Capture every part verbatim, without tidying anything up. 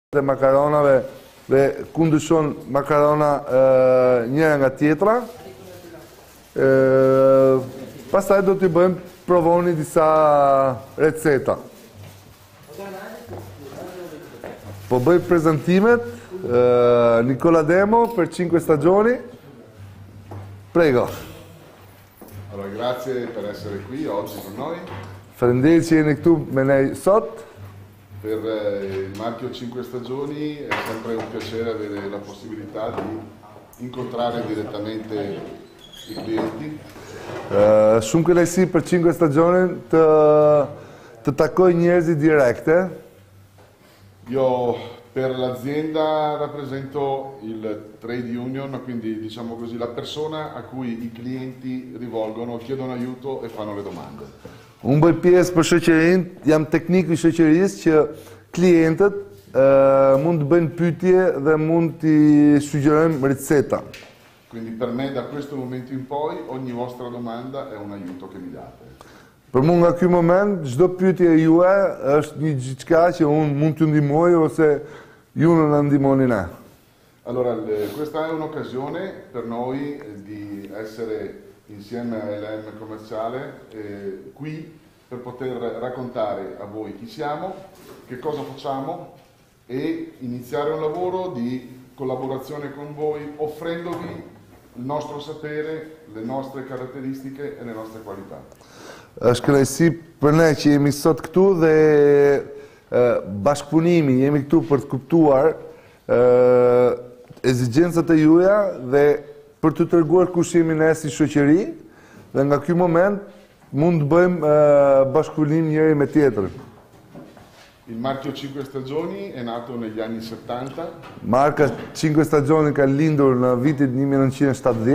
Dhe makaronave dhe ku ndryshon makarona e, njëra nga tjetra. E, pastaj do t'i bëjmë provoni disa receta. Po bëj prezentimet, e, Nicola Demo per cinque stagioni. Prego. Allora, grazie per essere qui oggi con noi. Faleminderit që jeni këtu me ne sot. Per eh, il marchio cinque Stagioni è sempre un piacere avere la possibilità di incontrare direttamente i clienti. Uh, shumë kënaqësi për cinque stagioni të, të takoj njerëzit direkte. Io per l'azienda rappresento il trade union, quindi diciamo così la persona a cui i clienti rivolgono, chiedono aiuto e fanno le domande. Unë bëj pjesë për shoqërinë, jam teknik i shoqërisë që klientët uh, mund të bëjnë pyetje dhe mund t'i sugjerojmë receta. Quindi per me da questo momento in poi ogni vostra domanda è un aiuto che mi date. Për mua nga ky moment çdo pyetje juaj është një diçka që unë mund t'ju ndihmoj ose ju na ndihmoni ne. Allora, questa è un'occasione per noi di essere insieme a L M Commerciale eh, qui per poter raccontare a voi chi siamo, che cosa facciamo e iniziare un lavoro di collaborazione con voi offrendovi il nostro sapere, le nostre caratteristiche e le nostre qualità. Është kënaqësi për ne që jemi sot këtu dhe e, bashkëpunimi, jemi këtu për të kuptuar ezigjencat e juaja dhe për të treguar kush jemi ne si shoqëri dhe nga ky moment mund të bëjmë e, bashkëpunim njëri me tjetrin. Il marchio cinque Stagioni è nato negli anni settanta. Marka cinque Stagioni ka lindur në vitin ninecentosettantuno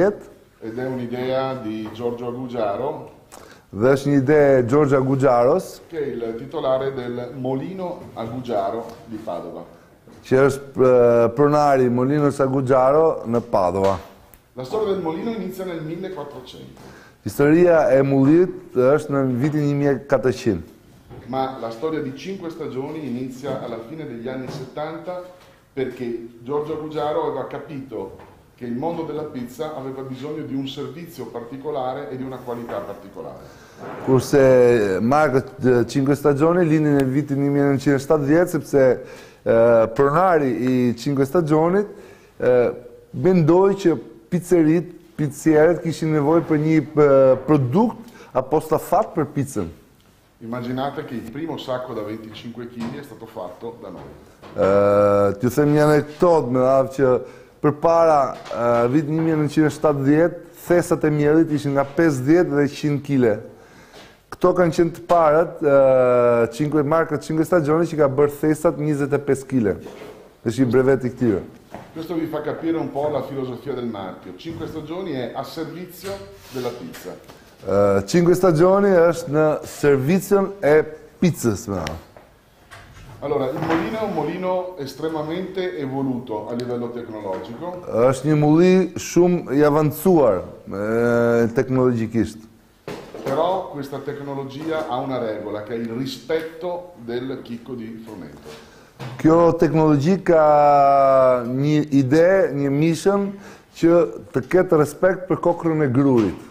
ed è un'idea di Giorgio Agugiaro, dhe është një ide e Giorgio Agugiaros, che è il titolare del Molino Agugiaro di Padova. që është e, pronari Molinos Agugiaro në Padova. La storia del mulino inizia nel millequattrocento. Historia e mullit është në vitin millequattrocento. Ma la storia di cinque Stagioni inizia alla fine degli anni settanta perché Giorgio Agugiaro aveva capito che il mondo della pizza aveva bisogno di un servizio particolare e di una qualità particolare. Kurse marka cinque Stagioni lindi në vitin millenovecentosettanta sepse eh, pronari i cinque Stagionit eh, mendoi që pizzerit, pizzerët kishin nevojë për një eh, produkt apostafat për pizzën. Immaginate che il primo sacco da venticinque chili è stato fatto da noi. Uh, T'ju them një anekdot me radhë që përpara uh, vitit millenovecentosettanta thesat e miellit ishin nga pesëdhjetë dhe qind kile. Këto kanë qenë të parët uh, cinque, marka cinque Stagioni që ka bërë thesat njëzet e pesë kile. Është një brevet i këtyre. Questo vi fa capire un po' la filosofia del marchio. cinque Stagioni è a servizio della pizza. Uh, cinque Stagioni është në servicion e pizzës. Allora, il mulino è un mulino estremamente evoluto a livello tecnologico. Është një mulli shumë i avancuar eh, teknologjikisht. Però questa tecnologia ha una regola che è il rispetto del chicco di frumento. Kjo teknologji ka një ide, një mission që të ketë respekt për kokrën e grurit.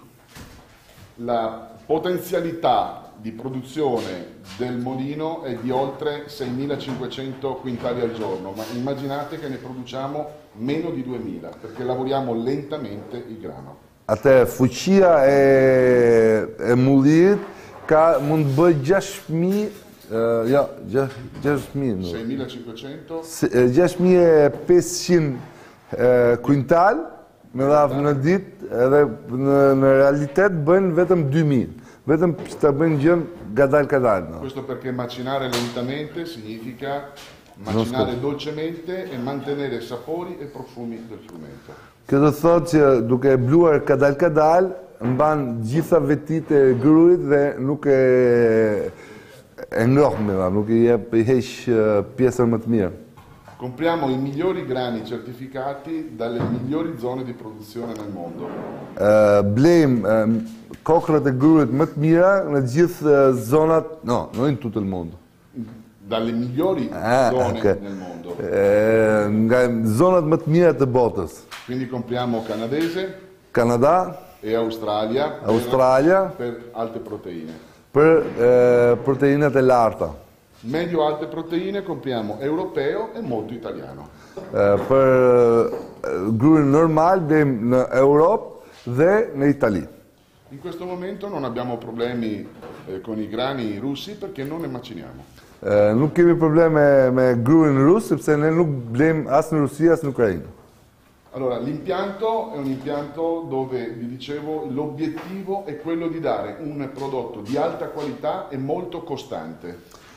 La potenzialità di produzione del mulino è di oltre seimilacinquecento quintali al giorno, ma immaginate che ne produciamo meno di duemila, perché lavoriamo lentamente il grano. Atë fuqia e, e mullit ka mund të bëjë gjashtë mijë, uh, ja, gjashtë mijë, seimilacinquecento gjashtë mijë e pesëqind kuintal me radhë në ditë, edhe në, në realitet bëjnë vetëm dy mijë. Vetëm që ta bëjnë gjën gadal gadal. No? Questo perché macinare lentamente significa macinare dolcemente e mantenere sapori e profumi del frumento. Kjo do thotë që duke e bluar kadal kadal, mban gjitha vetit e grurit dhe nuk e e ngroh me dha, nuk i jep i heq pjesën më të mirë. Compriamo i migliori grani certificati dalle migliori zone di produzione nel mondo. Uh, blejmë uh, kokrat e grurit më të mira në gjithë uh, zonat, no, non in tutto il mondo. dalle migliori Ah, zone okay. nel mondo. E, nga zonat më të mira të botës. Quindi compriamo canadese Kanada, e Australia per, Australia per alte proteine. për e, proteinat e larta. Medio-alte proteine compriamo europeo e molto italiano. E, për e, gruin normal blejmë në Europë dhe në Itali. In questo momento non abbiamo problemi eh, con i grani russi perché non ne maciniamo. E, nuk kemi probleme me gruin rus, sepse ne nuk blejmë as në Rusi, as në Ukrainë. Allora, l'impianto è un impianto dove, vi dicevo, l'obiettivo è quello di dare un prodotto di alta qualità e molto costante.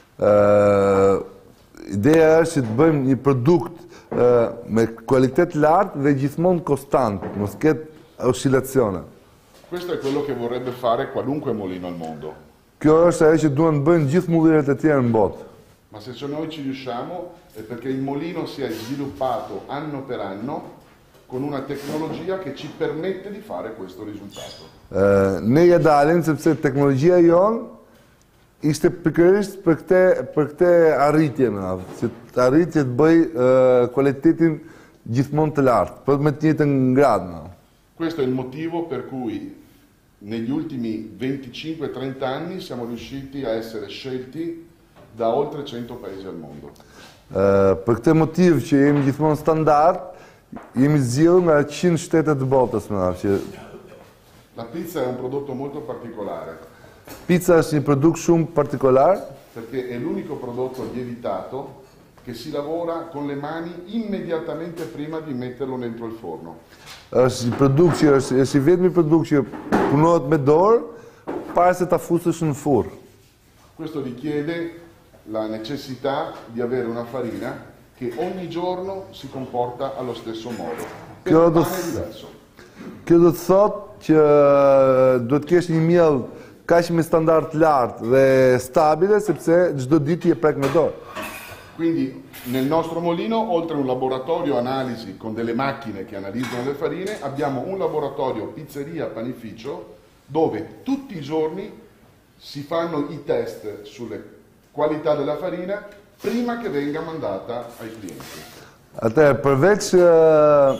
Uh, ideja është që të bëjmë një produkt uh, me kvalitet lartë dhe gjithmonë konstant, mos ketë oscillacione. Questo è quello che vorrebbe fare qualunque mulino al mondo. Kjo është ajo që duan të bëjnë gjithë mullinet e tjerë në botë. Ma se noi ci riusciamo è perché il mulino si è sviluppato anno per anno con una tecnologia che ci permette di fare questo risultato. Uh, ne ja dalim sepse teknologjia jonë ishte pikërisht për këtë për këtë arritje më radh, që të arritje të bëj uh, kualitetin gjithmonë të lartë, për me të njëjtën gradë. Questo è il motivo per cui negli ultimi venticinque trenta anni siamo riusciti a essere scelti da oltre cento paesi al mondo. Uh, për këtë motiv që jemi gjithmonë standard, jemi zgjidhur nga qind shtete të botës më radh, që La pizza è un prodotto molto particolare pizza është një produkt shumë partikolar, perché è l'unico prodotto lievitato che si lavora con le mani immediatamente prima di metterlo dentro il forno. është një produkt që është, është i vetmi produkt që punohet me dorë para se ta fusësh në furr. Questo richiede la necessità di avere una farina che ogni giorno si comporta allo stesso modo. Per Che il vado- pane è diverso. Kjo do të thotë që duhet të kesh një miell kaq me standard të lartë dhe stabile, sepse çdo ditë je prek me dorë. Quindi nel nostro mulino, oltre a un laboratorio analisi con delle macchine che analizzano le farine, abbiamo un laboratorio pizzeria panificio dove tutti i giorni si fanno i test sulle qualità della farina prima che venga mandata ai clienti. Atëherë, përveç ë,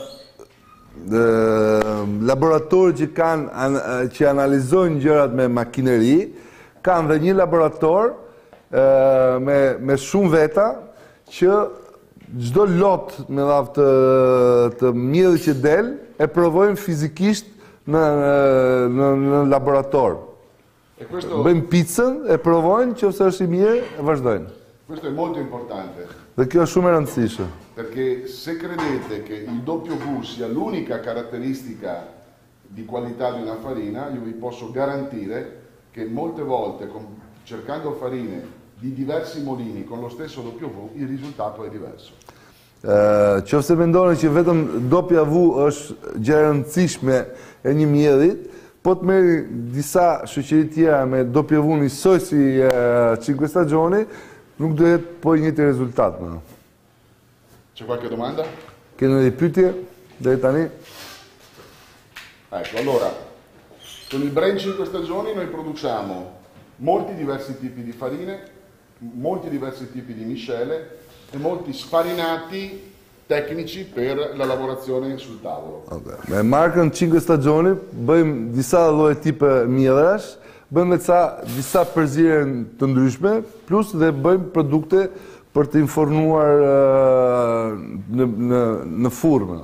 ë, laboratorit që kanë an, që analizojnë gjërat me makineri, kanë dhe një laborator ë, me me shumë veta që çdo lot me radhë të, të miellit që del e provojnë fizikisht në në, në laborator. E questo, Bëjmë pizzën, e provojnë, nëse është i mirë, e vazhdojnë. questo è molto importante Dhe kjo është shumë e rëndësishme. perché se credete che il doppio V sia l'unica caratteristica di qualità di una farina, io vi posso garantire che molte volte con- cercando farine di diversi molini con lo stesso doppio V il risultato è diverso. Uh, Qofse mendoni që vetëm dopja vu është gjë e rëndësishme e një miellit, po të merri disa shoqëri tjera me dopja vu njësoj si uh, cinque Stagioni, nuk do jetë po i njëjti rezultat. No. C'è qualche domanda? Keni një pyetje deri tani? Ecco, allora, con il brand cinque stagioni noi produciamo molti diversi tipi di farine, molti diversi tipi di miscele e molti sfarinati tecnici per la lavorazione sul tavolo. Okay. Me markën cinque Stagioni bëjmë disa lloje tipe mjellash, bëjmë ca disa përzierje të ndryshme, plus dhe bëjmë produkte për të informuar uh, në në në furrë.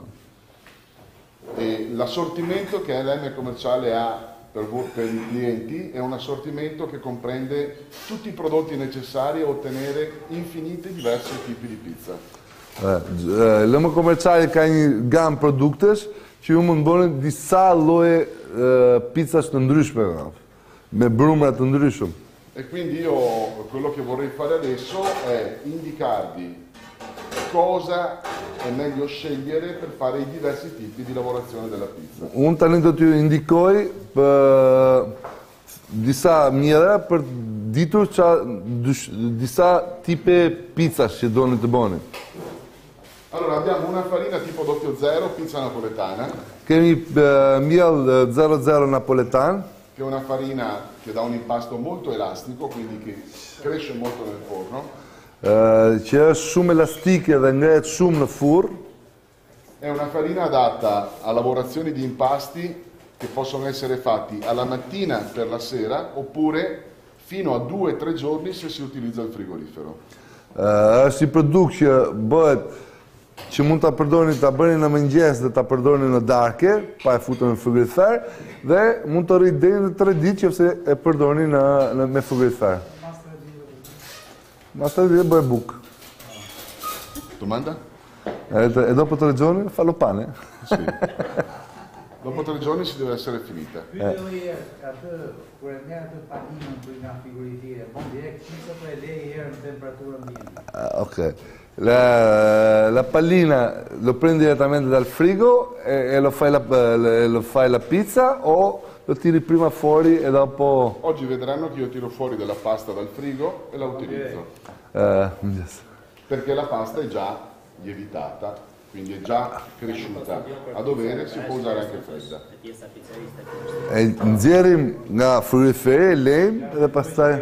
E l'assortimento che L M Commerciale ha per, voi- per i clienti è un assortimento che comprende tutti i prodotti necessari a ottenere infiniti diversi tipi di pizza. Lëmë komerciali ka një gamë produktesh që ju mund bëni disa lloje uh, pizzash të ndryshme, me brumra të ndryshëm. E quindi io quello che vorrei fare adesso è indicarvi cosa è meglio scegliere per fare i diversi tipi di lavorazione della pizza. Unë tani do t'ju indikoj për disa mjera për ditur qa, dysh, disa tipe pizzash që doni të bëni. Allora abbiamo una farina tipo doppio zero, pizza napoletana, Kemi uh, miell zero zero napoletan, che è una farina che dà un impasto molto elastico, quindi che cresce molto nel forno. uh, që është shumë elastike dhe ngrehet shumë në furr. È una farina adatta a lavorazioni di impasti che possono essere fatti alla mattina per la sera oppure fino a due o tre giorni se si utilizza il frigorifero. Uh, është një produkt që bëhet që mund ta përdorni ta bëni në mëngjes dhe ta përdorni në darkë, pa e futur në frigorifer, dhe mund të rritë deri në tre ditë nëse e përdorni në, në me frigorifer. Master di bëj buk. Domanda? E, e dopo tre giorni fa lo pane. Sì. Dopo tre giorni si deve essere finita. Pyetja e atë kur e merr atë paninën për nga frigoriferi, bon direkt pizza po e lej herë në temperaturë ambiente. Ah, ok. La, la pallina lo prendi direttamente dal frigo e, e lo, fai la, le, lo fai la pizza o lo tiri prima fuori e dopo... Oggi vedranno che io tiro fuori della pasta dal frigo e la utilizzo. Uh, yes. Perché la pasta è già lievitata, quindi è già cresciuta. A dovere si può usare anche fredda. E nxjerrim nga frigoriferi, lejm dhe pastaj...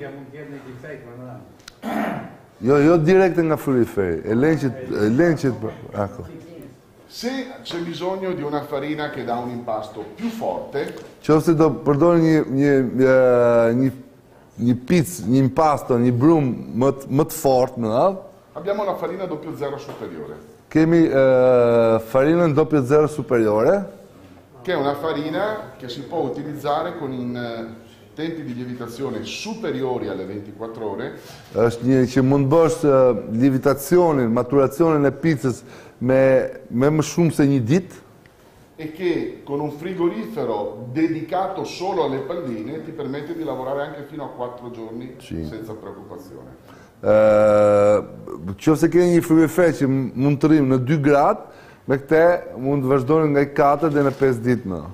Jo, jo direkt nga frigoriferi, e lejm që e lejm që ecco. Se c'è bisogno di una farina che dà un impasto più forte, Qofse do përdorni një një një një picë, një impasto, një brum më të, më të fortë, më radh, abbiamo la farina doppio zero superiore, kemi uh, farinën doppio zero superiore, che è una farina che si può utilizzare con in, eh, tempi di lievitazione superiori alle ventiquattro ore. Është një që mund bësh uh, lievitacionin, maturacionin e pizzës me, me më shumë se një ditë, E che con un frigorifero dedicato solo alle palline ti permette di lavorare anche fino a quattro giorni Sì. senza preoccupazione. Uh, Qofse keni një frigorifer që mund të rrim në dy gradë, me këte mund të vazhdoni nga katër dhe në pesë ditë më.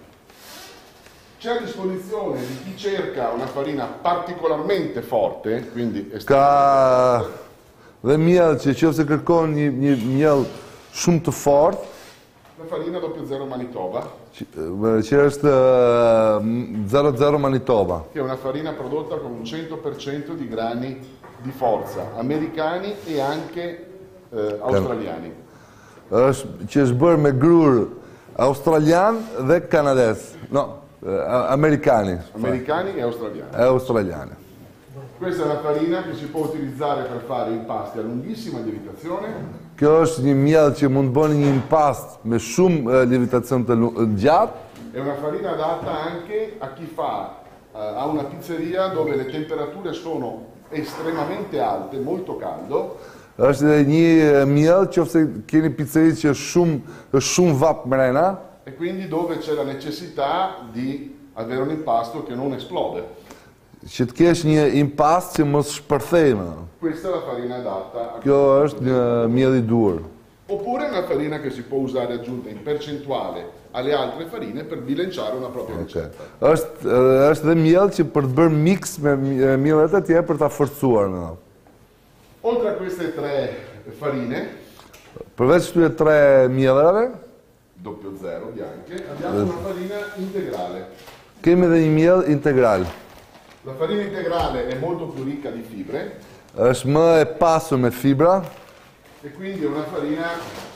C'è a disposizione di chi cerca una farina particolarmente forte, quindi Ka dhe miell që qofse kërkon një, një miell shumë të fortë, la farina doppio zero Manitoba, që, që është uh, zero zero Manitoba, che è una farina prodotta con un cento per cento di grani di forza, americani e anche eh, australiani. është që është bërë me grur australian dhe kanades, no, uh, amerikani, Americani e australiani. e australiani. Questa è una farina che si può utilizzare per fare impasti a lunghissima lievitazione, Kjo është një miell që mund bëni një impast me shumë uh, lievitacion të lu- gjatë. è una farina adatta anche a chi fa eh, a una pizzeria dove le temperature sono estremamente alte, molto caldo, Është edhe një miell qofse keni pizzeri që është shumë është shumë vap mrena, e quindi dove c'è la necessità di avere un impasto che non esplode. që të kesh një impast që mos shpërthejmë. Questa è la farina adatta a Kjo është një miell i duhur. Oppure una farina che si può usare aggiunta in percentuale alle altre farine per bilanciare una propria Okay. ricetta. Është eh, është dhe miell që për të bërë mix me mi- eh, miellet e tjerë për ta forcuar në. Oltre a queste tre farine, Përveç këtyre tre miellave, doppio zero bianche, abbiamo una farina integrale. kemi edhe një miell integral. La farina integrale è molto più ricca di fibre Është më e pasur me fibra, e quindi è una farina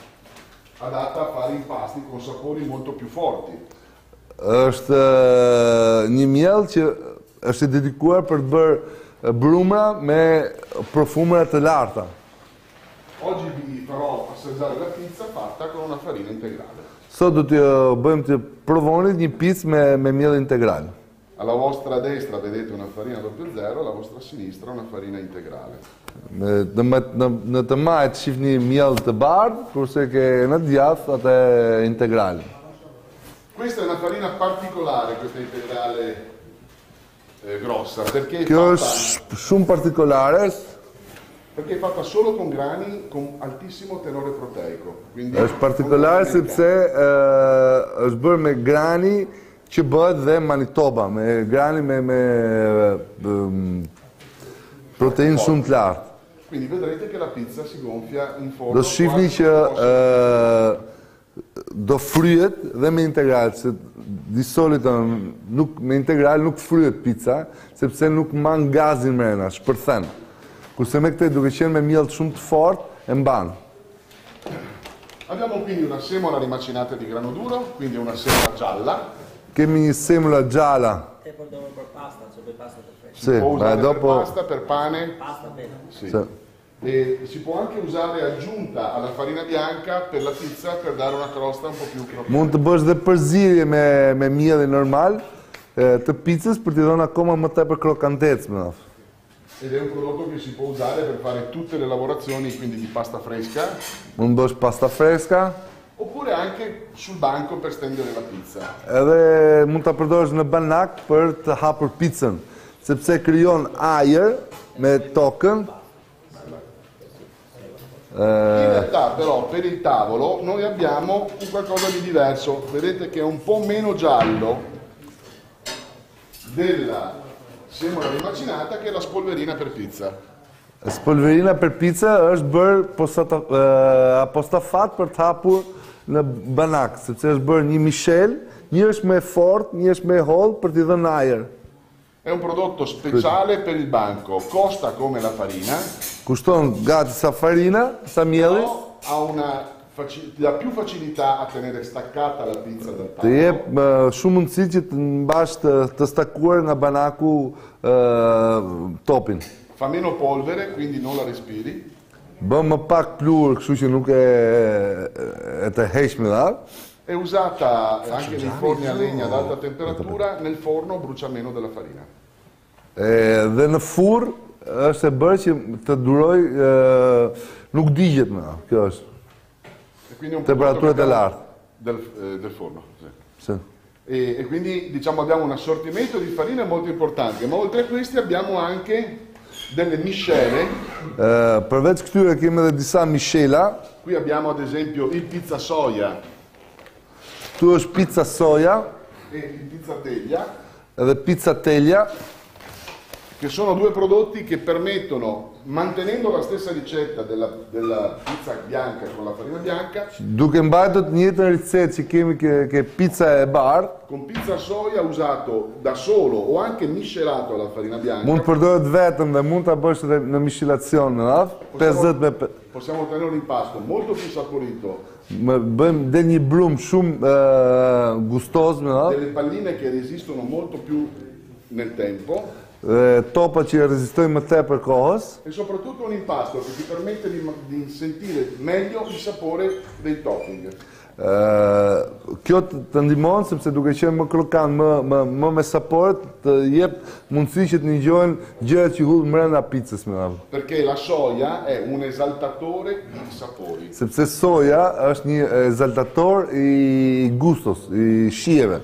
adatta a fare impasti con sapori molto più forti. është eh, një miell që është i dedikuar për të bërë eh, brumra me profumera të larta. Oggi vi farò assaggiare la pizza fatta con una farina integrale. Sot do t'ju bëjmë të provoni një picë me, me miell integral. Alla vostra destra vedete una farina doppio zero, alla vostra sinistra una farina integrale. Me, në, më- në, në të majt shifni miell të bardhë, kurse ke në djathtë atë integral. Questa è una farina particolare, questa integrale eh, grossa, perché è, Kjo fatta, është shumë partikolare, perché è fatta solo con grani con altissimo tenore proteico. Quindi është partikolare con grani sepse ë, është bërë me grani që bëhet dhe Manitoba, me grani me, me um, proteinë shumë të lartë. Quindi vedrete che la pizza si gonfia in forno. Do shifni quasi që come fosse- ë, do fryet dhe me integral, se di solito nuk, me integral nuk fryet pizza, sepse nuk man gazin mrena, shpërthen. Kurse me këtë duke qenë me miell shumë të fortë e mban. Abbiamo quindi una semola rimacinata di grano duro, quindi una semola gialla. Kemi një semula gialla. E përdorur për pasta, që bëj pasta të freshe. Sì, Può ma usare dopo per pasta, per pane. Pasta bene. Sì. Sì. E si può anche usare aggiunta alla farina bianca per la pizza per dare una crosta un po' più croccante. mund të bësh dhe përzierje me me miellin normal e, të pizzës për t'i dhënë akoma më tepër krokantecë, më thënë. Ed è un prodotto che si può usare per fare tutte le lavorazioni, quindi di pasta fresca, Mund bësh pasta freska, oppure anche sul banco per stendere la pizza. edhe mund ta përdorësh në banak për të hapur pizzën, sepse krijon ajër me tokën. In realtà però per il tavolo noi abbiamo un qualcosa di diverso, vedete che è un po' meno giallo della semola rimacinata che è la spolverina per pizza. Spolverina për pizza është bërë postata, uh, apostafat për të hapur në banak, sepse është bërë një mishel, një është më fort, një është më holl për t'i dhënë ajër. È un prodotto speciale per il banco, costa come la farina, Kushton gati sa farina, sa mielli, però ha una faci- ti dà più facilità a tenere staccata la pizza dal të jep tavolo. uh, shumë mundësi që të mbash të, të stakuar nga banaku uh, topin. Fa meno polvere, quindi non la respiri. Bën më pak plur, kështu që nuk e, e të heq me dha. È usata anche nei forni a legna ad alta temperatura, nel forno brucia meno della farina. E, dhe në furr është e bërë që të duroj e, nuk digjet me dha. Kjo është. E quindi è un Temperature prodotto che dell'arte. abbiamo- del, eh, del forno. Sì. Se. E, e quindi diciamo abbiamo un assortimento di farine molto importante, ma oltre a questi abbiamo anche delle miscele. E, përveç këtyre kemi edhe disa mishela. Qui abbiamo ad esempio il pizza soia Këtu është pizza soja e il pizza teglia, edhe pizza telja, che sono due prodotti che permettono, mantenendo la stessa ricetta della, della pizza bianca con la farina bianca, duke mbajtur të njëjtën ricetë që kemi ke, ke pizza e bardhë, con pizza soia usato da solo o anche miscelato alla farina bianca, mund përdoret vetëm dhe mund ta bësh edhe në mishilacion në radh, pesëdhjetë me pe- possiamo ottenere un impasto molto più saporito, më bëjmë del një brum shumë e, gustoz me radh, delle palline che resistono molto più nel tempo dhe topa që rezistojnë më tepër kohës, e soprattutto un impasto che ti permette di, di sentire meglio il sapore dei topping. ë kjo të, të ndihmon sepse duke qenë më krokant, më më më me sapor, të jep mundësi që të ngjohen gjërat që hudh brenda picës me radh. Perché la soia è un esaltatore di sapori. Sepse soja është një esaltator i gustos, i shijeve.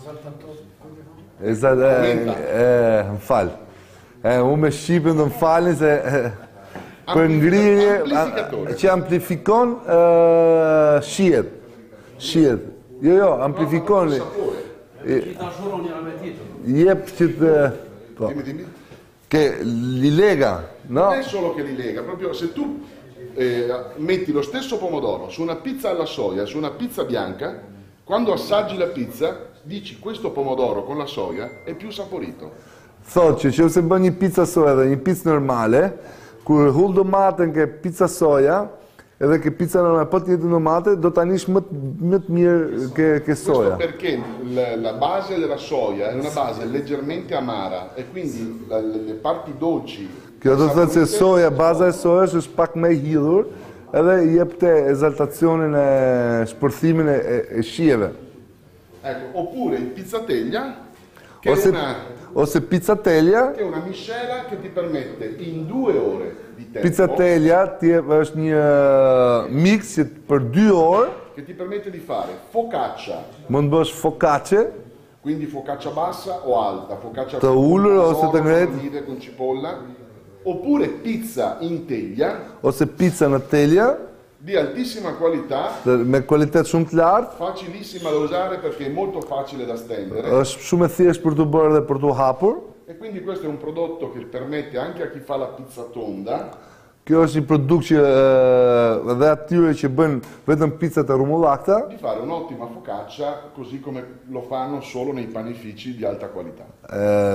Ezal, e, e, më fal. E, unë me Shqipën do më falni se e, për ngrirje Amplificatore. a- që amplifikon e, shijet. Shijet. Jo, jo, amplifikon. Sapore. e, Ta shuron njëra me tjetër. Jep që të po, Dimmi, dimmi. che li lega, no? Non è solo che li lega, proprio se tu eh, metti lo stesso pomodoro su una pizza alla soia, su una pizza bianca, quando assaggi la pizza dici questo pomodoro con la soia è più saporito. Thotë që nëse bën një pizza soja dhe një pizza normale, kur hull domaten ke pizza soja, edhe ke pizza normale, po të jetë domate, do ta nish më të- më të mirë ke ke Questo soja. perché la, la base della soia è una base leggermente amara e quindi la- le, le parti dolci. Kjo do të thotë se saporite, soja, baza e sojës është pak më e hidhur, edhe i jep te esaltacionin e shpërthimin e, e, e shijeve. Ecco, oppure il pizzateglia, che, Ose, è una, ose pizza telja, che è una miscela che ti permette in due ore di tempo, pizza telja ti jep është një mix që për dy orë che ti permette di fare focaccia, mund bësh focacce, quindi focaccia bassa o alta, focaccia Të ulur ose të pomodoro, ngretë. salvide con cipolla, oppure pizza in teglia ose pizza në telja, di altissima qualità, dhe me kualitet shumë të lartë, facilissima da usare perché è molto facile da stendere është shumë e thjeshtë për të bërë dhe për të hapur. e quindi questo è un prodotto che permette anche a chi fa la pizza tonda Kjo është një produkt që ë, edhe atyre që bën vetëm pizzat e rrumullakta, di fare un'ottima focaccia così come lo fanno solo nei panifici di alta qualità. ë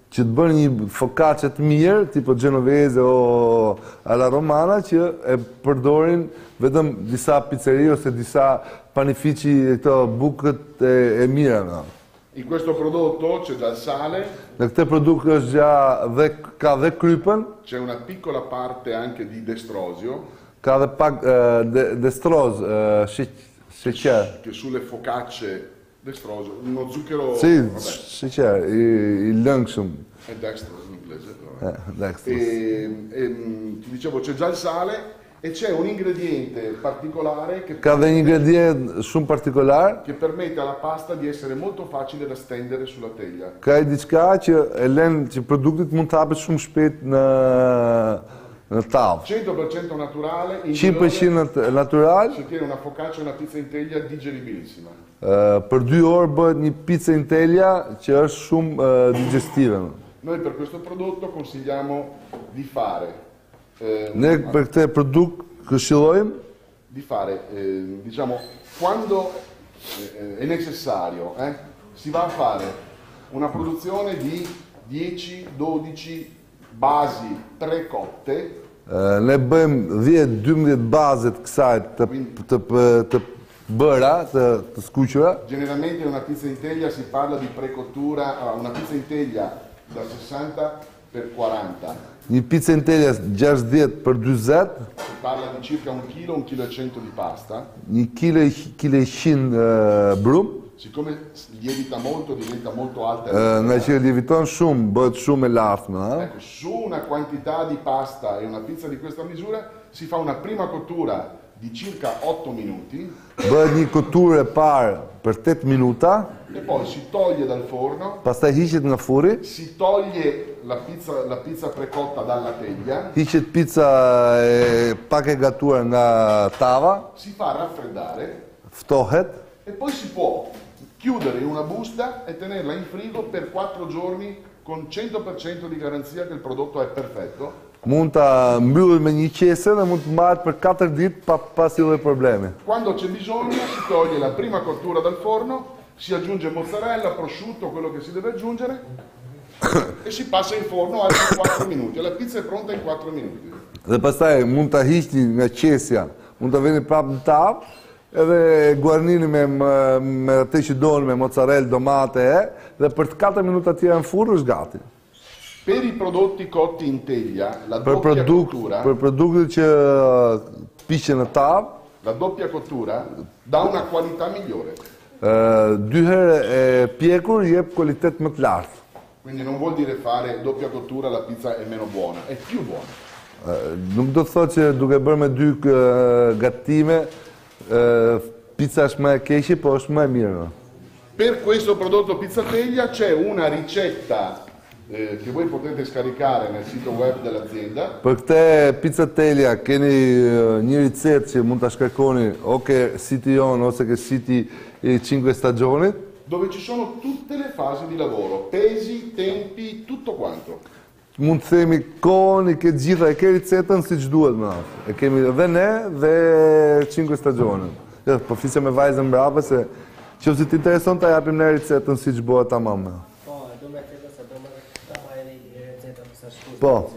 që të bën një focaccia të mirë, tipo genovese o alla romana, që e përdorin vetëm disa pizzeri ose disa panifici këto bukët e, e mira. No? In questo prodotto c'è già il sale, Në këtë produkt është già dhe ka dhe krypën, c'è una piccola parte anche di destrosio, ka dhe pak uh, de, destroz, uh, sheq- sheqer. che sulle focacce destrosio, uno zucchero, Sì, vabbè, sheqer, i, i lëngshëm. è dextrose in inglese. vabbè. Eh, dextrose. E, e, mh, ti dicevo, c'è già il sale e c'è un ingrediente particolare che, Ka dhe një ingredient shumë partikolar, che permette alla pasta di essere molto facile da stendere sulla teglia. ka i diçka që e lën që produktit mund të hapet shumë shpejt në në tavë. cento per cento naturale, in cento per cento nat- natural, si ottiene una focaccia e una pizza in teglia digeribilissima. ë, për dy orë bëhet një pizza in teglia që është shumë ë, digestive. Noi per questo prodotto consigliamo di fare, eh, Ne për këtë produkt këshillojmë di fare eh, diciamo, quando eh, è necessario, eh, si va a fare una produzione di dieci dodici basi precotte, ë, ne bëjmë dhjetë dymbëdhjetë bazë të kësaj të të të, të bëra, të, të skuqura. generalmente una pizza in teglia si parla di precottura, ah, una pizza in teglia da sessanta per quaranta, Një pizza in teglia gjashtëdhjetë për dyzet, si parla di circa un chilo, un chilo e cento di pasta. një kilo e kilo e qind brum, Siccome lievita molto, diventa molto alta. ë, nga që lieviton shumë, bëhet shumë e lartme, ëh. Ecco, su una quantità di pasta e una pizza di questa misura si fa una prima cottura di circa otto minuti Bëhet një koturë e parë për tetë minuta, e poi si toglie dal forno, pastaj hiqet nga furri, si toglie la pizza, la pizza precotta dalla teglia, hiqet pizza e pak e gatuar nga tava, si fa raffreddare ftohet, e poi si può chiudere in una busta e tenerla in frigo per quattro giorni con cento per cento di garanzia che il prodotto è perfetto. mund ta mbyllet me një qese dhe mund të mbahet për katër ditë pa pas lloj problemi. Quando c'è bisogno si toglie la prima cottura dal forno, si aggiunge mozzarella, prosciutto, quello che si deve aggiungere e si passa in forno altri quattro minuti. La pizza è pronta in quattro minuti. Dhe pastaj mund ta hiqni nga qesja, mund ta veni prapë në tavë, edhe guarnini me me, me atë që doni, me mozzarella, domate, e, dhe për të katër minuta tjera në furrë është gati. Per i prodotti cotti in teglia, la Për doppia produkt, cottura, për produktet që piqen në tavë, la doppia cottura dà una qualità migliore. ë, dy herë e pjekur jep kualitet më të lartë. Quindi non vuol dire fare doppia cottura la pizza è meno buona, è più buona. Ë, Nuk do të thotë që duke bërë me dy ë, gatime, ë, pizza është më e keqe, po është më e mirë. Per questo prodotto pizza teglia c'è una ricetta eh, che voi potete scaricare nel sito web dell'azienda, Për këtë pizza teglia keni ë, një ricetë që mund ta shkarkoni o ke siti jon ose ke siti i cinque Stagionit, dove ci sono tutte le fasi di lavoro, pesi, tempi, tutto quanto. mund të themi kohën, i ke gjitha, e ke ricetën siç duhet më radh. E kemi dhe ne dhe cinque Stagionit. Ja, po flisja me vajzën mbrapa se nëse të intereson ta japim ne ricetën siç bëhet tamam. Po, do me këtë se do me ta marrë një recetë për sa shkuar. Po.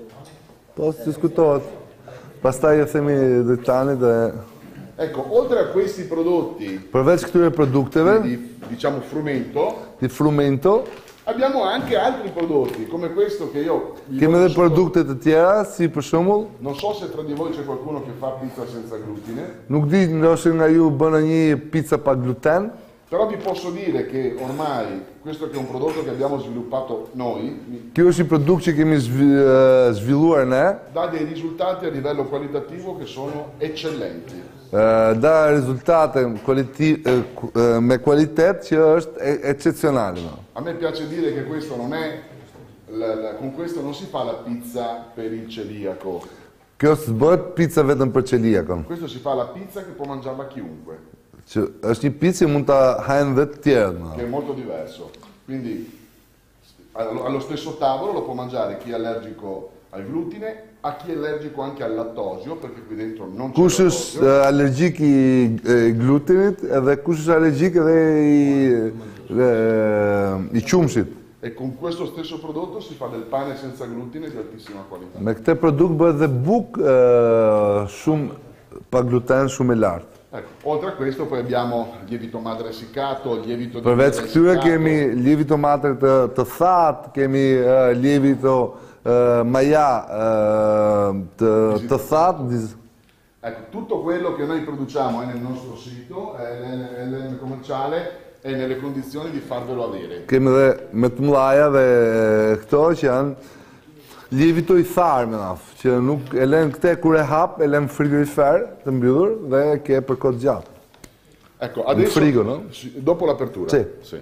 Po, si diskutohet. Pastaj ju themi dritani dhe Ecco, oltre a questi prodotti përveç këtyre produkteve, di, diciamo, frumento, di frumento, abbiamo anche altri prodotti, come questo che io vi kemi voglio edhe sotto- produkte të tjera, si për shembull, Non so se tra di voi c'è qualcuno che fa pizza senza glutine, nuk di ndoshta nga ju bëna një pizza pa gluten, però vi posso dire che ormai questo che è un prodotto che abbiamo sviluppato noi, mi- Kjo është një produkt që kemi zhvi- ë, zhvilluar ne, dà dei risultati a livello qualitativo che sono eccellenti. ë, dà risultate qualiti- ë, ku- ë, me kualitet që është e- eccezionale. No? A me piace dire che questo non è, la- la- con questo non si fa la pizza per il celiaco, Kjo s'bëhet pizza vetëm për celiakon, questo si fa la pizza che può mangiarla chiunque, që është një pizza që mund ta hajnë dhe të tjerët. No? che è molto diverso. Quindi allo allo stesso tavolo lo può mangiare chi è allergico al glutine, a chi è allergico anche al lattosio, perché qui dentro non c'è Kush është lattosio. ë, allergjik i e, glutenit edhe kush është allergjik edhe i ë, i qumshit. E con questo stesso prodotto si fa del pane senza glutine di altissima qualità. Me këtë produkt bëhet dhe bukë uh, shumë pa gluten, shumë e lartë. Ecco, oltre a questo poi abbiamo lievito madre essiccato, lievito di Përveç madre këtyre essiccato. kemi lievito madre të, të thatë, kemi uh, lievito uh, maja uh, të, të thatë. dis- Ecco, tutto quello che noi produciamo è nel nostro sito, è nel- nel commerciale e nelle condizioni di farvelo avere. Kemi dhe me të mëdhaja dhe e, këto që janë lievito i tharë me nafë, që nuk e lën këte kur e hap, e lën frigorifer të mbyllur dhe e ke për kohë gjatë. Ecco, adesso, frigo, no? Sì, dopo l'apertura. Sì.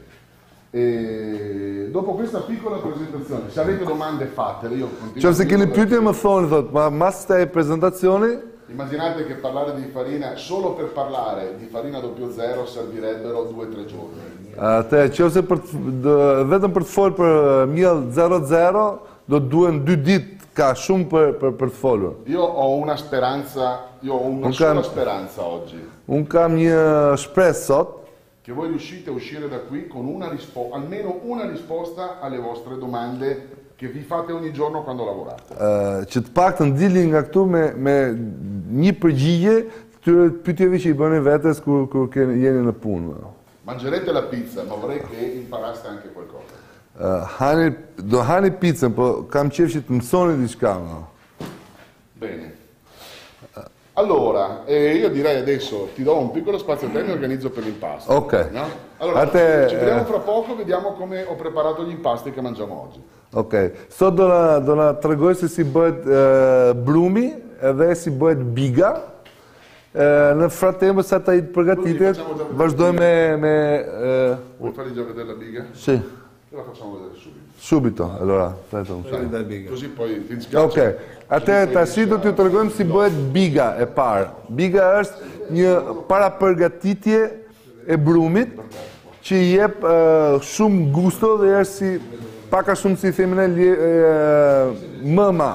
E dopo questa piccola presentazione, se avete domande fatele, io continuo. Qofse a keni dirlo pyetje perché më thoni, thot, ma mas kësaj prezentacioni, Immaginate che parlare di farina, solo per parlare di farina doppio zero servirebbero due o tre giorni. atë qofse për të, dë- vetëm për të folur për miell zero zero, do të duhen dy ditë, ka shumë për për, për të folur. Io ho una speranza, io ho una Un sola can- speranza oggi, Un kam një shpresë sot che voi riuscite a uscire da qui con una rispo- almeno una risposta alle vostre domande che vi fate ogni giorno quando lavorate. ë, që të paktën dilni nga këtu me me një përgjigje këtyre pyetjeve që i bëni vetes kur kur keni jeni në punë. Mangerete la pizza, ma vorrei che imparaste anche qualcosa. Uh, hani, do hani picën, po kam qef që të mësoni diçka. No? Bene. Allora, eh, io direi adesso ti do un piccolo spazio a te e mi organizzo per l'impasto. Ok. No? Allora, A te, ci vediamo eh. fra poco, vediamo come ho preparato gli impasti che mangiamo oggi. Ok, sot do na do na tregoj se si bëhet uh, brumi edhe si bëhet biga. Uh, në frattempo sa ta i të përgatitet, Così facciamo già- vazhdojmë me me uh, Vuoi fargli già vedere la biga? sì, Te la facciamo vedere subito. subito. Allora, aspetta un secondo. Così poi ti spiace. Ok, atëherë tash do t'ju tregojmë si bëhet biga e parë. Biga është një parapërgatitje e brumit që i jep uh, shumë gusto dhe është si paka shumë si themi ne lie- uh, mëma.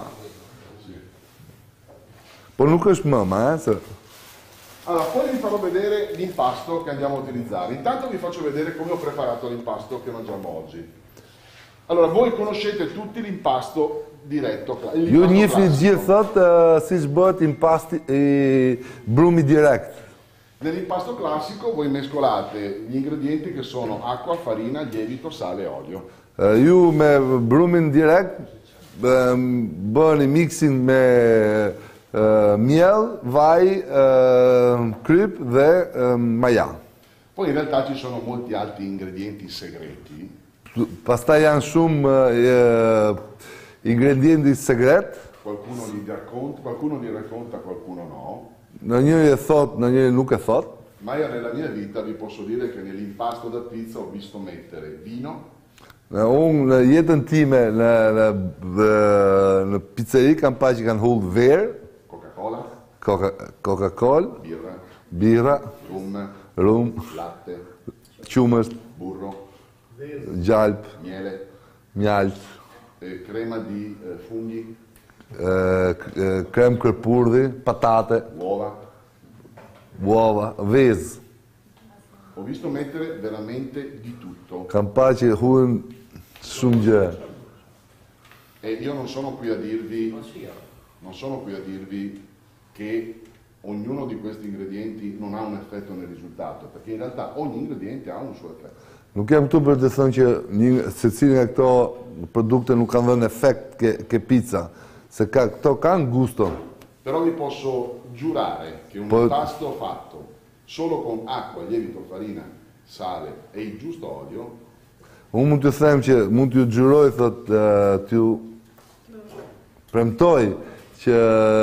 Po nuk është mëma, eh? Se... Allora, poi vi farò vedere l'impasto che andiamo a utilizzare. Intanto vi faccio vedere come ho preparato l'impasto che mangiamo oggi. Allora, voi conoscete tutti l'impasto diretto. il Ju l'impasto njihni classico. gjithë thot uh, si bëhet impasti i brumi direkt. Nell'impasto classico voi mescolate gli ingredienti che sono acqua, farina, lievito, sale e olio. Uh, ju me brumin direkt um, bëni mixin me uh, miell, vaj, uh, kryp dhe uh, maja. Poi in realtà ci sono molti altri ingredienti segreti. Pastaj janë shumë uh, ingredienti segret, Qualcuno li racconta, qualcuno li racconta, qualcuno no. në njëri e thot, në njëri nuk e thot. Ma io nella mia vita vi posso dire che nell'impasto da pizza ho visto mettere vino, Në unë në jetën time në, në, në, në pizzeri kam pa që kanë hullë verë, Coca-Cola, Coca- Coca-Cola, birra, birra, rum, rum, latte, qumësht, burro, gjalp, miele, mjalt, eh, crema di eh, funghi, e, k- e, krem kërpurdhi, patate, uova. uova, vezë. Ho visto mettere veramente di tutto. Kam pa që hullën shumë gjë. E io non sono qui a dirvi, non sono qui a dirvi che ognuno di questi ingredienti non ha un effetto nel risultato, perché in realtà ogni ingrediente ha un suo effetto. Nuk jam këtu për të thënë që një, secili nga këto produkte nuk kanë dhënë efekt ke, ke pizza, se ka, këto kanë gusto. Però vi posso giurare che un Poi- impasto fatto solo con acqua, lievito, farina, sale e il giusto olio Unë mund të them që mund t'ju xhuroj, thot, uh, t'ju premtoj që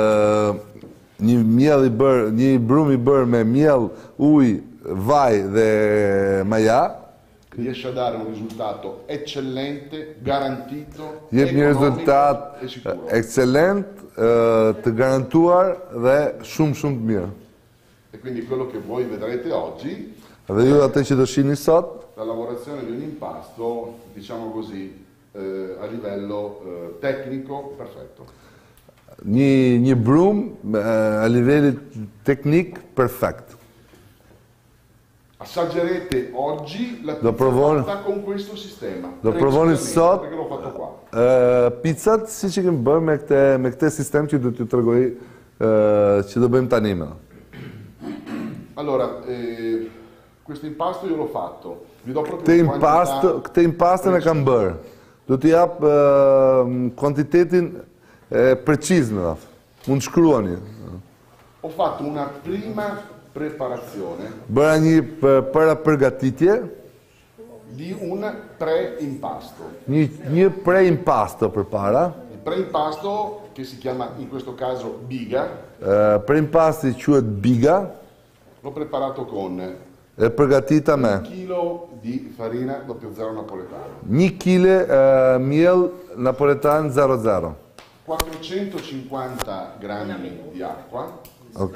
një miell i bër, një brum i bër me miell, ujë, vaj dhe maja, riesce a dare un risultato eccellente, garantito, jep një economico rezultat e sicuro. ekselent, uh, të garantuar dhe shumë shumë të mirë. E quindi quello che voi vedrete oggi, Dhe ju atë që do shihni sot, la lavorazione di un impasto, diciamo così, eh, a livello eh, tecnico perfetto. një një brum uh, a livelit teknik perfekt. assaggerete oggi la Do pizza provoni- fatta con questo sistema. Do provoni Precisamente, sot perché l'ho fatto qua. uh, pizzat si që kemi bërë me këtë me këtë sistem që do t'ju tregoj uh, që do bëjmë tani më. Allora, eh, questo impasto io l'ho fatto. Vi do proprio Këtë una impasto, quantità. këtë impastën e kam bërë. Do t'i jap uh, kuantitetin e preciz me radhë. Mund shkruani. Ho fatto una prima preparazione Bëra një p- para përgatitje, di un pre-impasto. një një pre-impasto përpara. Il pre-impasto, che si chiama in questo caso biga, Uh, pre-impasti quhet biga, l'ho preparato con e përgatita me un chilo di farina zero zero napoletana, një kile uh, miell napoletan zero zero. quattrocentocinquanta grammi di acqua, Ok.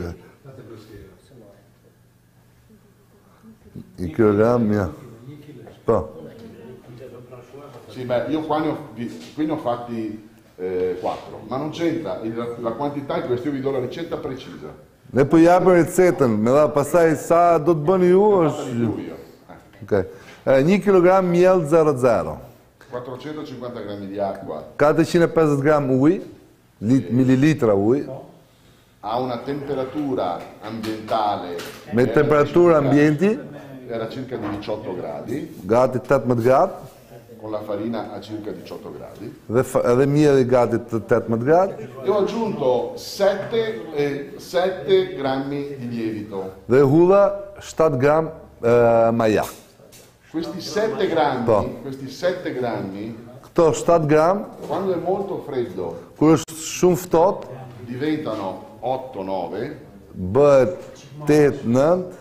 I kilogram, ja. Po. sì, beh, io qua ne ho, di- qui ne ho fatti quattro, ma non c'entra, il- la, la quantità è questa, io vi do la ricetta precisa. Ne po japim recetën, me dha pastaj sa do të bëni ju Fatta di është. più io. Eh, Ok. Uh, një kilogram miell zero zero. quattrocentocinquanta grammi di acqua katërqind e pesëdhjetë gram ujë, lit, mililitra ujë, a una temperatura ambientale me era temperaturë circa- ambienti, era circa di diciotto gradi, gati tetëmbëdhjetë gradë, con la farina a circa diciotto gradi, dhe fa- edhe mielli gati të tetëmbëdhjetë gradë, e ho aggiunto sette grammi di lievito. dhe hulla shtatë gram uh, maja. Questi sette grammi, Po. questi sette grammi, Këto shtatë gram, quando è molto freddo, kur është shumë ftohtë, diventano otto nove, bëhet tetë nëntë,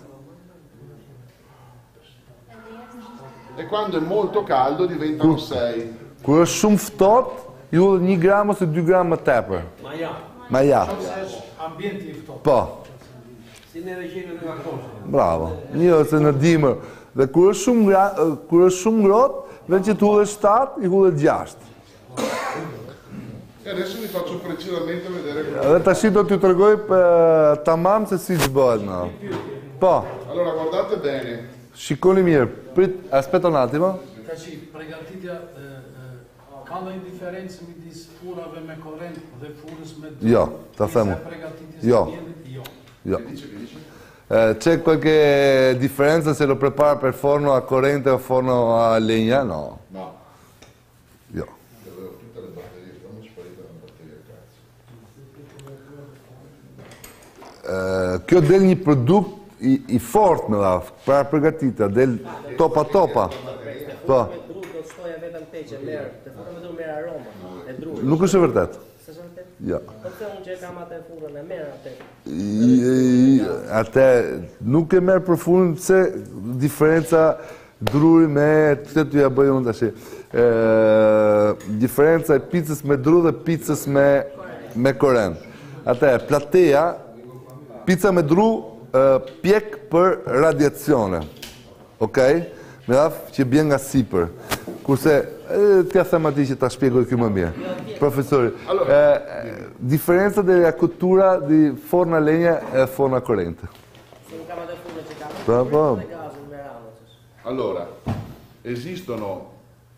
e quando è molto caldo diventano sei. kur është shumë ftohtë, ju hull një gram ose dy gram më tepër. Maja, Maja. Ambienti i ftohtë. Po, si ne regjinën e laktoze. bravo. Një ose në dimër. Dhe kur është shumë gra, kur është shumë ngrohtë, vjen që të hullet shtatë, i hullet gjashtë. E adesso vi faccio precisamente vedere come. Dhe tash do t'ju tregoj për tamam se si bëhet në. Po, Allora guardate bene, shikoni mirë. Prit, aspetta un attimo. Ka që pregatitja, e, e, ka ndonjë diferencë midis furave me korrent dhe furës me dru? Jo, ta themu. Disa pregatitjes Jo. miellit? Jo. Jo. che dice, che dice? Eh, c'è qualche differenza se lo prepara per forno a corrente o forno a legna? No. No, Jo. avevo tutte le batterie, quando è sparita la batteria, cazzo. Eh, kjo del një produkt i, i fort me dha, para përgatita, del topa topa. Po, Me dru do të shtoja vetëm teqe, merë, të furën me dru merë aroma, e dru. nuk është e vërtet. Se është vërtet? Jo. Po të unë që e kam atë furën e merë atë. I- i- Atë nuk e merr për fundin pse diferenca druri me këtë t'ju ja bëj unë tash. Ë diferenca e picës me dru dhe picës me me korrent. Atë plateja, pica me dru ë, pjek për radiacione. Okej? Me daf që bjen nga sipër. Kurse e, t'ja them atij që ta shpjegoj ky më mirë. Profesori, eh, differenza della cottura di forno a legna e forno a corrente. Se unë kam atë furën që kam. Po, po. Dhe gazën me ramës. Allora, esistono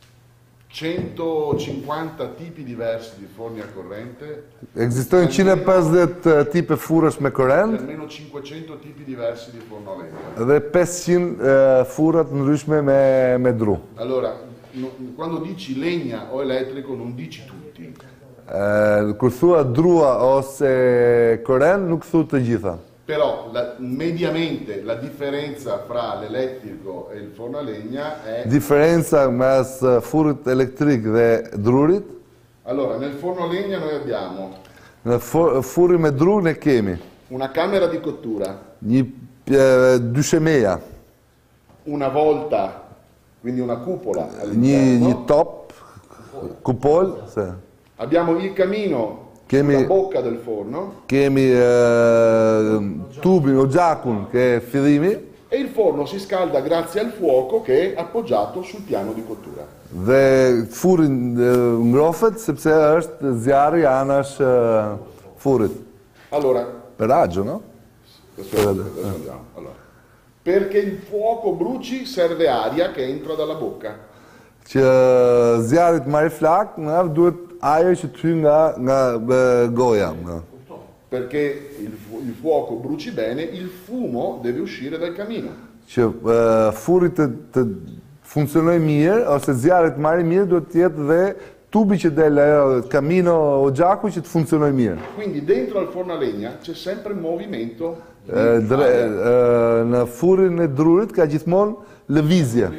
centocinquanta tipi diversi di forni a corrente, Ekzistojnë njëqind e pesëdhjetë tipe furrësh me e korrent almeno cinquecento tipi diversi di forno a legna. dhe pesëqind eh, furra të ndryshme me me dru. Allora, no- quando dici legna o elettrico non dici tutti. Eh, kur thua drua ose korrent, nuk thu të gjitha. Però la- mediamente la differenza fra l'elettrico e il forno a legna è... Diferenca mes eh, furrit elektrik dhe drurit, Allora, nel forno a legna noi abbiamo në fu- furri me dru ne kemi una camera di cottura, një eh, dyshemeja, una volta, quindi una cupola një all'interno. një top, kupol, se Abbiamo il camino Kemi- sulla bocca del forno kemi eh, tubin o gjakun che è fillimi e il forno si scalda grazie al fuoco che è appoggiato sul piano di cottura. dhe furri eh, ngrofet sepse është zjarri anash eh, furrit. Allora, Per raggio, no? adesso, adesso andiamo. Allora, Perché il fuoco bruci serve aria che entra dalla bocca. Që zjarrit marrë flak, në duhet ajër që të hyj nga nga e, goja. Në. Perché il, fu- il fuoco bruci bene, il fumo deve uscire dal camino. Që e, furri të, të funksionojë mirë, ose zjarri të marrë mirë, duhet të jetë dhe tubi që del ajo kamino o gjaku që të funksionojë mirë. Quindi dentro al forno a legna c'è sempre movimento di E, dre, aria. e, në furrin e drurit ka gjithmonë lëvizje.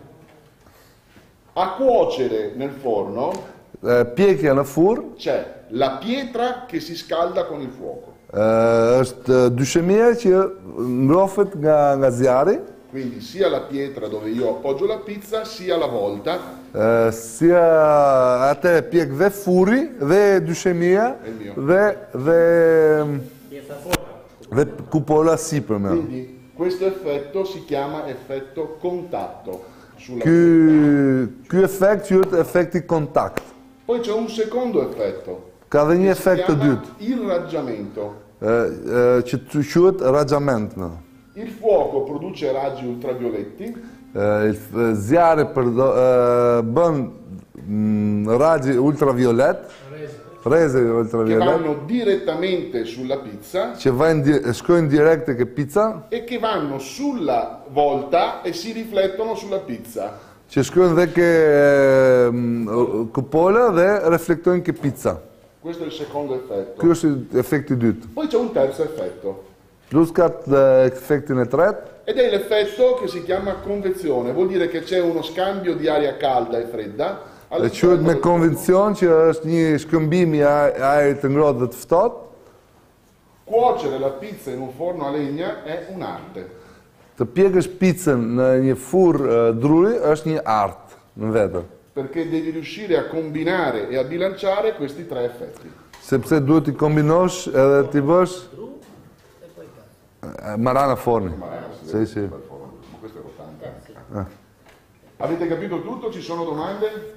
A cuocere nel forno E, Pjekja në furr c'è la pietra che si scalda con il fuoco. e, është dyshemia që ngrofet nga nga zjarri. Quindi sia la pietra dove io appoggio la pizza, sia la volta. Uh, si atë pjek dhe furri dhe dyshemia È il mio. dhe dhe Pjesa forta. dhe kupola sipër me. Quindi questo effetto si chiama effetto contatto sulla Ky pietra. ky efekt quhet efekti kontakt. Poi c'è un secondo effetto Ka dhe një che si efekt të chiama dytë, irraggiamento. ë ë, që të quhet raxhament. No. Il fuoco produce raggi ultravioletti Ë, il f- Zjarri përdo, ë, bën mm, raggi ultraviolet, reze che ultraviolet, vanno direttamente sulla pizza që vajnë di- shkojnë direkt tek e pizza, e che vanno sulla volta e si riflettono sulla pizza. që shkojnë dhe ke e, mm, kupola dhe reflektojnë ke pizza. Questo è il secondo effetto. Ky është efekti i dytë. Poi c'è un terzo effetto Plus ka të efektin e tretë, ed è l'effetto che si chiama convezione. Vuol dire che c'è uno scambio di aria calda e fredda e all'interno quhet me del konvencion që është një shkëmbim i a- ajrit të ngrohtë dhe të ftohtë. Cuocere la pizza in un forno a legna è un'arte. Të pjekësh picën në një furr e, druri është një art në vetë, Perché devi riuscire a combinare e a bilanciare questi tre effetti. sepse duhet t'i kombinosh edhe t'i bësh Gru e poi gas. e, marana forni. Ma eh, si Sì, vede sì. per forno, ma questo è rotante. Avete capito tutto? Ci sono domande?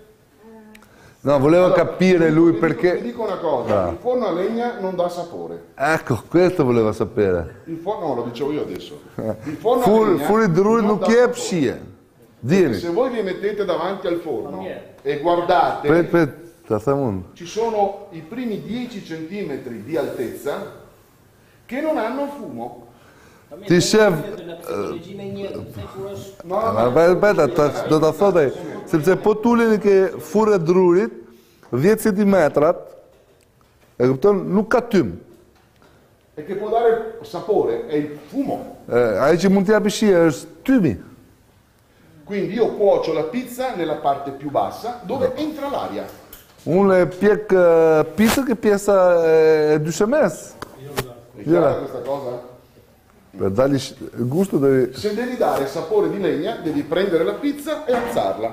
No, volevo Allora, capire vi- lui vi dico- perché... Vi dico una cosa, Ah. il forno a legna non dà sapore. Ecco, questo volevo sapere. Il forno, no, lo dicevo io adesso. Il forno a Fur, legna furri druri non nuk dà jep sapore. shije. Se Dini. voi vi mettete davanti al forno Non è. e guardate, Pret, pret, ta them unë. ci sono i primi dieci centimetri di altezza che non hanno fumo. Ti shef, Në psikologjin e njerëzit, se kur është No, no, Ma no. vet vet ata do ta thotë, sepse po tuleni ke furrë e drurit dhjetë centimetra, e kupton, nuk ka tym. E che può dare sapore è il fumo. E, Ai që mund të japë shije është tymi. Quindi io cuocio la pizza nella parte più bassa dove entra l'aria. Unë e pjek e, picën che pjesa e, e dyshemes. È Io chiara la- questa cosa? Per dargli sh- gusto devi... Se devi dare sapore di legna, devi prendere la pizza e alzarla.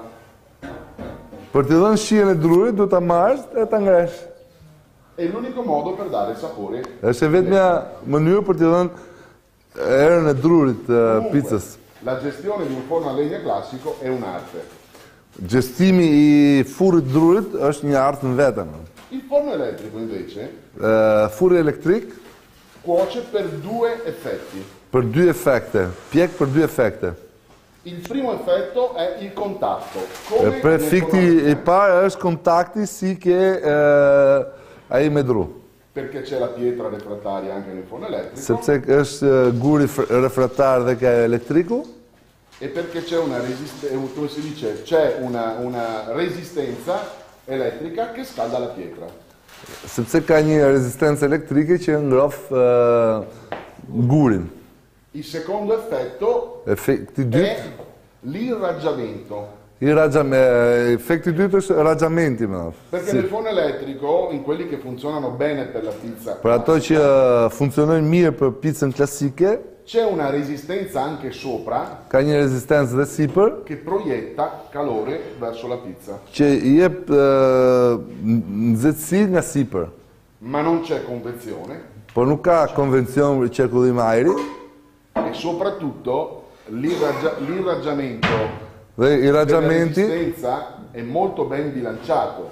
Për të dhënë shijen e drurit, do ta marrësh e ta ngresh. È l'unico modo per dare sapore. Është e vetmja mënyrë për të dhënë erën e drurit e Comunque, picës. la gestione di un forno a legna classico è un'arte. Gjestimi i furrit drurit është një art në vetën. Il forno elettrico invece E, Furri elektrik cuoce per due effetti. për dy efekte, pjek për dy efekte. Il primo effetto è il contatto. E Come për nel efekti forno a legna, i parë është kontakti si ke e, ai me dru. perché c'è la pietra refrattaria anche nel forno elettrico Sepse është e, guri fr- refratar dhe ka elektriku, e perché c'è una resistenza, come si dice, c'è una, una resistenza elettrica che scalda la pietra. sepse ka një rezistencë elektrike që ngrof e, gurin. Il secondo effetto Efekti è dytë, l'irraggiamento. i raxham, e, efekti dytë është raxhamenti më. Perché Si, nel forno elettrico, in quelli che funzionano bene per la pizza, për ato që e, funksionojnë mirë për picën klasike, c'è una resistenza anche sopra ka një rezistencë dhe sipër che proietta calore verso la pizza, që i jep e, nxehtësi nga sipër. ma non c'è convezione Por nuk ka konvencion për qarkullim ajri e soprattutto l'irraggia- l'irraggiamento dhe i della raxhamenti resistenza è molto ben bilanciato.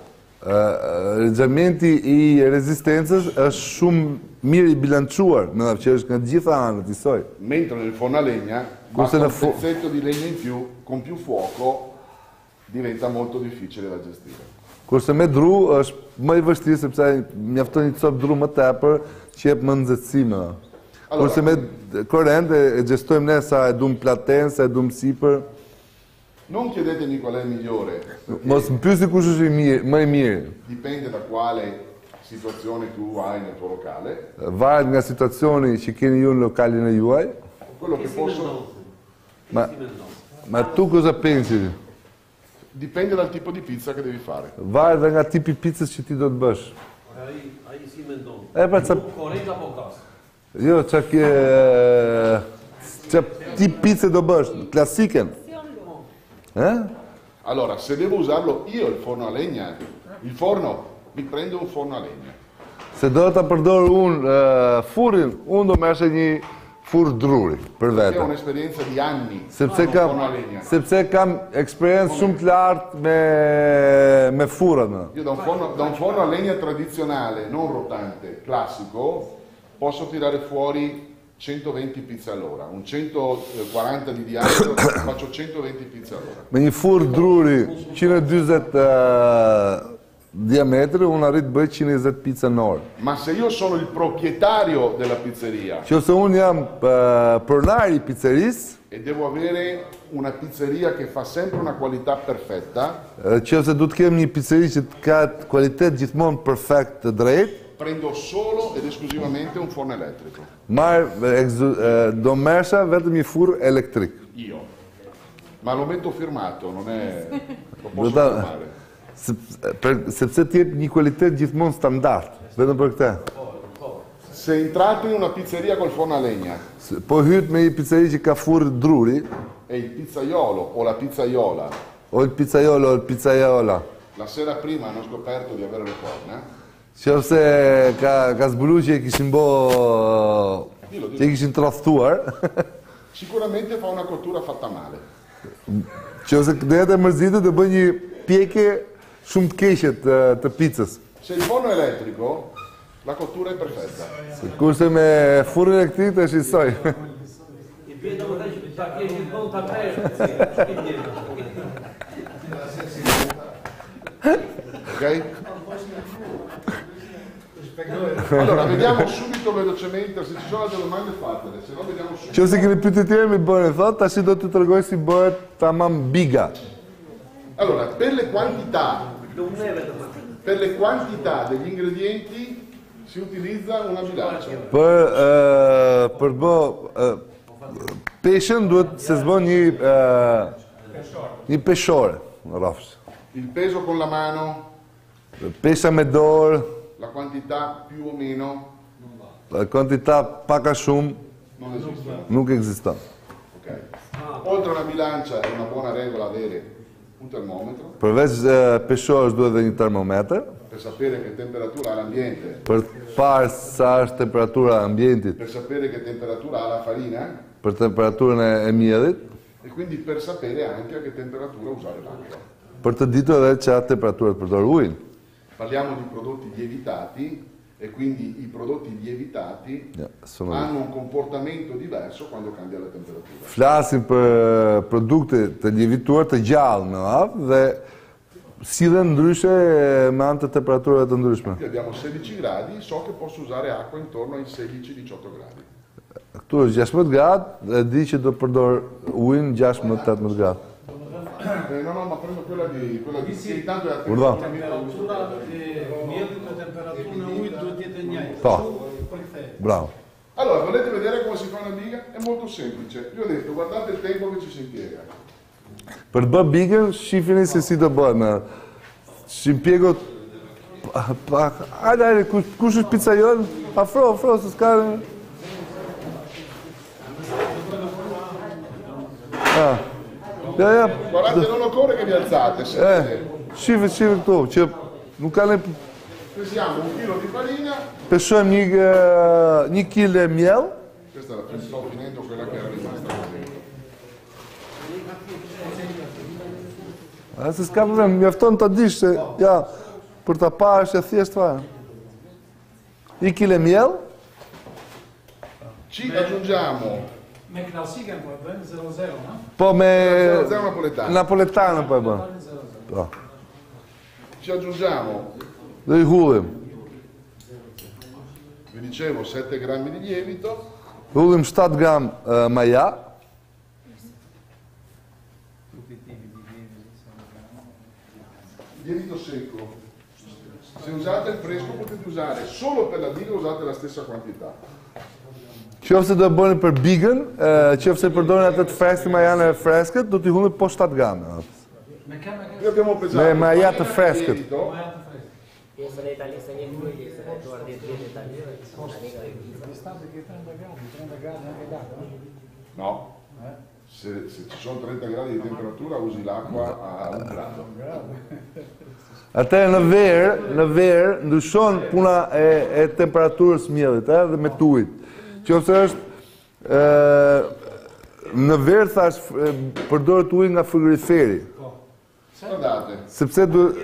Reglamenti i rezistencës është shumë mirë i bilancuar, me që është nga gjitha anët i soj. Mentre nel forno a legna, basta un pezzetto di legna in più, con più fuoco, diventa molto difficile da gestire. Kurse me dru është më i vështirë sepse mjafton një copë dru më tepër që jep më nxehtësi më. Kurse me korrent e gestojmë ne sa e dum platen, sa e dum sipër. Non chiedetemi qual è il migliore. Mos më pyesni kush është i mirë, më i mirë. Dipende da quale situazione tu hai nel tuo locale. Varet nga situacioni që keni ju në lokalin e juaj. Quello che posso... Ma, ma tu cosa pensi? Dipende dal tipo di pizza che devi fare. Varet dhe nga tipi pizzës që ti do të bësh. Ai ai si mendon. E pra ca Korrent apo gas? Jo, çka ke ç'a tip pizze do bësh? Klasiken. Eh? Allora, se devo usarlo io il forno a legna, il forno, mi prendo un forno a legna. Se do ta përdor unë uh, furrin, unë do merresha një furr druri për È vete. un'esperienza di anni Sepse con kam forno a legna. sepse kam eksperiencë shumë të lartë me me furrat. No? Io da un, forno, da un forno a legna tradizionale, non rotante, classico, posso tirare fuori centoventi pizze all'ora. Un centoquaranta di diametro, faccio centoventi pizze all'ora. Me një furr druri njëqind e dyzet uh, diametri, unë arrit bëj njëqind e njëzet pizza në orë. Ma se io sono il proprietario della pizzeria Qofse unë jam uh, pronari i pizzerisë, e devo avere una pizzeria che fa sempre una qualità perfetta, uh, qofse du të kem një pizzeri që të ka kualitet gjithmonë perfekt të drejtë, prendo solo ed esclusivamente un forno elettrico. marr uh, do merresha vetëm një furr elektrik. Io. Ma lo metto firmato, non è... lo Do posso ta, firmare. sep- per- sepse ti jep një kualitet gjithmonë standard, vetëm për këtë. Se entrate in una pizzeria col forno a legna Se- Po hyt me një pizzeri që ka furr druri, e il pizzaiolo o la pizzaiola o il pizzaiolo o il pizzaiola, la sera prima hanno scoperto di avere le corna, qofse ka ka zbulu që e kishin bo Dillo, dillo. që e kishin tradhtuar, sicuramente fa una cottura fatta male. qofse do jetë e mërzitur të bëj një pjekje shumë të keqe të, të pizzës. Se il forno è elettrico, la cottura è perfetta. Kurse me furrin elektrik është i soj. I bie domethënë që ta kesh gjithmonë ta presh. Ok? Allora, vediamo subito velocemente, se ci sono delle domande fatele, se no vediamo subito. Qofse keni pyetje tjerë mi bëni, thot, tash do t'ju tregoj si bëhet tamam biga. Allora, per le quantità, per le quantità degli ingredienti si utilizza una bilancia. Për ë për bë ë, peshën duhet se zbon një ë një peshore, rrafsh. Il peso con la mano, Pesha me dorë, la quantità più o meno, quantità pak a shumë non esiste. nuk ekziston. Ok? Oltre a una bilancia è una buona regola avere un termometro Përveç ë, peshorës duhet edhe një termometër per sapere che temperatura ha l'ambiente, për të parë sa është temperatura e ambientit, per sapere che temperatura ha la farina për temperaturën e, e miellit, e quindi per sapere anche a che temperatura usare l'acqua. për të ditur edhe çfarë temperaturë të përdor ujin. Parliamo di prodotti lievitati e quindi i prodotti lievitati Ja, sono hanno un comportamento diverso quando cambia la temperatura. Flasim për produkte të lievituar të gjallë në avë dhe sillen ndryshe me anë të temperaturave të ndryshme. Qui abbiamo sedici gradi, so che posso usare acqua intorno ai sedici diciotto gradi. Këtu është gjashtëdhjetë gradë dhe di që do përdor ujin gjashtëdhjetë tetëmbëdhjetë gradë. Eh, no, no, ma prendo quella di... Quella di sì, intanto è Urda. Temperatura e miellit e temperatura në ujë duhet jetë e njëjtë. Po. Për i the. Bravo. Allora, volete vedere come si fa una biga? È molto semplice. Io ho detto, guardate il tempo che ci si impiega. Për të bërë bigën, shifini se si do bëhet me shimpjegot. Pa, hajde, hajde, kush, kush është pizzaiol? Afro, afro, se s'ka. Ah. Ja, ja. Guardate, non occorre che vi alzate. Eh, Siete... shifi, shifi këtu, që nuk ka ne Pesiamo un chilo di farina. peshojmë një ë, një kile miell. Questa la sto finendo quella che era rimasta qua dentro. A se s'ka problem, mjafton ta dish se ja, Për ta parë është e thjeshtë fare. I kile miell, Ci aggiungiamo Me klasiken po e bëjmë zero zero, no? po me zero zero napoletano. napoletano po e bën. zero zero. Po. Ci aggiungiamo, Dhe i hullim. vi dicevo, sette grammi di lievito, Hullim shtatë gram uh, maja, lievito secco. Se usate il fresco potete usare solo per la diga, usate la stessa quantità. qofse do e bëni për bigën, uh, qofse përdorni atë të freskët majane e freskët, do t'i hulli po shtatë gram. Me ke me Qui abbiamo pesato Me maia farina të e freskët. lievito, Jesë në Itali se një kuj, jesë në duar ditë vjetë Itali. L'estate che trenta gradi, trenta gradi anche d'acqua. no. Se, se ci sono trenta gradi di temperatura usi l'acqua a un grado. Atëherë në verë, në verë ndryshon puna e, e temperaturës miellit, eh, dhe me ujit. Qofse është ë në verë thash e, përdoret uji nga frigoriferi, Guardate, sepse duhet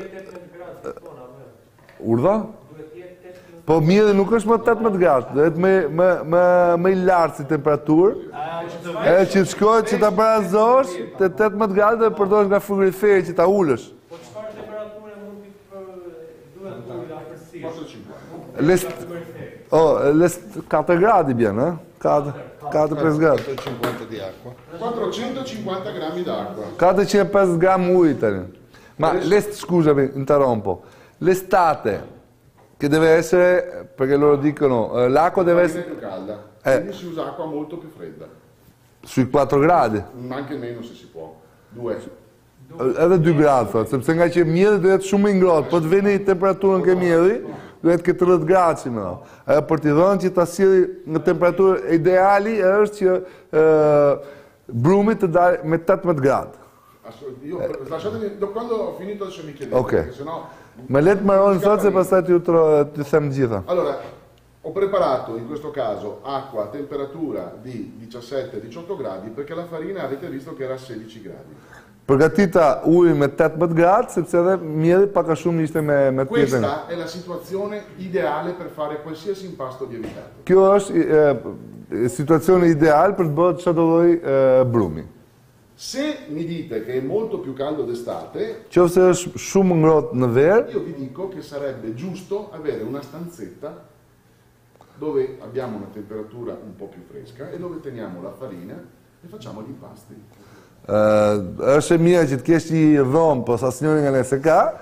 urdha? Po mielli nuk është më tetëmbëdhjetë gradë, duhet më më më më i lartë si temperaturë. Edhe që të shkojë që ta barazosh te tetëmbëdhjetë gradë dhe përdorosh nga frigoriferi që ta ulësh. Po çfarë temperature mund të duhet uji afërsi? quattrocentocinquanta. Les oh, les katër gradi bjen, eh? katër, katër pesë gradë. quattrocentocinquanta di acqua. quattrocentocinquanta grammi d'acqua. quattrocento e pesëdhjetë gram ujë tani. Ma l'est, scusami, interrompo. L'estate, che deve essere, perché loro dicono, eh, l'acqua deve La essere farina è più calda, Eh. quindi si usa acqua molto più fredda. sui quattro gradi. Ma anche meno se si può. Due. Edhe dy gradë, thot, sepse nga që mielli do jetë shumë i ngrohtë, po të vini temperaturën ke mielli, do jetë ke tridhjetë gradë si më. Edhe për t'i dhënë që ta sjelli në temperaturë ideali është që ë brumi të dalë me tetëmbëdhjetë gradë. Assolut- Io, lasciatemi, do- quando ho finito adesso mi chiedete, Ok. perché sennò... Me le të mbaroni sot se pastaj t'ju tro- t'ju them gjitha. Allora, ho preparato in questo caso acqua a temperatura di diciassette diciotto gradi perché la farina avete visto che era a sedici gradi. Përgatita ujë me tetëmbëdhjetë gradë, sepse edhe mielli pak a shumë ishte me me tjetër. Questa è la situazione ideale per fare qualsiasi impasto lievitato. Kjo është e, situazione ideale për të bërë çdo lloj e, brumi. Se mi dite che è molto più caldo d'estate, Qofse është shumë ngrohtë në verë, io vi dico che sarebbe giusto avere una stanzetta dove abbiamo una temperatura un po' più fresca e dove teniamo la farina e facciamo gli impasti. ë është e mirë që të kesh një dhomë, po sa signori nga ne se ka,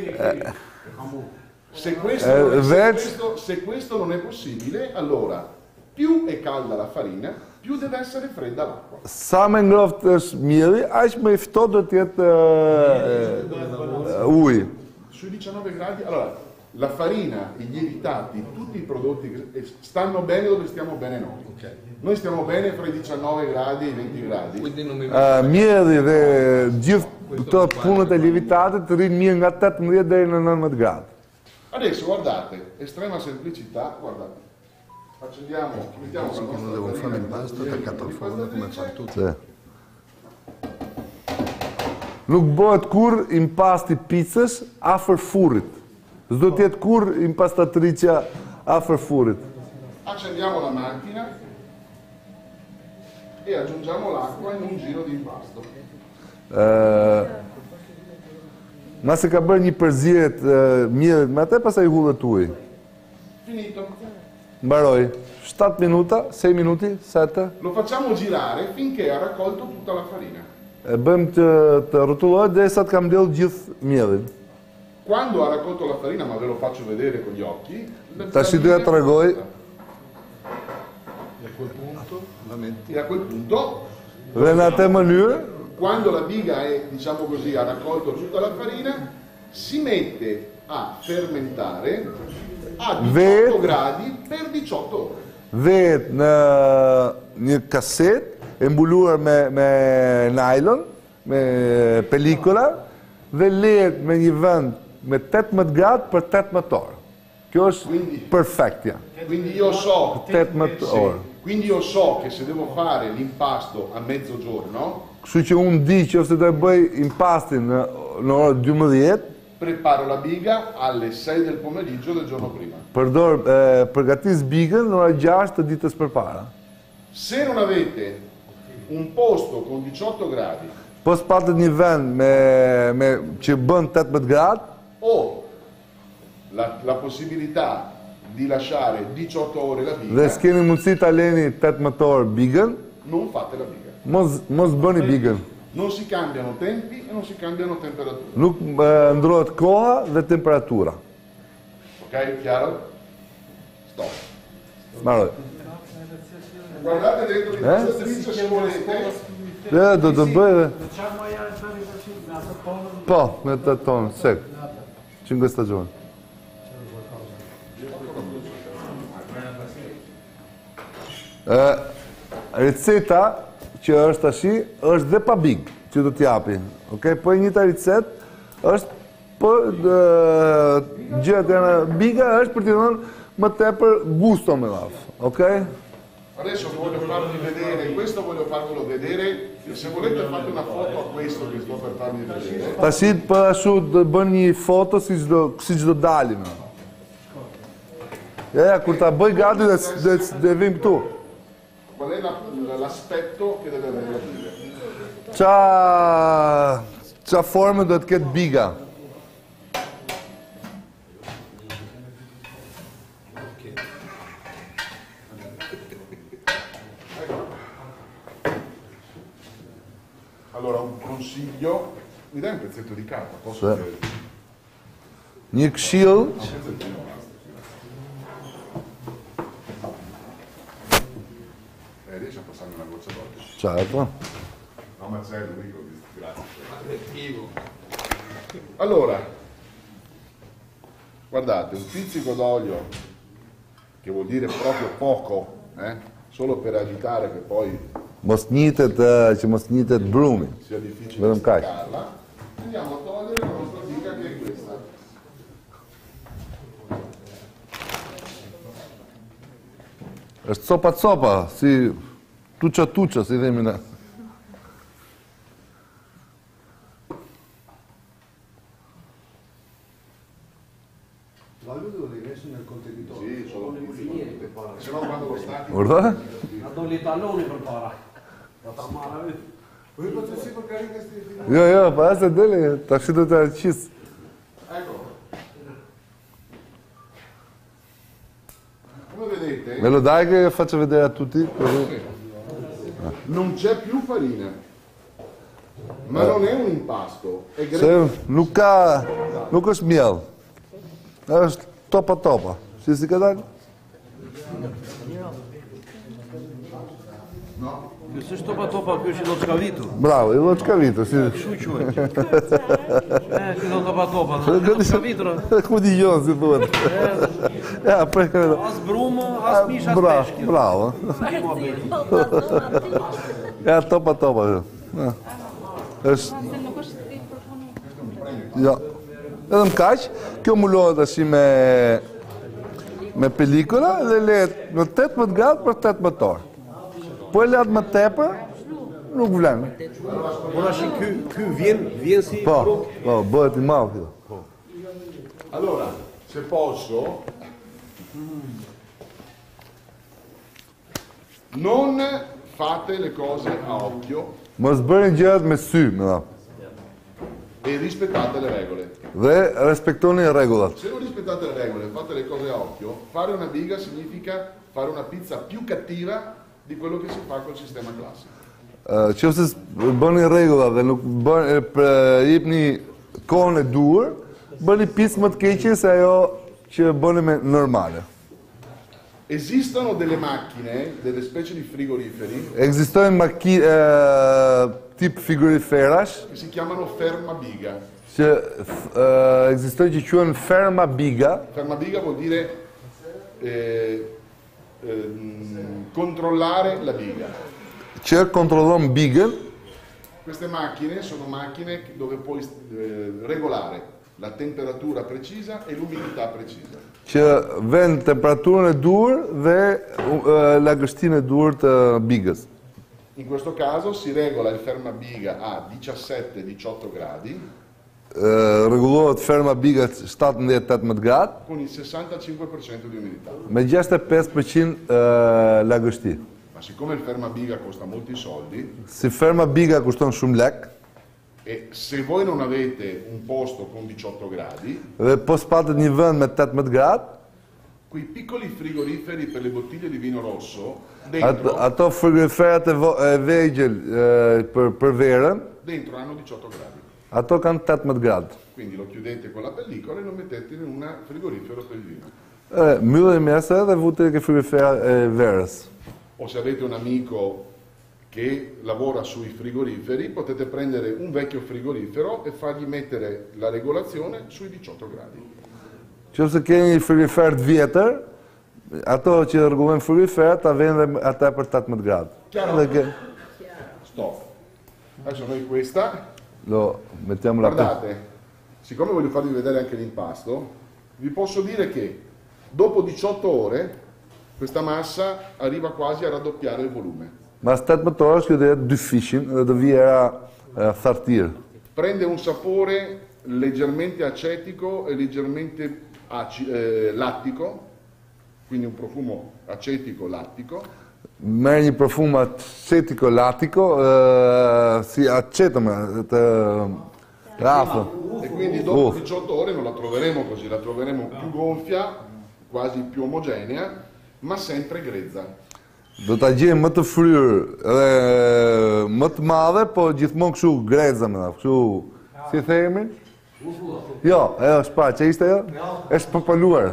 Se questo, Eh, non è, se, vec- questo, se questo non è possibile, allora più è calda la farina, più deve essere fredda l'acqua. sa më ngrohtë është mielli, aq më i ftohtë do të jetë ë, ë, uji. Sui diciannove gradi, allora la farina, i lievitati, tutti i prodotti che stanno bene dove stiamo bene noi. Noi stiamo bene fra i diciannove gradi e i venti gradi. Quindi non mi Ë, mielli dhe gjithë këto punët e lievitatit të rrinë mirë nga tetëmbëdhjetë deri në nëntëmbëdhjetë gradë. Adesso guardate, estrema semplicità, guardate. Accendiamo, mettiamo la nostra devo farina fare l'impasto attaccato al forno come fanno tutti. Se. Nuk bëhet kur impasti pizzës afër furrit. S'do të jetë kur impastatricia afër furrit. Accendiamo la macchina e aggiungiamo l'acqua in un giro di impasto. Ë Mase ka bërë një përzierje të miellit me atë, pastaj hullet uji. Finito. Mbaroi. shtatë minuta, sei minuti, sette. Lo facciamo girare finché ha raccolto tutta la farina. E bëjmë të, të rrotullohet derisa të ka mbledhur gjithë mielin. Quando ha raccolto la farina, ma ve lo faccio vedere con gli occhi, la- Tash la i doja biga è t'rregoj. pronta. E a quel punto la metti. E a quel punto, Dhe në atë mënyrë, quando la biga è, diciamo così, ha raccolto tutta la farina, si mette a fermentare a diciotto Ve- gradi per diciotto ore. vehet në një kaset e mbuluar me, me nylon, me pelikola, dhe lehet me një vend me tetëmbëdhjetë gradë për tetëmbëdhjetë orë. Kjo është Quindi- perfektja. Quindi io so, tetëmbëdhjetë sì, orë. quindi io so che se devo fare l'impasto a mezzogiorno, Kështu që unë di që ose do e bëj impastin në, në orë dymbëdhjetë, preparo la biga alle sei del pomeriggio del giorno prima. Përdor, e, përgatis bigën në ora gjashtë të ditës përpara. Se non avete un posto con diciotto gradi Po s'patët një vend me, me, që bën tetëmbëdhjetë gradë, o la, la possibilità di lasciare diciotto ore la dhe biga, s'keni mundësi ta leni tetëmbëdhjetë orë bigën, non fate la biga. mos, mos bëni bigën. Non si cambiano tempi e non si cambiano temperature. Nuk e, ndrohet koha dhe temperatura. Ok? Chiaro? Stop. Mbaroj. Guardate dentro l'impostatrice se volete. Dhe do të bëj dhe... Çfarë më janë tani tash me atë tonën? Po, me të tonë, sek. Që nga stagjon. E, receta që është tashi, është dhe pa big, që do t'japi. Okay? Po e njëta recet, është për gjërat e në biga, është për t'i dhënë më tepër gusto me laf. Okay? Adesso voglio farvi vedere, questo voglio farvelo vedere, se volete fate una foto a questo che sto per farvi vedere. Tashi për ashtu të bën një foto si çdo si çdo dalim. Ja, ja, kur ta bëj gati dhe dhe dhe vim këtu. Qual è la- l'aspetto che deve avere la biga? Qa qa formë do të ketë biga? Allora, un consiglio, mi dai un pezzetto di carta? Posso Sì. chiederti? Një këshill, Eh, riesci a passarmi una goccia d'olio? certo. No, Marcello, dico, grazie. Allora, guardate, un pizzico d'olio, che vuol dire proprio poco, eh? Solo per evitare che poi Mos njitet, eh, që mos njitet brumi. sia difficile Vedem kaq. staccarla, andiamo a togliere la nostra biga che è questa. Është copa copa, si tuqa tuqa, si themi ne. L'olio devo rimesso nel contenitore. Sì, solo un pizzico. Se no quando lo stacchi... Urdhë? Na do litaloni për para. Do ta marrë. Poi potresti portare questi... Jo, jo, pa asë dele, tash do të qis. Ecco. Come vedete, Me lo dai che faccio vedere a tutti? Così. non c'è più farina. Ma non è un impasto, è Se greco. nuk ka, nuk është mjell. Është topa topa. Si si ka dalë? Ky s'është topa topa, ky është i lloçkavitu. Bravo, i do të ka vitu. Si... Kështu quhet. E, ky do topa topa. Lloçkavitur. Ku di gjonë, si thuhet. Ja, prej ka... As brumë, as mish, as Bravo, peshk. bravo. Ja, topa topa. Ja. Është... Ja. Edhe më kaq, kjo mulohet tash me me pelikola dhe lehet në tetëmbëdhjetë gradë për tetëmbëdhjetë orë. Po e lehet më tepër, nuk vlen. Po tash ky ky vjen vjen si Po, brumë. po, bëhet i madh kjo. Allora, se posso, non fate le cose a occhio Mos bëni gjërat me sy, më dha. e rispettate le regole. Dhe respektoni rregullat. Se non rispettate le regole, fate le cose a occhio, fare una biga significa fare una pizza più cattiva di quello che si fa col sistema classico. Uh, Qofse bëni rregulla dhe nuk bën e, për- jepni kohën e duhur, bëni picë më të keqe se ajo që bëni me normale. Esistono delle macchine, delle specie di frigoriferi Ekzistojnë maki, e, tip frigoriferash che si chiamano fermabiga. që e, ekzistojnë që quhen ferma biga, Fermabiga vuol dire eh, ehm, controllare la biga. që kontrollon bigën. Queste macchine sono macchine dove puoi eh, regolare la temperatura precisa e l'umidità precisa. Që vend temperaturën e duhur dhe e, lagështinë e duhur të bigës. In questo caso si regola il fermabiga a diciassette diciotto gradi uh, rregullohet ferma biga settantatré ottantatré gradë con il sessantacinque per cento di umidità. me gjashtëdhjetë e pesë përqind uh, lagështi. Ma siccome il fermabiga costa molti soldi, Si ferma biga kushton shumë lek e se voi non avete un posto con diciotto gradi, dhe po s'patet një vend me ottantatré gradë, quei piccoli frigoriferi per le bottiglie di vino rosso, At, dentro, ato frigoriferat e, vo- e vegjël e, për, për verën, dentro hanno diciotto gradi. ato kanë ottantatré gradë. Quindi lo chiudete con la pellicola e lo mettete in un frigorifero per il vino. E, mbyllë mesa dhe vute ke frigorifera e verës. O se avete un amico che lavora sui frigoriferi, potete prendere un vecchio frigorifero e fargli mettere la regolazione sui diciotto gradi. Qofse keni një frigorifer të vjetër, ato që rregullojnë frigoriferat, ta vënë dhe ata për ottantatré gradë. Chiaro? Dhe ke, Stop. Adesso noi questa, lo mettiamo la guardate, siccome voglio farvi vedere anche l'impasto, vi posso dire che dopo diciotto ore questa massa arriva quasi a raddoppiare il volume. Mas ottantatré orësh kjo do jetë dy fishin dhe do vijë era thartir. Prende un sapore leggermente acetico e leggermente aci- eh, lattico, quindi un profumo acetico-lattico, Merr një profum acetico-lattico, uh, si aceto, ma të rafo. e quindi dopo Uff. diciotto ore non la troveremo così, la troveremo più gonfia, quasi più omogenea, ma sempre grezza. Do ta gjejmë më të fryrë dhe më të madhe, po gjithmonë kështu greza më dha, kështu si themi? Jo, ajo s'pa, që ishte ajo? Është pëpaluar.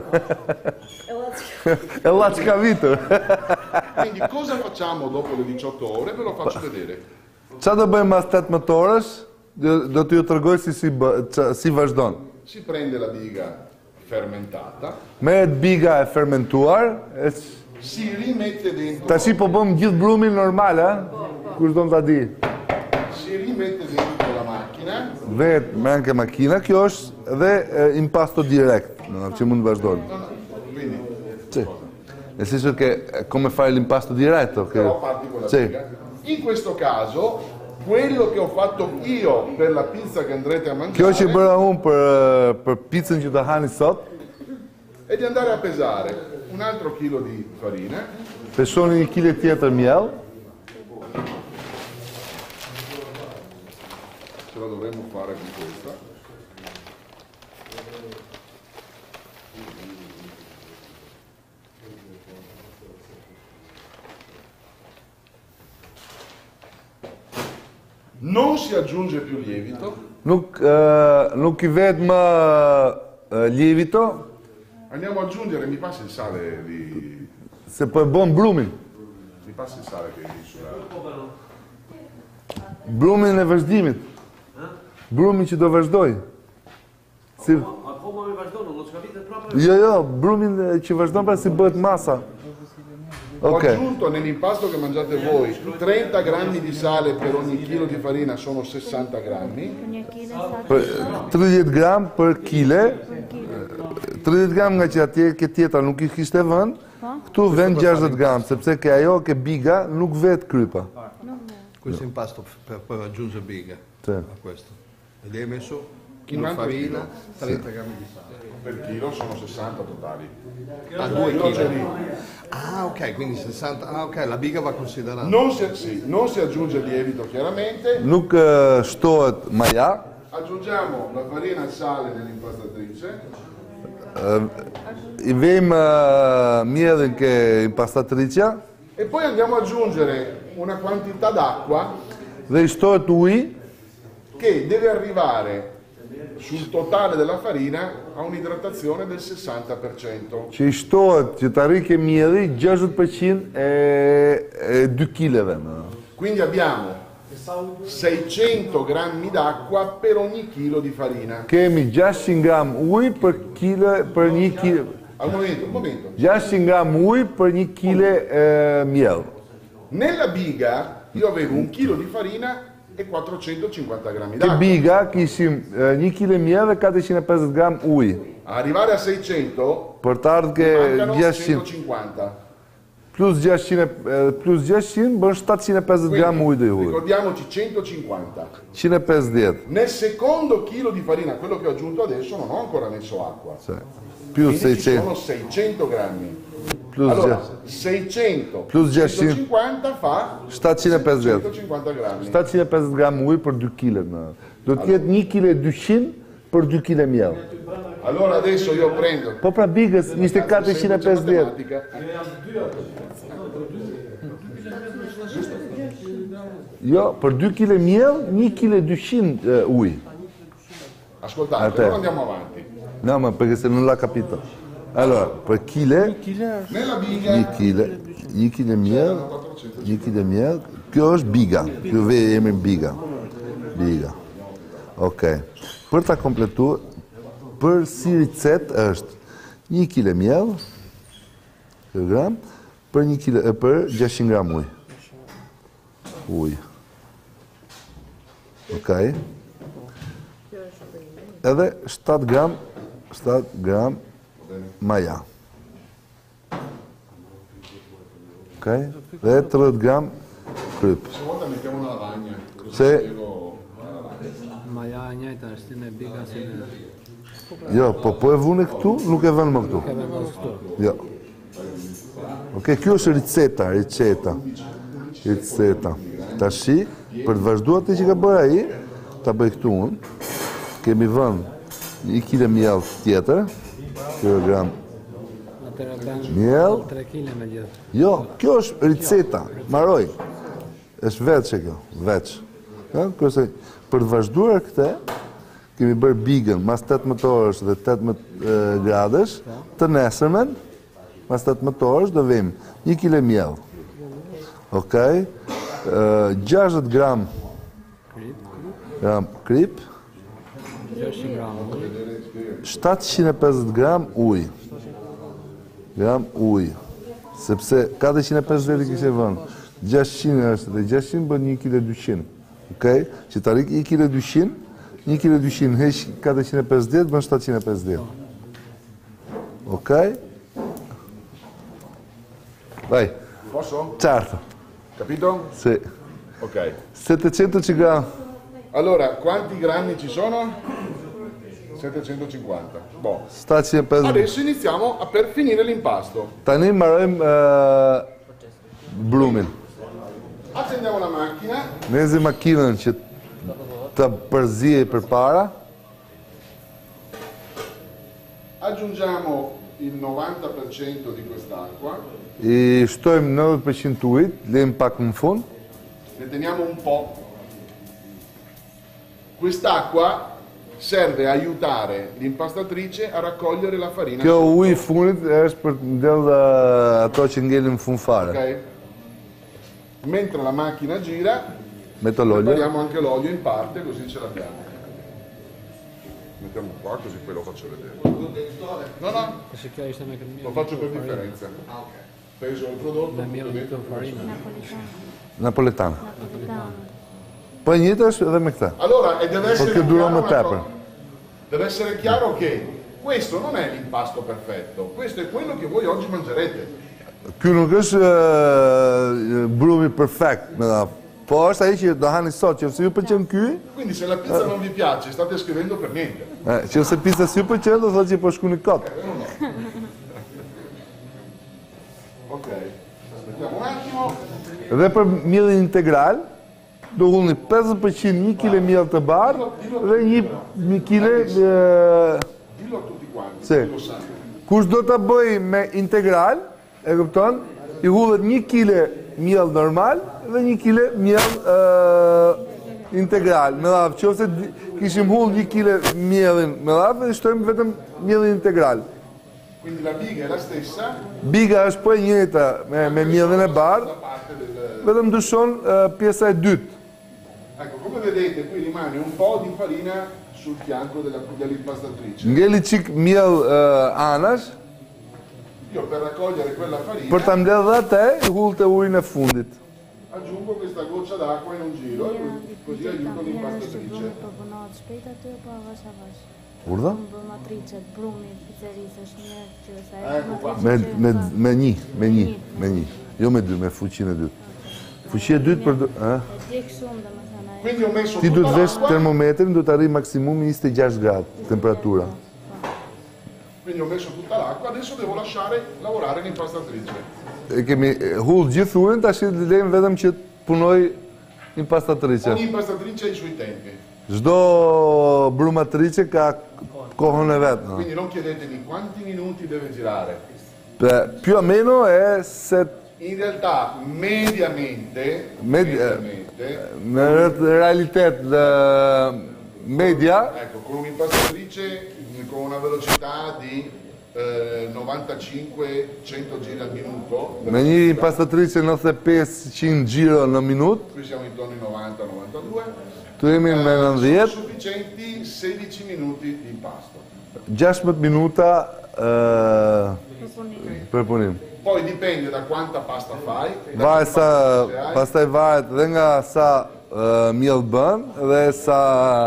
E llaçka vitur. Quindi cosa facciamo dopo le diciotto ore? Ve lo faccio vedere. Qa do bëjmë mas ottantatré orësh? Do, do t'ju tregoj si si, bë- qa- si vazhdon. Si prende la biga fermentata, Merret biga e fermentuar, e s- si rimette dentro, tashi po bëm gjithë brumin normal, a? Kush do ta di? si rimette dentro la macchina. Vetë me anche makina, kjo është dhe e, impasto direct, no, që mund të vazhdojmë. No, no, quindi Sì. Nel senso che è come fare l'impasto diretto. Che... però parti con la Sì. biga. In questo caso, quello che ho fatto io per la pizza che andrete a Kjo që mangiare bëra unë për, për pizzën që të hani sot, è di andare a pesare un altro chilo di farina, peshoni një kile tjetër miell, ce la dovremmo fare con questa. Non si aggiunge più lievito, nuk, ë, nuk i vetë më ë, lievito, andiamo ad aggiungere, mi passi il sale di... se po e bën brumin. mi passi il sale che è lì sulla... Brumin e vazhdimit. Brumin që do vazhdoj. Si, Akoma me vazhdojnë, non s'kapite proprio. jo, jo, brumin e që vazhdon pra si bëhet masa. Ho Ok. aggiunto nell'impasto che mangiate voi trenta grammi di sale per ogni chilo di farina, sono sessanta grammi. Për tridhjetë gram për kile, tridhjetë gram nga që atje ke tjetra nuk i kishte vënë, këtu vend gjashtëdhjetë gram, sepse ke ajo ke biga nuk vet krypa. Questo impasto per poi aggiunge biga Sì. a questo. Ed hai messo Un chilo altro farina, chilo. trenta grammi di sale. Per chilo sono sessanta totali. Ah, due Io c'è chili. lì. Ah, ok, quindi sessanta. Ah, ok, la biga va considerata. Non si, sì, non si aggiunge il lievito chiaramente, Nuk uh, shtohet maja, aggiungiamo la farina e il sale nell'impastatrice, i vejmë uh, miellin ke impastatricia e poi andiamo ad aggiungere una quantità d'acqua dhe i shtohet uji che deve arrivare sul totale della farina a un'idratazione del sessanta per cento. që i shtohet që të arri ke mielli gjashtëdhjetë përqind e, e dy kileve. Më. Quindi abbiamo seicento grammi d'acqua per ogni chilo di farina. Kemi gjashtëqind gram uj për kile për një kile. Al momento, un momento. gjashtëqind gram uj për një kile e, miell. Nella biga io avevo un chilo di farina e quattrocentocinquanta grammi Ke d'acqua. biga kishim e, një kile miell dhe katërqind e pesëdhjetë gram uj. A arrivare a seicento Për të ardhur ke mancano gjashtëqind, centocinquanta. plus gjashtëqind e- plus gjashtëqind bën shtatëqind e pesëdhjetë gram ujë do i hudhër. Ricordiamoci centocinquanta. centocinquanta. Nel secondo chilo di farina, quello che ho aggiunto adesso, non ho ancora messo acqua. Sì. Più Quindi ci seicento. sono seicento grammi. Plus Allora, gjashtëqind. seicento Plus gjashtëqind. centocinquanta fa shtatëqind e pesëdhjetë. centocinquanta grammi. shtatëqind e pesëdhjetë gram ujë për dy kile. në- Do të jetë një kile e dyqind për dy kile miell. Allora adesso io prendo Po pra bigës ishte katërqind e pesëdhjetë. matematica. Jo, për dy kile miell, një kile e dyqind e, ujë. Ascoltate, A te. allora andiamo avanti. No, ma perché se non l'ha capito. Allora, per kile, Nella biga një kile, një kile miell, një kile miell, kjo është biga. Kjo ve emrin biga. Biga. Okej. Për ta kompletuar, për si ricet është një kile miell, kilogram, për një kile, e për gjashtëqind gram ujë. Ujë. Okej. Edhe shtatë gram, shtatë gram maja. Ok? Dhe tridhjetë gram kryp. stavolta mettiamo una lavagna. così Se- spiego- Maja e njëjta është si në biga si në Jo, po po e vune këtu, nuk e vënë më këtu. këtu. Jo. Ok, kjo është riceta, riceta. Riceta. Tashi, për të vazhduar atë që ka bërë ai, ta bëj këtu unë. Kemi vënë një kile miell tjetër, kilogram Atëra bën miell. tre kile me gjithë. Jo, kjo është riceta, maroj. Është veçe kjo, veç. Ja, kurse për të vazhduar këtë, kemi bërë bigën mas tetëmbëdhjetë orësh dhe tetëmbëdhjetë e, gradësh, të nesërmen, mas tetëmbëdhjetë orësh do vim një kile miell. Okej? E, gjashtëdhjetë gram gram krip, gjashtëqind gram ujë. shtatëqind e pesëdhjetë gram ujë. Gram ujë. Sepse katërqind e pesëdhjetë i kishe vënë. gjashtëqind është dhe gjashtëqind bën një kile e dyqind. Okej? Që ta rik një kile e dyqind, një kile e dyqind heq katërqind e pesëdhjetë bën shtatëqind e pesëdhjetë. Okej? Vai, Posso? certo. Capito? Sì. Ok. settecento gram. Allora, quanti grammi ci sono? settecentocinquanta. Boh. shtatëqind e pesëdhjetë. Adesso iniziamo a per finire l'impasto. Tani mbarojmë e, brumin. Accendiamo la macchina. Nezi makinën që të përzije për para. Aggiungiamo il novanta per cento di quest'acqua. I shtojmë nëntëdhjetë përqind ujit, lejmë pak në fund. Ne teniamo un po'. Quest'acqua serve a aiutare l'impastatrice a raccogliere la farina. Kjo sotto, ujë i fundit është për të ndellë ato që ngelim në fund fare. ok? Mentre la macchina gira, Me të lolje. prepariamo anche l'olio in parte, così ce l'abbiamo. Mettiamo qua, così poi lo faccio vedere. No, no, Tash kjo ishte me këtë lo mirë. faccio per differenza. Peso il prodotto, Me mirë tutto dentro. këtë farinë. Napoletana. Po e njëjtë është edhe me këtë. Allora, e deve essere che dura chiaro un una tepper. cosa. Deve essere chiaro che questo non è l'impasto perfetto, questo è quello che voi oggi mangerete. Ky nuk është e, brumi perfekt, me dha. Po është ai që do hani sot, që nëse ju pëlqen ky, Quindi se la pizza non vi piace, state scrivendo per niente. e, që nëse pizza si ju pëlqen, do thotë që po shkuni kot. Ok, aspettiamo un attimo. Dhe për mielin integral, do hullni pesëdhjetë përqind një kile miell të bardhë dhe një, një kile e, Dillo a tutti quanti, Sì. lo sanno. kush do ta bëj me integral, e kupton? I hullet një kile miell normal dhe një kile miell ë, integral. Me radhë, nëse di- kishim hull një kile miellin me radhë, dhe shtojmë vetëm mielin integral. Quindi la biga è la stessa Biga është po e njëjta me, me mielin e bardhë, da parte del... vetëm ndryshon ë, pjesa e dytë. Ecco, come vedete qui rimane un po' di farina sul fianco della, dell'impastatrice. Ngeli çik miell ë, anash, Io per raccogliere quella farina për ta mbledhur atë, i hull të ujin e fundit. aggiungo questa goccia d'acqua in un giro e così aiuto l'impastatrice. Po punohet shpejt aty apo avash avash? Urdhë? Brumatrice, brumi, pizzerisë, është mirë që sa e Ecco qua. Me, me, me një, me një, me një. Jo me dy, me fuqinë e dytë. Fuqia e dytë për... Eh? Djek shumë dhe më thëna. Quindi ho messo Ti tutta duhet vesh l'acqua, termometrin, duhet arri maksimumi njëzet e gjashtë gradë temperatura. quindi ho messo tutta l'acqua, adesso devo lasciare lavorare l'impastatrice. E kemi hull gjithë urin, tash lejmë vetëm që të punoj impastatrice. Ogni impastatrice ha i suoi tempi. Çdo brumatrice ka kohën e vet. No? Quindi non chiedetemi quanti minuti deve girare. Beh, più o meno è se In realtà, mediamente, Med- mediamente në realitet dhe media ecco, con un'impastatrice con una velocità di eh, novantacinque cento giri al minuto, me një impastatrice nëntëdhjetë e pesë qind gjiro në minutë, qui siamo intorno ai novanta novantadue, tu jemi me sono nëntëdhjetë, sufficienti sedici minuti di impasto. gjashtëdhjetë minuta ë, për punim. Poi dipende da quanta pasta fai, da Vaj che sa, impastatrice hai. pastaj varet dhe nga sa uh, miell bën dhe sa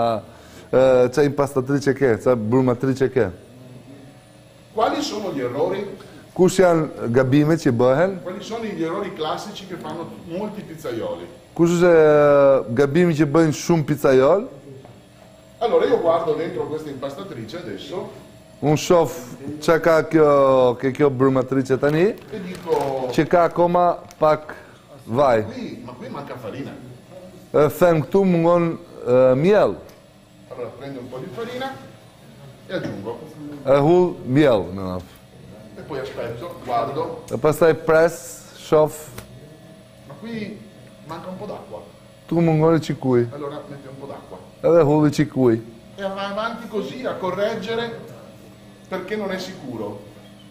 uh, çaj impastatrice ke, sa brumatrice ke. Quali sono gli errori? Kush janë gabimet që bëhen? Quali sono gli errori classici che fanno molti pizzaioli? Kush është uh, gabimi që bëjnë shumë pizzaiol? Allora io guardo dentro questa impastatrice adesso Unë shoh çka ka kjo, ke kjo brumatrice tani, e dico, që ka akoma pak vaj. qui, ma qui manca farina. E them këtu mungon uh, miell, Allora prendo un po' di farina e aggiungo. e hull miell, në naf. E poi aspetto, guardo, E pastaj pres, shoh, ma qui manca un po' d'acqua. tu mungon i qikuj, Allora metti un po' d'acqua. edhe hull i qikuj. E va avanti così a correggere perché non è sicuro.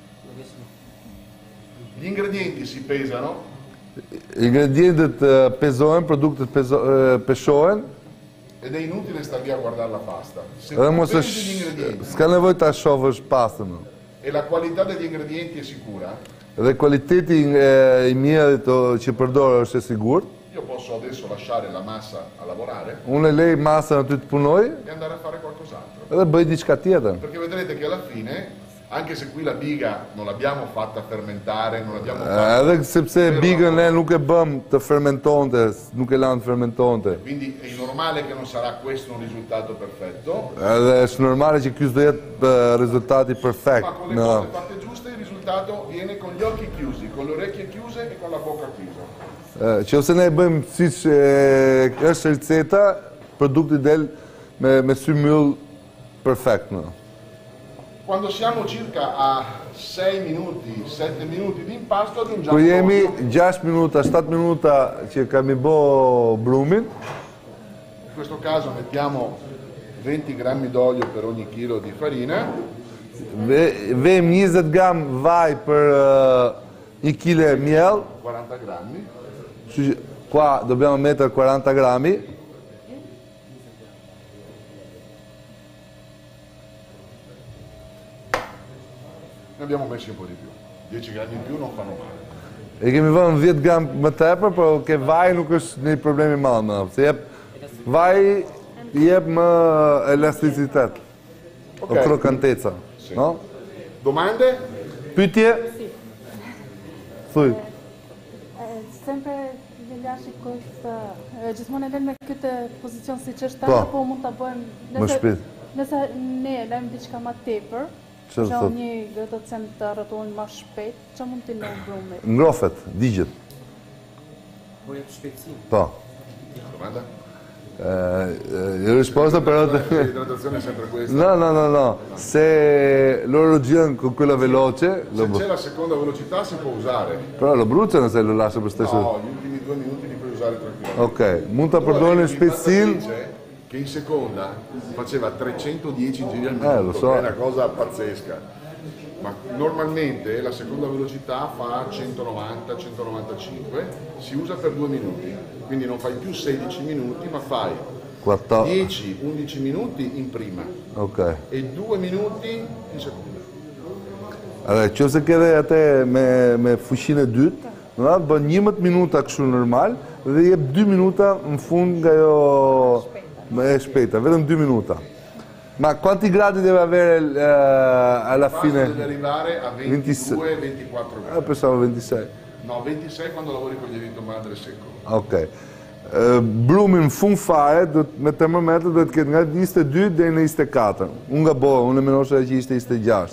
Gli ingredienti si pesano, Ingredientët uh, pezohen, produktet pezo, uh, peshohen, ed è inutile star lì a guardare la pasta. Se edhe tu mos pesi është, gli ingredienti s'ka nevojë ta shohësh pastën. No. e la qualità degli ingredienti è sicura, Dhe kualiteti e, i miellit o, që përdor është e sigurt, io posso adesso lasciare la massa a lavorare unë e lej masën aty të punoj e andare a fare qualcos'altro. edhe bëj diçka tjetër. Perché vedrete che alla fine, anche se qui la biga non l'abbiamo fatta fermentare, non l'abbiamo fatta, Edhe sepse bigën ne nuk e bëm të fermentonte, nuk e lanë të fermentonte. quindi è normale che non sarà questo un risultato perfetto, Edhe është normale që ky s'do jetë uh, rezultati perfekt. ma con le No. cose fatte giuste il risultato viene con gli occhi chiusi, con le orecchie chiuse e con la bocca chiusa. Uh, që ose ne e bëjmë siç e, është receta, produkti del me, me sy myll perfekt. No. Quando siamo circa a sei minuti, sette minuti di impasto aggiungiamo Kur jemi l'olio. gjashtë minuta, shtatë minuta që kemi bo brumin, In questo caso mettiamo venti grammi d'olio per ogni chilo di farina, ve, vem njëzet gram vaj për uh, një kile miell, quaranta grammi, kështu që qua dobbiamo mettere quaranta grammi. ne abbiamo messi un po' di più, dieci grammi in più non fanno male. E kemi vënë dhjetë gram më tepër, por ke vaj nuk është një problem i madh, më, se jep vaj jep më elasticitet, o Ok. krokanteca, no? Domande? Pyetje? Thuj. Sempre Lelashi kështë gjithmonë e lënë me këtë pozicion si që është Po. tani, apo mund ta bëjmë Më shpejt. Nëse ne e lëmë diçka më tepër, Çfarë që thot? një gëtocen të rrotullojnë më shpejt, që mund t'i lëmë brumit? Ngrofet, digjet. Po jep shpejtësi. Po. Domanda? Eh, eh, risposta però... L'idratazione è sempre questa. No, no, no, no. Se loro girano con quella veloce, lo, Se c'è la seconda velocità si può usare. però lo bruciano se lo lascio per stesso... No, gli ultimi due minuti li puoi usare tranquillamente. Ok, mund ta Tu përdorni avevi shpejtësinë. un'impastatrice che in seconda faceva trecentodieci giri al minuto, Eh, lo so. che è una cosa pazzesca. Ma normalmente la seconda velocità fa centonovanta centonovantacinque, si usa per due minuti, quindi non fai più sedici minuti, ma fai quattordici. dieci undici minuti in prima Ok. e due minuti in seconda. Edhe nëse ke dhe atë me me fuqinë e dytë, do të bën njëmbëdhjetë minuta kështu normal dhe jep dy minuta në fund nga ajo më e shpejta, vetëm dy minuta. Ma quanti gradi deve avere eh, alla Il pasto fine? deve arrivare a ventidue ventiquattro gradi. Ah, pensavo ventisei. No, ventisei quando lavori con lievito madre secco. Oké. Uh, bloemen van fire, met thermometer, dat ik het niet te duur, dan is te kater. Unga bo, una menosa dat je is te juist.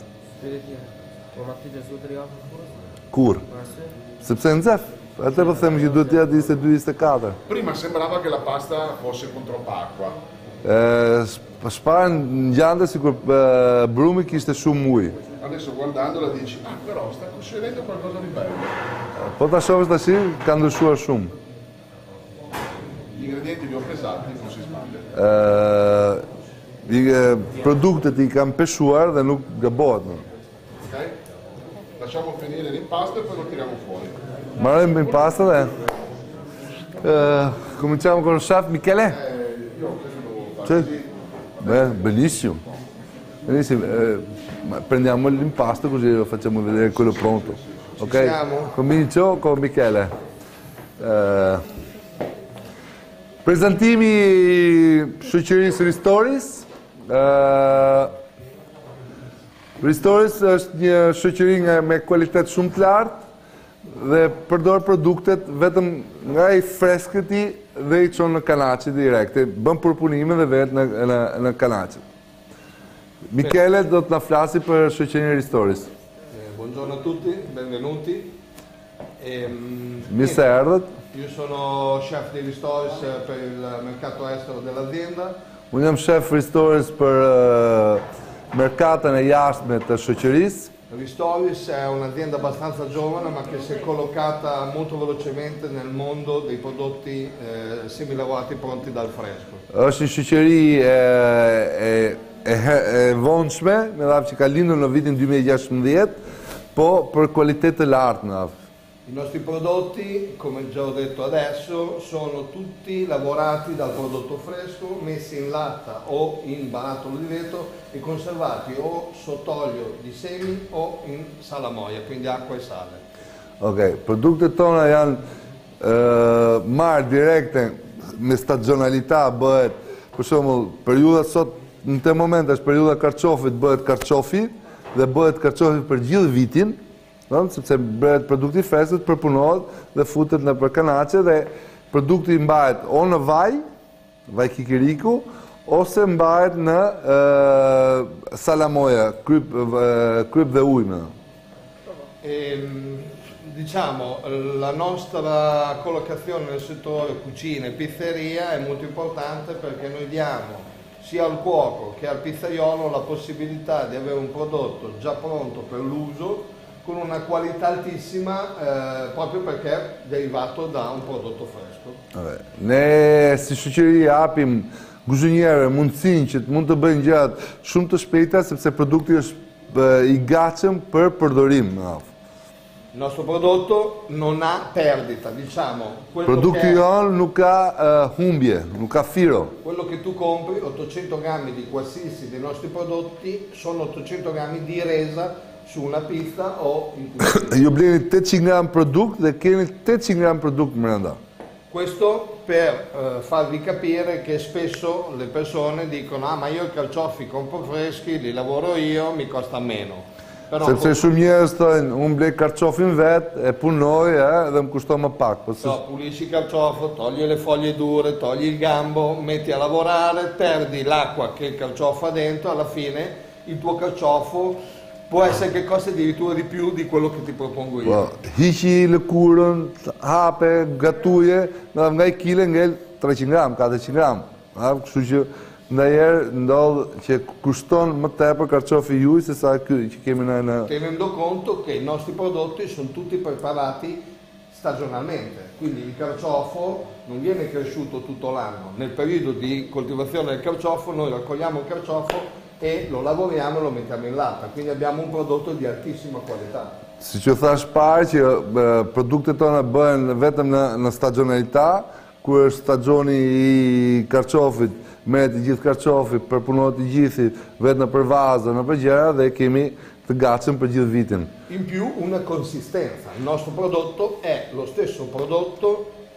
Kur. Sepse nxef. Atë po them që duhet të jetë ishte dy ishte katër. Prima sembrava che la pasta fosse con troppa acqua. Ë, Shpara ngjante sikur uh, brumi kishte shumë ujë. Adesso guardandola dici, ah però sta succedendo qualcosa di bello. Po ta shohësh tash, ka ndryshuar shumë. Gli ingredienti li ho pesati, non si sbaglia. Ë, i produktet i kam peshuar dhe nuk gabohet. Ok? Lasciamo finire l'impasto e poi lo tiriamo fuori. Marrem l'impasto dhe uh, cominciamo con lo chef Michele? Eh, io questo devo fare Sì. così. Beh, bellissimo. Benissimo. Eh, ma prendiamo l'impasto così lo facciamo vedere quello pronto. Ok? siamo? Comincio con Michele. Eh, prezantimi shoqërisë Ristoris. Uh, Ristoris është një shoqëri nga me kualitet shumë të lartë dhe përdor produktet vetëm nga i freskëti dhe i çon në kanaçe direkte, bën përpunime dhe vetë në në, në kanaçe. Michele do të na flasi për shoqërinë Ristoris. Eh, buongiorno a tutti, benvenuti. Ehm, Mirë se erdhët. Io sono chef di Ristoris per il mercato estero dell'azienda. Unë jam shef Ristoris për uh, merkatën e jashtme të shoqërisë. Ristoris è un'azienda abbastanza giovane ma che si è collocata molto velocemente nel mondo dei prodotti eh, semilavorati pronti dal fresco. Është një shoqëri e, e, e, e vonshme, me radhë që ka lindur në vitin duemila e gjashtëmbëdhjetë, po për kualitet të lartë në radhë. I nostri prodotti, come già ho detto adesso, sono tutti lavorati dal prodotto fresco, messi in latta o in barattolo di vetro e conservati o sott'olio di semi o in salamoia, quindi acqua e sale. Ok, produktet tona janë uh, marrë direkte me stagionalità, bëhet, për shembull, periudha sot në këtë moment është periudha karçofit, bëhet karçofi dhe bëhet karçofi për gjithë vitin. No, sepse bëhet produkti freskët, përpunohet dhe futet në për kanaçe dhe produkti mbahet o në vaj, vaj kikiriku, ose mbahet në uh, salamoja, kryp, uh, kryp dhe ujë. Ehm, diciamo, la nostra collocazione nel settore cucina e pizzeria è molto importante perché noi diamo sia al cuoco che al pizzaiolo la possibilità di avere un prodotto già pronto per l'uso con una qualità altissima eh, proprio perché è derivato da un prodotto fresco. Vabbè. Ne si shoqëri japim guzhinjerëve mundësinë që të mund të bëjnë gjërat shumë të shpejta sepse produkti është i gatshëm për përdorim. Il nostro prodotto non ha perdita, diciamo. Produkti jonë nuk ka uh, humbje, nuk ka firo. Quello che tu compri, ottocento grammi di qualsiasi dei nostri prodotti, sono ottocento grammi di resa su una pizza o in cucina. Ju bleni tetëqind gram produkt dhe keni tetëqind gram produkt brenda. Questo per eh, farvi capire che spesso le persone dicono ah ma io i carciofi compro freschi, li lavoro io, mi costa meno. Però, Sepse shumë njerëz thonë, unë blej karçofin vet, e punoj eh, dhe më kushton më pak. Po no, pulisci il carciofo, togli le foglie dure, togli il gambo, metti a lavorare, perdi l'acqua che il carciofo ha dentro, alla fine il tuo carciofo può essere che costa addirittura di più di quello che ti propongo io. Po, hiqi lëkurën, hape, gatuje, nga i kile ngel treqind gram, katërqind gram. Kështu që ndajherë ndodh që kushton më tepër karçofi juaj se sa ky që kemi ne në. Tenendo conto che i nostri prodotti sono tutti preparati stagionalmente, quindi il carciofo non viene cresciuto tutto l'anno. Nel periodo di coltivazione del carciofo noi raccogliamo il carciofo e lo lavoriamo e lo mettiamo in latta, quindi abbiamo un prodotto di altissima qualità. Si që thash parë që uh, produktet tona bëhen vetëm në, në stagionalitet, ku është stagioni i karçofit, merret i gjithë karçofi, përpunohet i gjithi vetëm në për vaza, në për gjëra dhe kemi të gatshëm për gjithë vitin. In più una consistenza, il nostro prodotto è lo stesso prodotto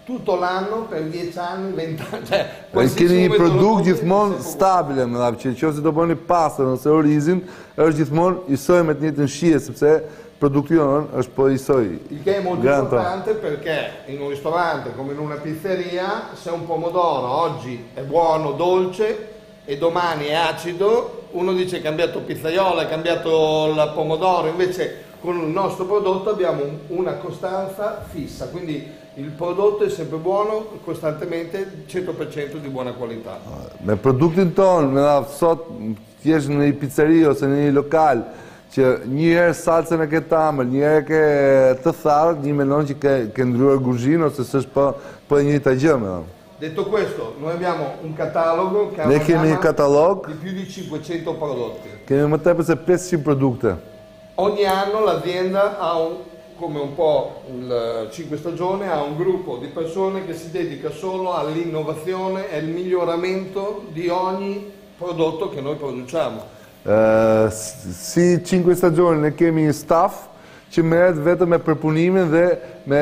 tutto l'anno per dieci anni, venti anni. Cioè, E keni një produkt gjithmonë stabile, më dha, që nëse do bëni pastën ose orizin, është gjithmonë isoj me të njëjtën shije, sepse produkti jonë është po isoj. Il che è molto importante perché in un ristorante come in una pizzeria, se un pomodoro oggi è buono, dolce e domani è acido, uno dice è cambiato pizzaiolo, è cambiato il pomodoro, invece con il nostro prodotto abbiamo una costanza fissa, quindi il prodotto è sempre buono, costantemente cento per cento di buona qualità. Me produktin tonë, me dha, sot t'jesh në një pizzeri ose në një lokal, që një herë salcën e ke tamël, një herë ke të tharët, një menon që ke, ke ndryuar guzhinë ose s'është po, po e njëjta gjë, me dha. Detto questo, noi abbiamo un catalogo che ha Ne una kemi gamma katalog, di più di cinquecento prodotti. kemi më tepër se pesëqind produkte. Ogni anno l'azienda ha un, come un po' il cinque Stagione, ha un gruppo di persone che si dedica solo all'innovazione e al miglioramento di ogni prodotto che noi produciamo. Uh, si cinque Stagioni ne kemi një staff që merret vetëm me përpunimin dhe me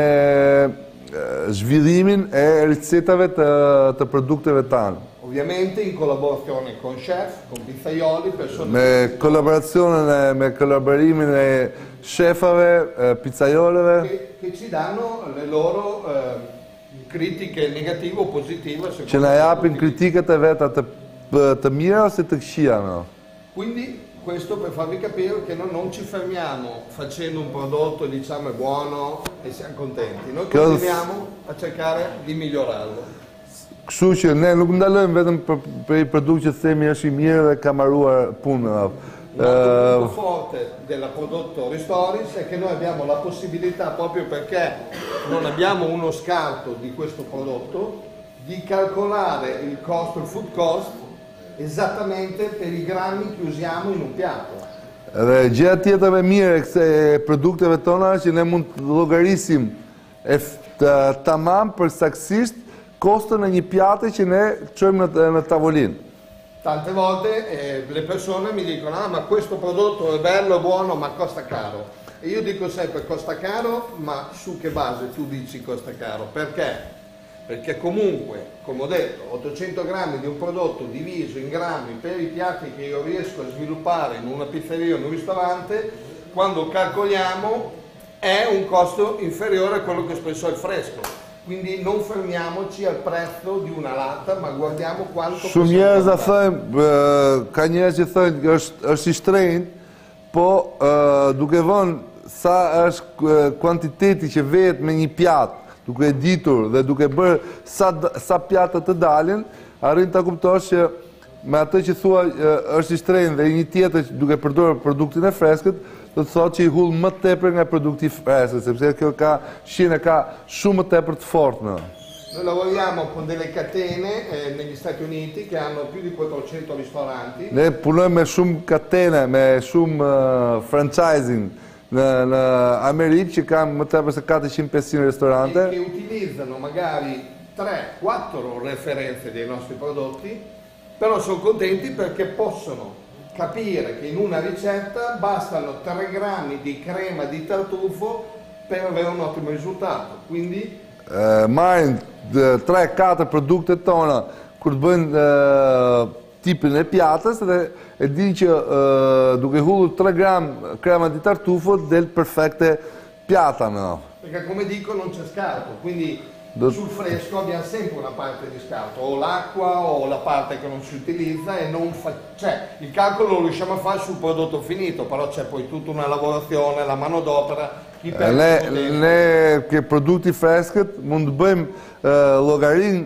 uh, zhvillimin e ricetave të, të produkteve tanë. Ovviamente in collaborazione con chef, con pizzaioli, persone Me collaborazione, me collaborarimin e shefave, eh, pizzaioleve che, che ci danno le loro eh, critiche negative o positive. që na japin kritikat e veta të, të mira ose të këqija, no? Quindi questo per farvi capire che noi non ci fermiamo facendo un prodotto e diciamo è buono e siamo contenti, noi continuiamo a cercare di migliorarlo. Kështu që ne nuk ndalojmë vetëm për, për i produkt që themi është i mirë dhe ka marruar punë. Il punto forte del prodotto Restoris è che noi abbiamo la possibilità, proprio perché non abbiamo uno scarto di questo prodotto, di calcolare il costo, il food cost, esattamente per i grammi che usiamo in un piatto. Dhe gjëja tjetër e mirë e kësaj produkteve tona është që ne mund të llogarisim e të tamam përsaktësisht costano e një piatto që ne çojmë në, në tavolinë. Tante volte eh, le persone mi dicono ah ma questo prodotto è bello, buono, ma costa caro. E io dico sempre costa caro, ma su che base tu dici costa caro? Perché? Perché comunque, come ho detto, ottocento grammi di un prodotto diviso in grammi per i piatti che io riesco a sviluppare in una pizzeria o in un ristorante, quando calcoliamo è un costo inferiore a quello che spesso è il fresco. Quindi non fermiamoci al prezzo di una latta, ma guardiamo quanto Shumë njerëz a thënë, ka njerëz që thënë është është i shtrenjtë, po uh, duke vënë sa është kuantiteti që vetë me një pjatë, duke e ditur dhe duke bërë sa sa pjatë të dalin, arrin ta kuptosh që me atë që thua uh, është i shtrenjtë dhe një tjetër duke përdorur produktin e freskët, do të thotë që i hull më tepër nga produkti i freskët, sepse kjo ka shine ka shumë më tepër të fortë në. Noi lavoriamo con delle catene eh, negli Stati Uniti che hanno più di quattrocento ristoranti. Ne punojmë me shumë katene, me shumë uh, franchising në, në Amerikë që kanë më tepër se quattrocento pesëqind ristorante. E che utilizzano magari tre quattro referenze dei nostri prodotti, però sono contenti perché possono capire che in una ricetta bastano tre grammi di crema di tartufo per avere un ottimo risultato. Quindi Uh, marrin tre katër produktet tona kur të bëjnë uh, tipin e pjatës dhe e din që uh, duke hullur tre gram crema di tartufo del perfette piata, no? Perché come dico non c'è scarto, quindi Do... sul fresco abbiamo sempre una parte di scarto, o l'acqua o la parte che non si utilizza e non fa... cioè il calcolo lo riusciamo a fare sul prodotto finito, però c'è poi tutta una lavorazione, la manodopera. Ne, ne ke produkti freskët mund të bëjmë uh, llogarin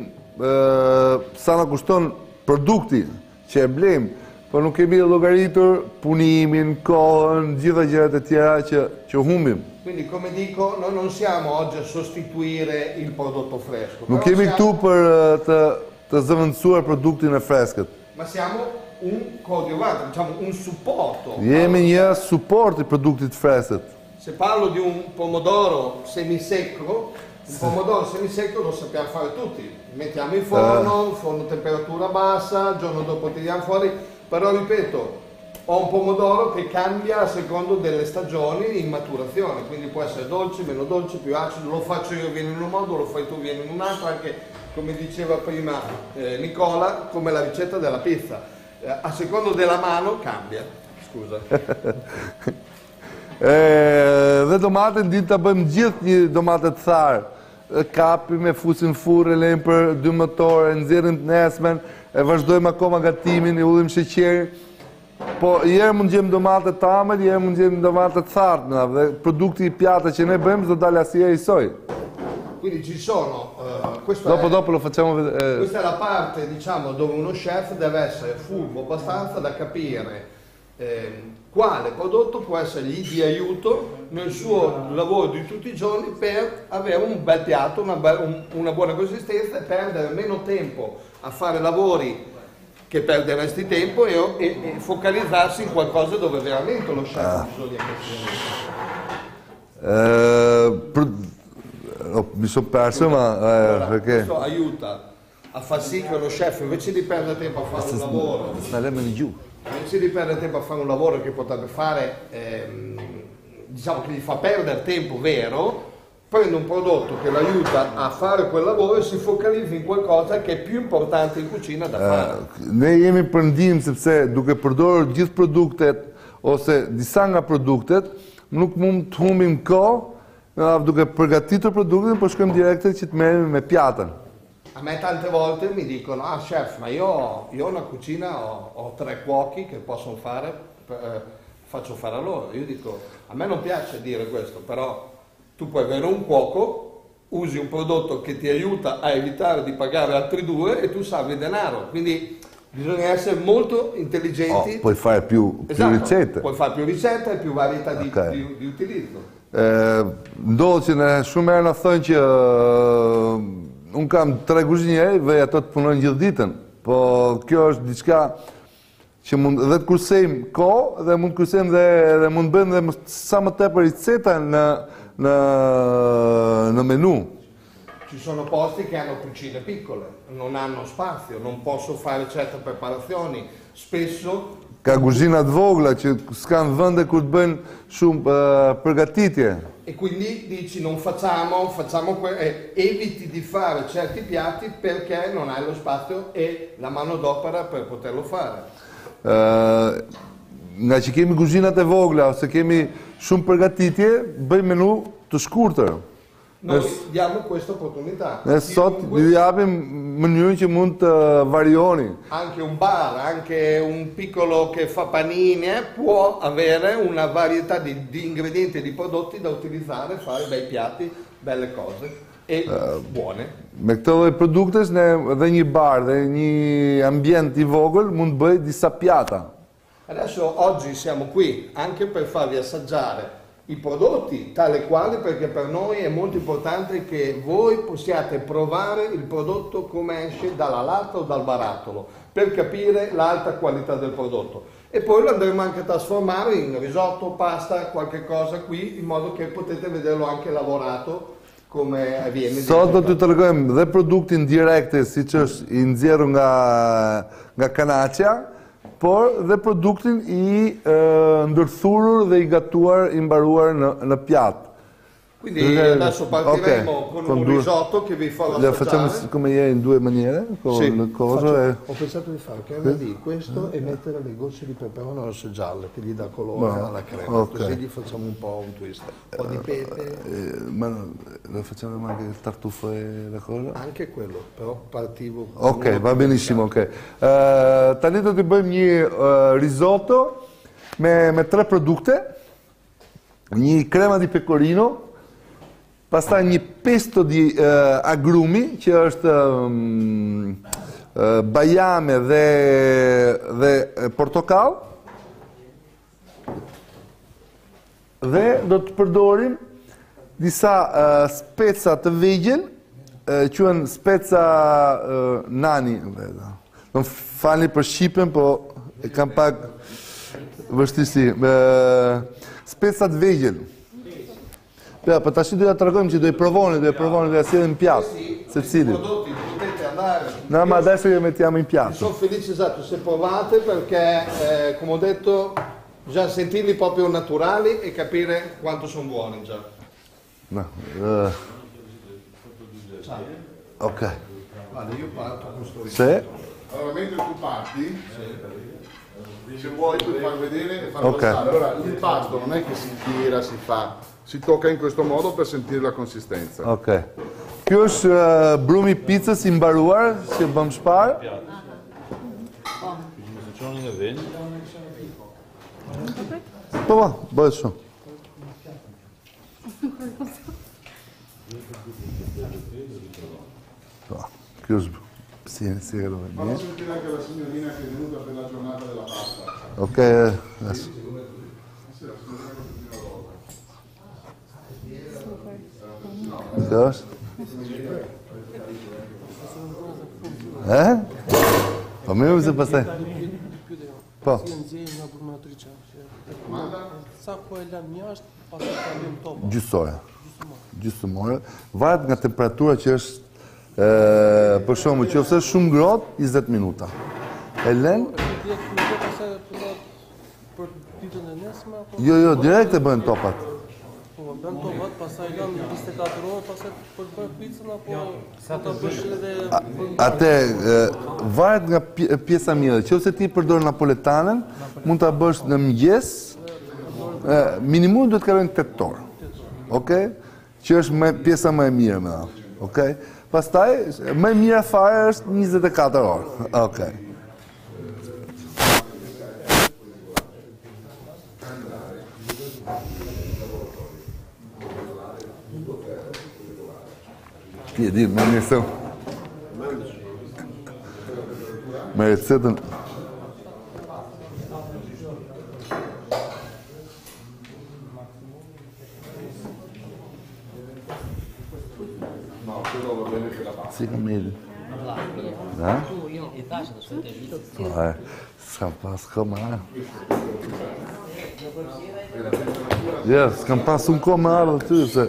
uh, sa na kushton produkti që e blejmë, por nuk kemi llogaritur punimin, kohën, gjitha gjërat e tjera që, që humbim. Quindi come dico, noi non siamo oggi a sostituire il prodotto fresco. Nuk kemi siamo... këtu për uh, të, të zëvendësuar produktin e freskët. Ma siamo un coadiuvante, diciamo un supporto. Jemi një suport i produktit freskët. Se parlo di un pomodoro semisecco, un pomodoro semisecco lo sappiamo fare tutti, mettiamo in forno, forno a temperatura bassa, il giorno dopo tiriamo fuori, però ripeto, Ho un pomodoro che cambia a secondo delle stagioni in maturazione, quindi può essere dolce, meno dolce, più acido, lo faccio io viene in un modo, lo fai tu viene in un altro, anche come diceva prima eh, Nicola, come la ricetta della pizza, eh, a secondo della mano cambia. Scusa. e, dhe domaten ditë ta bëjmë gjithë një domate të tharë. Kapim e fusim furrë, lejmë për dy motore, nxjerrim të nesmen, e vazhdojmë akoma gatimin, i ullim sheqeri. Po, jere mund gjemë domate të amël, jere mund gjemë domate të thartë, dhe produkti i pjata që ne bëjmë do dalë asnjëherë i soj. Quindi ci sono, uh, questo dopo, è, dopo lo facciamo vedere. Questa è la parte, diciamo, dove uno chef deve essere furbo abbastanza da capire eh, quale prodotto può essergli di aiuto nel suo lavoro di tutti i giorni per avere un bel piatto, una, be un, una buona consistenza e perdere meno tempo a fare lavori che perderesti tempo e, e, e focalizzarsi in qualcosa dove veramente lo chef ha bisogno di Uh, mi sono perso, ma eh, allora, perché? Questo aiuta a far sì che lo chef, invece di perdere tempo a fare un lavoro, invece di perdere tempo a fare un lavoro che potrebbe fare, ehm, diciamo che gli fa perdere tempo vero, prende un prodotto che l'aiuta a fare quel lavoro e si focalizza in qualcosa che è più importante in cucina da fare. Uh, ne jemi për ndihmë sepse duke përdorur gjithë produktet ose disa nga produktet, nuk mund të humbim kohë. Duke përgatitur produktin, po shkojmë direkte që të merrem me pjatën. A me tante volte mi dicono, ah chef, ma io, io ho una cucina, ho, ho tre cuochi che possono fare, eh, faccio fare a loro. Io dico, a me non piace dire questo, però tu puoi avere un cuoco, usi un prodotto che ti aiuta a evitare di pagare altri due e tu salvi denaro. Quindi bisogna essere molto intelligenti. Oh, puoi fare più, esatto, più ricette. Puoi fare più ricette e più varietà di, okay. di, di utilizzo. Ndodhë që në shumë herë në thonë që uh, unë kam tre kuzhinjerë, vej ato të punojnë gjithë ditën, po kjo është diçka që mund dhe të kursejmë kohë dhe mund të kursejmë dhe, dhe mund bëjmë dhe sa më tepër riceta në, në, në menu. Ci sono posti che hanno cucine piccole, non hanno spazio, non posso fare certe preparazioni, spesso ka kuzhina të vogla që s'kan vende kur të bëjnë shumë uh, përgatitje. E quindi dici non facciamo, facciamo eh, eviti di fare certi piatti perché non hai lo spazio e la manodopera per poterlo fare. Uh, nga që kemi kuzhinat e vogla ose kemi shumë përgatitje, bëjmë menu të shkurtër. Noi diamo questa opportunità. Ne sot ju japim mënyrën që mund të varioni. Anche un bar, anche un piccolo che fa panini eh, può avere una varietà di, di ingredienti e di prodotti da utilizzare, fare bei piatti, belle cose e uh, buone. Me këto lloj produktesh ne dhe një bar dhe një ambient i vogël mund të bëj disa pjata. Adesso oggi siamo qui anche per farvi assaggiare i prodotti tale quali, perché per noi è molto importante che voi possiate provare il prodotto come esce dalla latta o dal barattolo per capire l'alta qualità del prodotto e poi lo andremo anche a trasformare in risotto, pasta, qualche cosa qui in modo che potete vederlo anche lavorato come avviene. Sot do t'ju tregojmë dhe produktin direkte siç është i nxjerrur nga nga kanaçja, por dhe produktin i e, ndërthurur dhe i gatuar, i mbaruar në, në piatt. Quindi adesso partiremo okay, con, con un due, risotto che vi farò assaggiare. Facciamo come ieri in due maniere? Con sì, le cose faccio, e... Ho pensato di fare che questo mm. e mettere le gocce di peperone rosse e gialle che gli dà colore no, alla crema, okay. Così gli facciamo un po' un twist. Un po' di pepe. Eh, ma lo facciamo anche il tartufo e la cosa? Anche quello, però partivo... Ok, va benissimo, ok. Uh, tani do të bëjmë një uh, risotto me, me tre produkte, një crema di pecorino, pastaj një pesto di uh, agrumi, që është um, uh, bajame dhe, dhe portokall, dhe do të përdorim disa uh, speca të vegjël, uh, quhen speca uh, nani. Do falni për shqipen, po e kam pak vështirësi. Uh, speca të vegjël. Ja, për tash do ja tregojmë që do i provoni, do i provoni, do ja sjellim pjatë, secili. I prodotti li potete andare. No, ma Io adesso li mettiamo in piatto. sono felice, esatto, se provate, perché eh, come ho detto bisogna sentirli proprio naturali e capire quanto sono buoni già. No. Uh, ok. Guarda, io parto con sto Sì. Allora, mentre tu parti, se vuoi puoi far vedere e far Ok. passare. Allora, l'impasto non è che si tira, si fa, si tocca in questo modo per sentire la consistenza. Ok. Kjo është uh, brumi pizzës i mbaruar, që bëm shpar. Po, po, bëhet shumë. Po, kjo është si si e rove. Fammi sentire anche la signorina che è venuta per la giornata della pasta. Ok, adesso. Kjo është? Eh? Po mirë se pastaj. Po. Sa ko e lëm jashtë, pas e kalim topa. Gjysore. Gjysmore. Varet nga temperatura që është ë për shembull, nëse është shumë ngrohtë, njëzet minuta. E lën? Për ditën e nesme apo? Jo, jo, direkt e bën topat. Po, bën topat, pastaj lëm njëzet e katër orë, pastaj për të bërë picën apo sa ta bësh edhe Atë varet nga pje- pjesa mirë. Nëse ti përdor napoletanën, mund ta bësh në mëngjes. ë, Minimum duhet të kalojnë tetë orë. Okej? Që është më, pjesa më e mirë më radh. Okej? Pastaj më e mira fare është njëzet e katër orë. Okej. Ti e di, më mirë se unë. Me recetën. No, quello va bene che la pasta. Si kam mirë. Da? I thashë të shkëtë vitë. Po, e, s'kam pas kohë më ardhë. Ja, s'kam pas unë kohë më ardhë ty, se...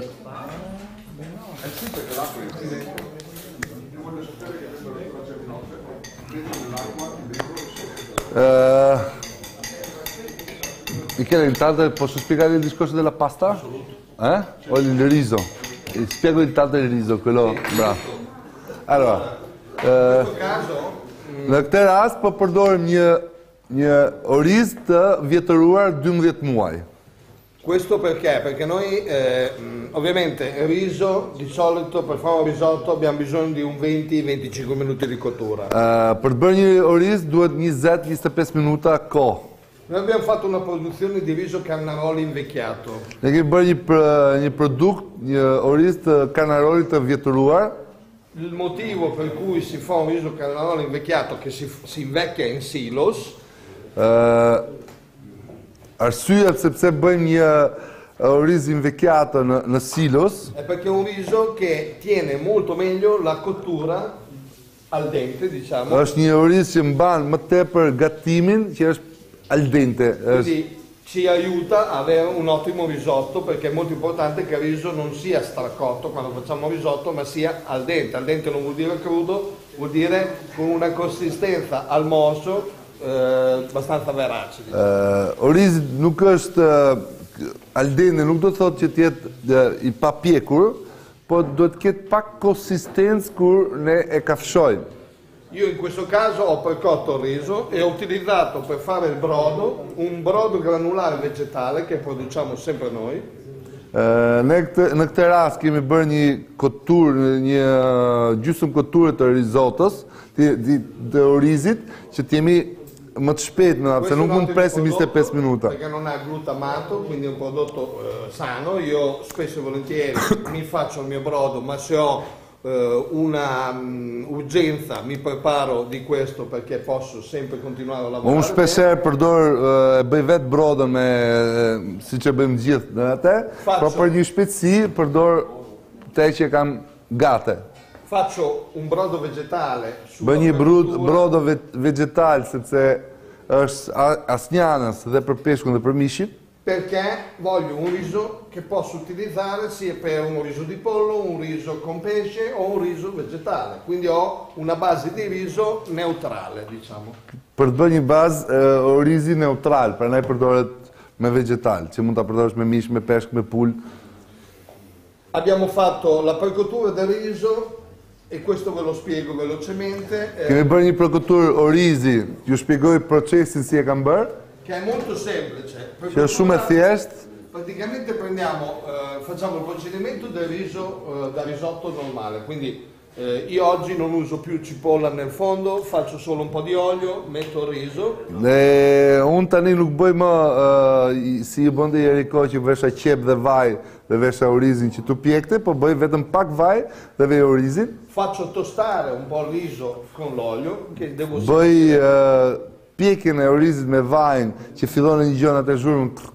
Uh, Michele, intanto posso spiegare il discorso della pasta? Eh? O il riso? Eh, Spiego intanto il riso, quello bravo. Allora, uh, në këtë rast po përdorim një një oriz të vjetëruar dymbëdhjetë muaj. Questo perché? Perché noi eh, mh, ovviamente riso di solito per fare un risotto abbiamo bisogno di un venti venticinque minuti di cottura. Uh, për të bërë një oriz duhet njëzet njëzet e pesë minuta kohë. Noi abbiamo fatto una produzione di riso Carnaroli invecchiato. Ne kemi bërë një, pr- një produkt, një oriz të Carnarolit të vjetëruar. Il motivo per cui si fa un riso Carnaroli invecchiato che si, si invecchia in silos Uh, Arsyeja sepse bëjmë një oriz invecchiato në, në silos, è perché è un riso che tiene molto meglio la cottura al dente, diciamo. është një oriz që mban më tepër gatimin, që është al dente. Është, Quindi ci aiuta a avere un ottimo risotto perché è molto importante che il riso non sia stracotto quando facciamo risotto ma sia al dente. Al dente non vuol dire crudo, vuol dire con una consistenza al morso eh, abbastanza verace. uh, orizi nuk është uh, al dente, nuk do të thotë që të jetë uh, i papjekur, po do të ketë pak konsistencë kur ne e kafshojmë. Io in questo caso ho precotto il riso e ho utilizzato per fare il brodo un brodo granulare vegetale che produciamo sempre noi. Uh, ne këtë, në këtë rast kemi bërë një kotur, një uh, gjysmë koture të risottos, të, të, të orizit, që të jemi më të shpejt, në se Questo nuk è un mund të ottimo presim njëzet e pesë prodotto minuta. perché non ha glutamato, quindi è un prodotto eh, sano. Io spesso e volentieri mi faccio il mio brodo, ma se ho eh, una um, urgenza mi preparo di questo perché posso sempre continuare a lavorare. Unë shpesher përdor, uh, e bëj vetë brodën me, uh, si që bëjmë gjithë në atë, Faccio. por për një shpejtësi përdor te që kam gate. Faccio un brodo vegetale sulla Bëj një brud, verdura. brodo ve, vegetal, sepse është a- asnjanës dhe për peshkun dhe për mishin. perché voglio un riso che posso utilizzare sia per un riso di pollo, un riso con pesce o un riso vegetale, quindi ho una base di riso neutrale, diciamo. Për të bërë një bazë uh, orizi neutral, pra ne përdoret me vegetal, që mund ta përdorësh me mish, me peshk, me pul. Abbiamo fatto la precottura del riso e questo ve lo spiego velocemente. Eh, Kemi bërë një precottur orizi, ju shpjegoj procesin si e kam bërë. Che è molto semplice. Që është shumë e thjeshtë. Praticamente prendiamo, eh, facciamo il procedimento del riso eh, da risotto normale, quindi eh, io oggi non uso più cipolla nel fondo, faccio solo un po' di olio, metto il riso. Dhe unë tani nuk bëj më uh, si i bënde Jeriko që vesha qep dhe vaj dhe vesha orizin që tu pjekte, po bëj vetëm pak vaj dhe vej orizin. Faccio tostare un po' il riso con l'olio, che devo Bëj uh, pjekjen e orizit me vajin që fillon në një gjë atë zhurmën.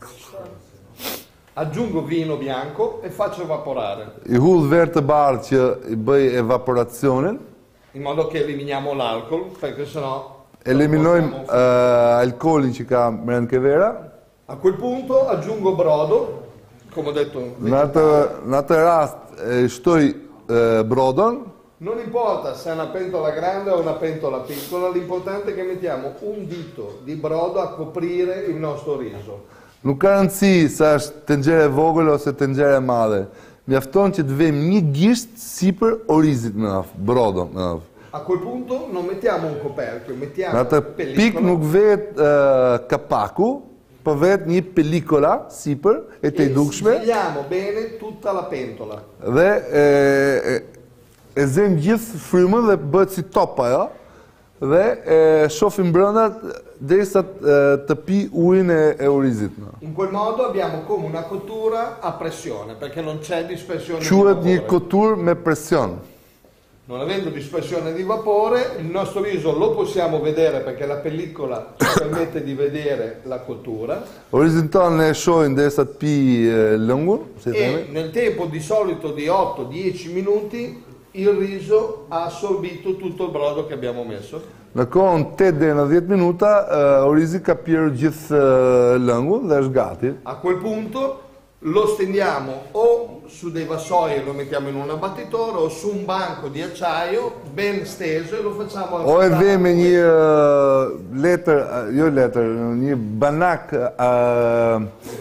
Aggiungo vino bianco e faccio evaporare. I hudh verë të bardhë që i bëj evaporacionin. In modo che eliminiamo l'alcol, perché sennò Eliminojmë uh, alkolin që ka brenda ke vera. A quel punto aggiungo brodo, come ho detto. Në atë, në atë rast e shtoj uh, brodon. Non importa se è una pentola grande o una pentola piccola, l'importante è che mettiamo un dito di brodo a coprire il nostro riso. Nuk ka rëndësi sa është tenxhere e vogël ose tenxhere e madhe. Mjafton që të vëmë një gisht sipër orizit me naf, brodo me naf. A quel punto non mettiamo un coperchio, mettiamo Në atë pellicola. pik nuk vetë uh, kapaku, po vetë një pelikola sipër e të i dukshme. E svigliamo bene tutta la pentola. Dhe e, e, e zem gjithë frymën dhe bëhet si top ajo. Dhe e, shofim brenda derisa të pi ujin e, e orizit. In quel modo abbiamo come una cottura a pressione, perché non c'è dispersione di Quhet një vapore. kotur me presion. Non avendo dispersione di vapore, il nostro riso lo possiamo vedere perché la pellicola ci permette di vedere la cottura. Orizin tonë e shohin derisa të pi e, lëngun, si E themi. nel tempo di solito di otto dieci minuti il riso ha assorbito tutto il brodo che abbiamo messo. Në kohën tetë deri në dhjetë minuta, uh, orizi ka pirë gjithë uh, lëngun dhe është gati. A quel punto lo stendiamo o su dei vassoi e lo mettiamo in un abbattitore o su un banco di acciaio ben steso e lo facciamo O e ve me një uh, letër, uh, jo letër, një banak uh,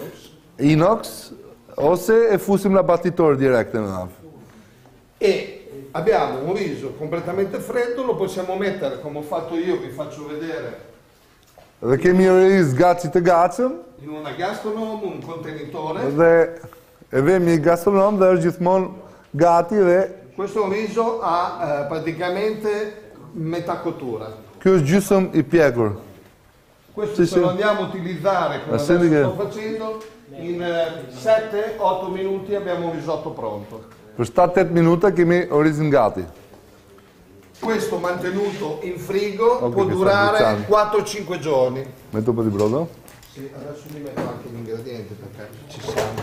inox, ose e fusim në abatitor direkte në nafë. E abbiamo un riso completamente freddo, lo possiamo mettere come ho fatto io, vi faccio vedere, Dhe kemi një oriz gaci të gacëm, in una gastronom, un contenitore. dhe e vem një gastronom dhe është gjithmonë gati dhe Questo riso ha eh, praticamente metà cottura. ky është gjysëm i pjekur. Questo Sì, se lo sì. andiamo a utilizzare come Ma adesso senti che- sto facendo, in sette otto minuti abbiamo un risotto pronto. Për shtatë ottë minuta kemi orizin gati. Questo mantenuto in frigo Ok, può che sta durare bruciando. quattro cinque giorni. Metto un po' di brodo. Sì, adesso mi metto anche gli ingredienti perché ci siamo.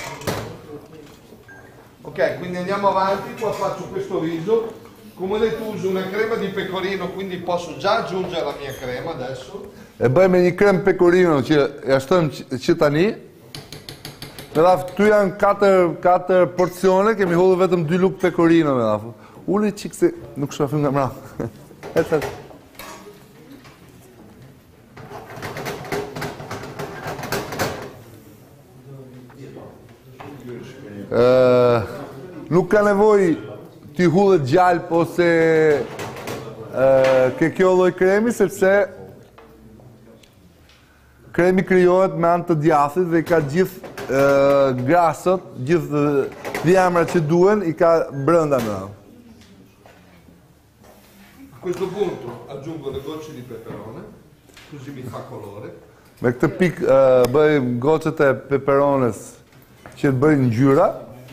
Ok, quindi andiamo avanti, qua faccio questo riso. Come ho detto uso una crema di pecorino, quindi posso già aggiungere la mia crema adesso. E bëjmë një krem pecorino që ja shtojmë që- që tani. Me dhaf, këtu janë katër, katër porcione, kemi hodhur vetëm dy luk pecorino me dhaf. Uli qik se nuk shofim nga mra. Et, et. Uh, nuk ka nevoj t'i hudhet gjalp ose uh, ke kjo lloj kremi, sepse kremi krijohet me anë të djathit dhe i ka gjithë uh, grasët, gjithë dhjamrat që duhen, i ka brenda në. A questo punto aggiungo le gocce di peperone, così mi fa colore. Me këtë pik uh, bëj gocët e peperones që të bëjnë ngjyra.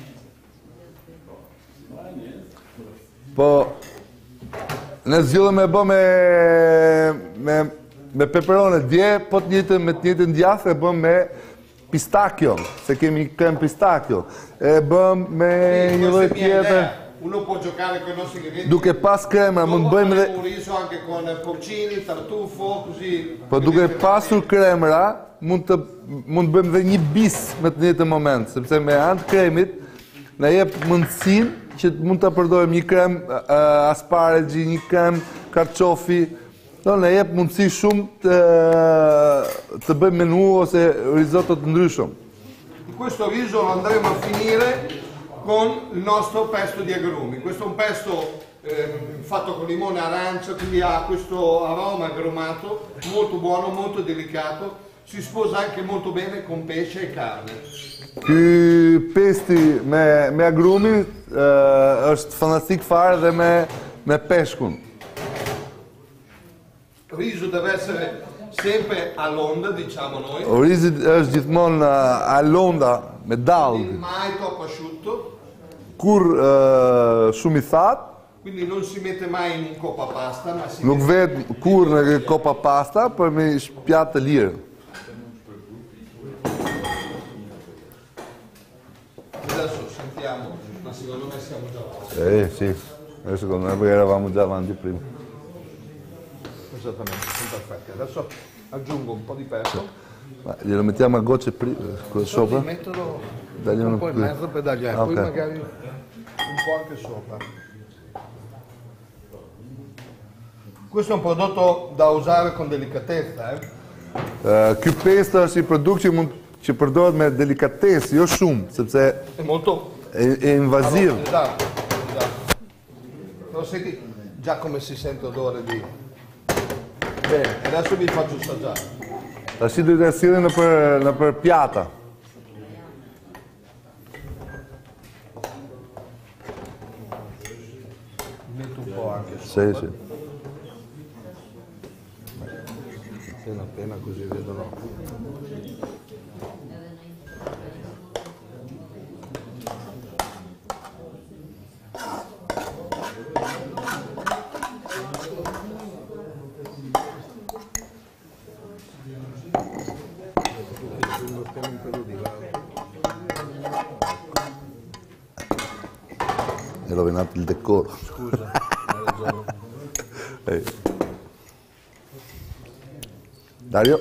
Po ne zgjodhëm me bë me me me peperone dje, po të njëjtën me të njëjtën djathë e bëm me pistachio, se kemi krem pistachio. E bëm me Sì, një lloj questa è mia tjetër. idea. uno può giocare con i nostri ingredienti. Duke pas kremra mund bëjmë dhe un riso anche con porcini, tartufo, così. po duke pasur kremra mund të mund bëjmë dhe një bis me të njëjtën moment, sepse me anë të kremit na jep mundësinë që mund ta përdorim një krem uh, asparaghi, një krem karçofi. Do na jep mundësi shumë të të bëjmë menu ose risotto të ndryshëm. Questo riso lo andremo a finire con il nostro pesto di agrumi. Questo è un pesto eh, fatto con limone e arancia, quindi ha questo aroma agrumato, molto buono, molto delicato, si sposa anche molto bene con pesce e carne. Ky pesti me, me agrumi uh, është fantastik fare dhe me, me peshkun. Il riso deve essere sempre all'onda, diciamo noi. Rizi është gjithmonë uh, all'onda me dallg. Mai troppo asciutto. Kur uh, shumë i thatë. Quindi non si mette mai in un coppa pasta, ma si Nuk vet kur në copa pasta, për me shpjatë të lirë. Adesso sentiamo, ma secondo me siamo già avanti. Eh sì, adesso secondo me perché eravamo già avanti prima. Esattamente, sono perfetti. Adesso aggiungo un po' di pesto. Ma glielo mettiamo a gocce prima, qua sopra? Sì, metterlo Dagli un uno po' in qui. mezzo per dargli, Ah, poi ok. magari un po' anche sopra. Questo è un prodotto da usare con delicatezza, eh? Uh, ky pestë është i produkt që mund që përdoret me delikatesë, jo shumë, sepse È molto è, è invasiv. Esatto, esatto. Però senti già come si sente odore di... Bene, adesso vi faccio assaggiare. Tash do të sillni në për në për pjata. Metto un po' anche Sì, sopra. sì. Appena appena così vedono. È rovinato il decoro. Scusa, hai ragione. Eh. Dario?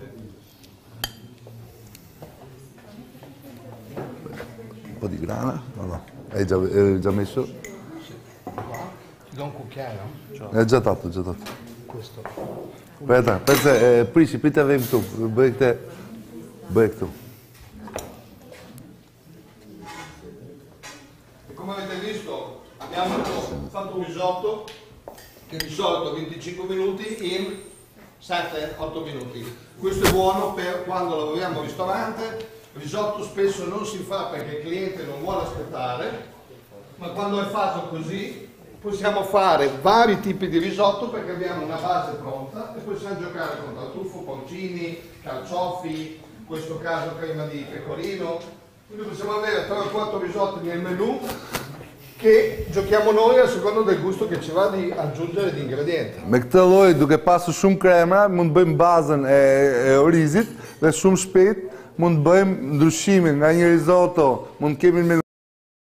Un po' di grana? No, no. Hai già, hai già messo? Ti do un cucchiaio? Cioè, È già dato, già dato. questo. Aspetta, aspetta, eh, prisi, pita avem tu. Bëj këtë. Bëj këtu. Come avete visto abbiamo fatto un risotto che di solito venticinque minuti in sette otto minuti. Questo è buono per quando lavoriamo al ristorante. Il risotto spesso non si fa perché il cliente non vuole aspettare, ma quando è fatto così possiamo fare vari tipi di risotto perché abbiamo una base pronta e possiamo giocare con tartufo, porcini, carciofi, in questo caso crema di pecorino. Quindi possiamo avere tre o quattro risotti nel menù che giochiamo noi a seconda del gusto che ci va di aggiungere di ingredienti. Me këtë lloj, duke pasur shumë kremra, mund bëjmë bazën e, e orizit dhe shumë shpejt mund bëjmë ndryshimin nga një risotto, mund kemi në menu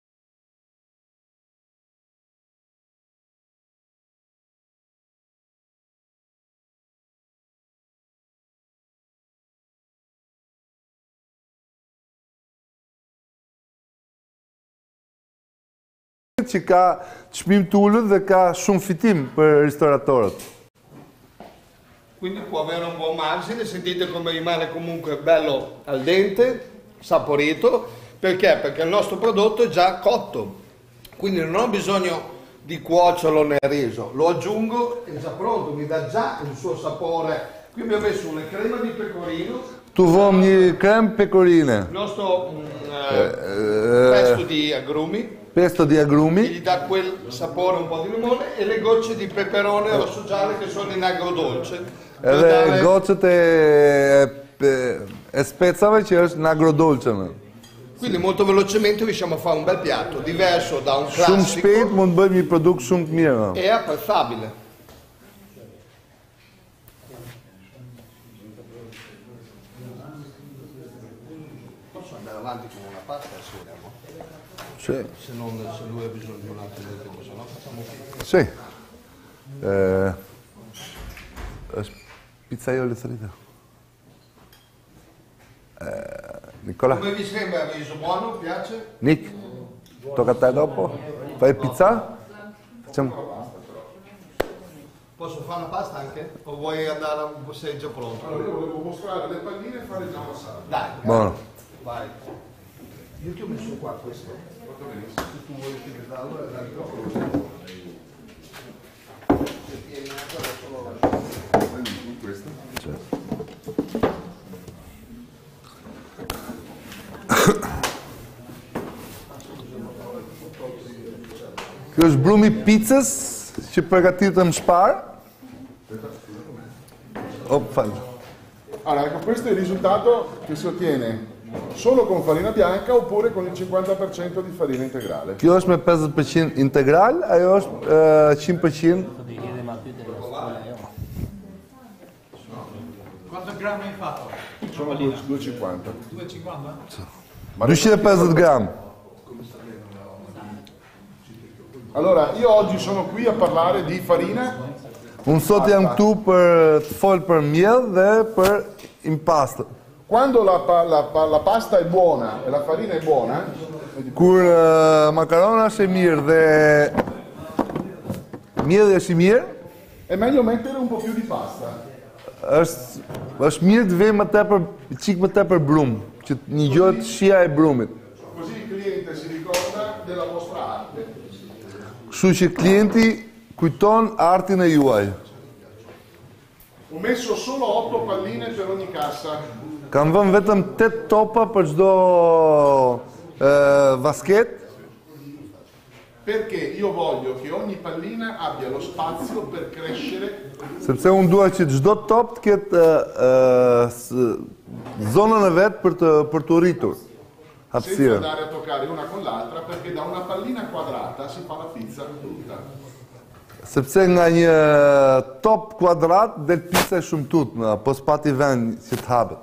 që ka çmim të ulët dhe ka shumë fitim për ristoratorët. Quindi può avere un buon margine, sentite come rimane comunque bello al dente, saporito, perché? Perché il nostro prodotto è già cotto, quindi non ho bisogno di cuocerlo nel riso, lo aggiungo, è già pronto, mi dà già il suo sapore. Qui abbiamo messo una crema di pecorino, Tu vëm një krem pecorine, il nostro mm, eh, pesto di agrumi, pesto di che agrumi, gli dà quel sapore un po' di limone, e le gocce di peperone rosso giallo che sono in agrodolce. per edhe dare- gocët e, e, e specave që është në agrodolçën. Quindi molto velocemente riusciamo a fare un bel piatto, diverso da un Shumë classico shpejt mund bëjmë një produkt shumë të mirë. e apprezzabile. andare avanti con una pasta sera, no? Sì. Se, non, se lui ha bisogno di un attimo di tempo, se no facciamo pizza. Sì. Eh, pizzaiolo salita. Eh, Nicola. Come vi sembra il riso? Buono? Piace? Nick, tocca a te dopo. Fai pizza? Facciamo. Posso fare una pasta anche? O vuoi andare a... sei già pronto? Allora, io volevo mostrare le palline e fare già una salsa. Dai. Buono. Vai. Io ti ho messo qua questo. Fatto benissimo. Se tu vuoi utilizzarlo, è dal microfono. Se tieni anche adesso lo lascio. Prendi questo? Kjo është brumi pizzas që përgatitëm shpar. Oh, fallo. Allora, ecco, questo è il risultato che si ottiene solo con farina bianca oppure con il cinquanta per cento di farina integrale. Kjo është me pesëdhjetë përqind integral, ajo është uh, cento përqind. Quanto grammi hai fatto? Sono duecentocinquanta. duecentocinquanta? duecentocinquanta gram. Allora, io oggi sono qui a parlare di farina. Unë sot jam këtu për të fol për miell dhe për impasto. Quando la, pa, la, pa, la pasta è buona e la farina è buona, kur uh, makarona është e mirë dhe mielli është i mirë, è meglio mettere un po' più di pasta. Është është mirë të vejmë më tepër çik më tepër brum, që të ngjohet shija e brumit. Così il cliente si ricorda della vostra arte. Kështu që klienti kujton artin e juaj. Ho messo solo otto palline per ogni cassa. Kam vënë vetëm tetë topa për çdo uh, vasket. Perché io voglio che ogni pallina abbia lo spazio per crescere. Sepse unë dua që çdo top të ketë uh, uh, zonën e vet për të për të rritur. Senza Hapësirën. andare a toccare una con l'altra, perché da una pallina quadrata si fa la pizza tutta. Sepse nga një top kuadrat del pizza e shumtut, po s'pati vend që të hapet.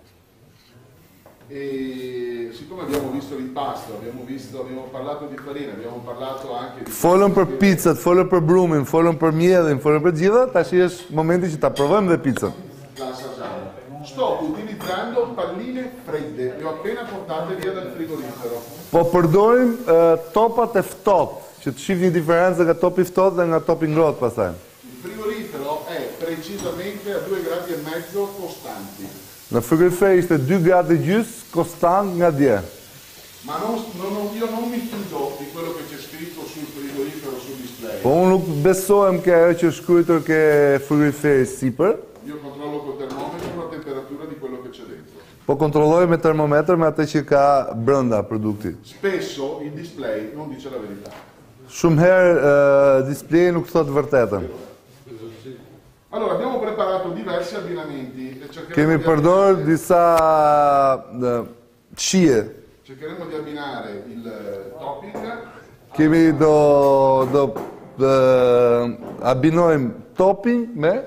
E siccome abbiamo visto l'impasto, abbiamo visto, abbiamo parlato di farina, abbiamo parlato anche di... Folën për pizzat, folën për brumin, folën për mielin, folën për gjitha, tash është momenti që ta provojmë dhe pizzën. La assaggiamo. Sto utilizzando palline fredde, le ho appena portate via dal frigorifero. Po përdorim uh, topat e ftohtë, që të shihni diferencën nga topi i ftohtë dhe nga topi i ngrohtë pastaj. Il frigorifero è precisamente a due gradi e mezzo costanti. Në frigorifer ishte dy gradë gjys konstant nga dje. Ma non, non, io non mi fido di quello che c'è scritto sul frigorifero, sul display. Po unë nuk besohem ke ajo që është shkruar ke frigoriferi sipër. Io controllo col termometro la temperatura di quello che c'è dentro. Po kontrolloj me termometr me atë që ka brenda produkti. Spesso il display non dice la verità. Shumë herë uh, display nuk thot vërtetën. Allora, abbiamo preparato diversi abbinamenti e cercheremo Kemi di përdor abbinare, disa uh, qie. cercheremo di abbinare il topping. Kemi do do uh, abbinojmë topping me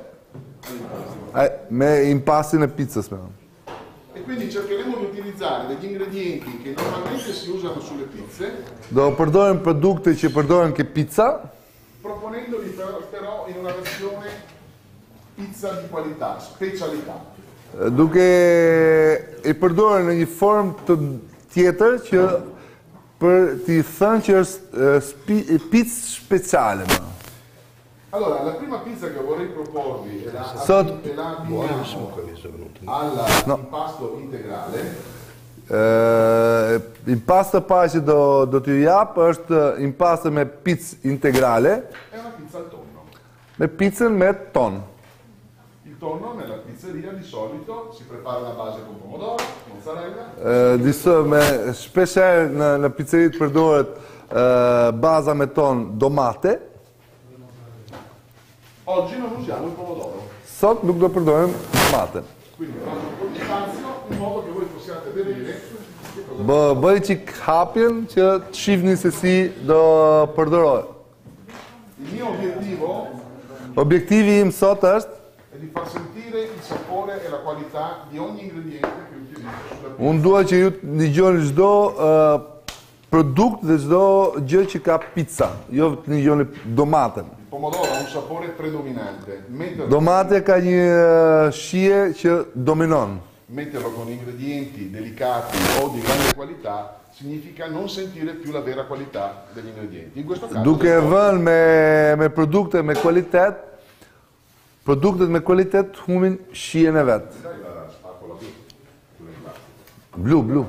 me impastin e pizzas me. E quindi cercheremo di utilizzare degli ingredienti che normalmente si usano sulle pizze, Do përdorim produkte që përdoren ke pizza, proponendoli però, però in una versione pizza di qualità, specialità. duke e përdorur në një formë të tjetër që për t'i thënë që është pizzë speciale. Ma. Allora, la prima pizza che vorrei proporvi è la, Sot- è la abbiniamo alla No. impasto integrale. Uh, impasto parë që do, do t'ju jap është impasto me pizzë integrale, È una pizza al tonno. me pizzën me ton. Il tonno nella pizzeria di solito si prepara una base con pomodoro, mozzarella, Uh, Disë me shpesh herë në, në pizzeri të përdoret uh, baza me ton domate. oggi non usiamo il pomodoro. Sot nuk do përdorim tomaten. Quindi faccio un po' di spazio in modo che voi possiate vedere che cosa Bë, bëj qik hapjen që të shihni se si do përdorohet. il mio obiettivo Objektivi im sot është è di far sentire il sapore e la qualità di ogni ingrediente che utilizzo sulla pizza. Unë dua që ju të dëgjoni çdo uh, produkt dhe çdo gjë që ka pizza, jo të dëgjoni domaten. Il pomodoro ha un sapore predominante. Metterlo, Domate ka një uh, shije që dominon. metterlo con ingredienti delicati o di grande qualità significa non sentire più la vera qualità degli ingredienti. In questo caso Duke e vënë me, me produkte me kvalitet, produktet me kvalitet humbin shijen e vet. dai la spatola blu. Blu, blu.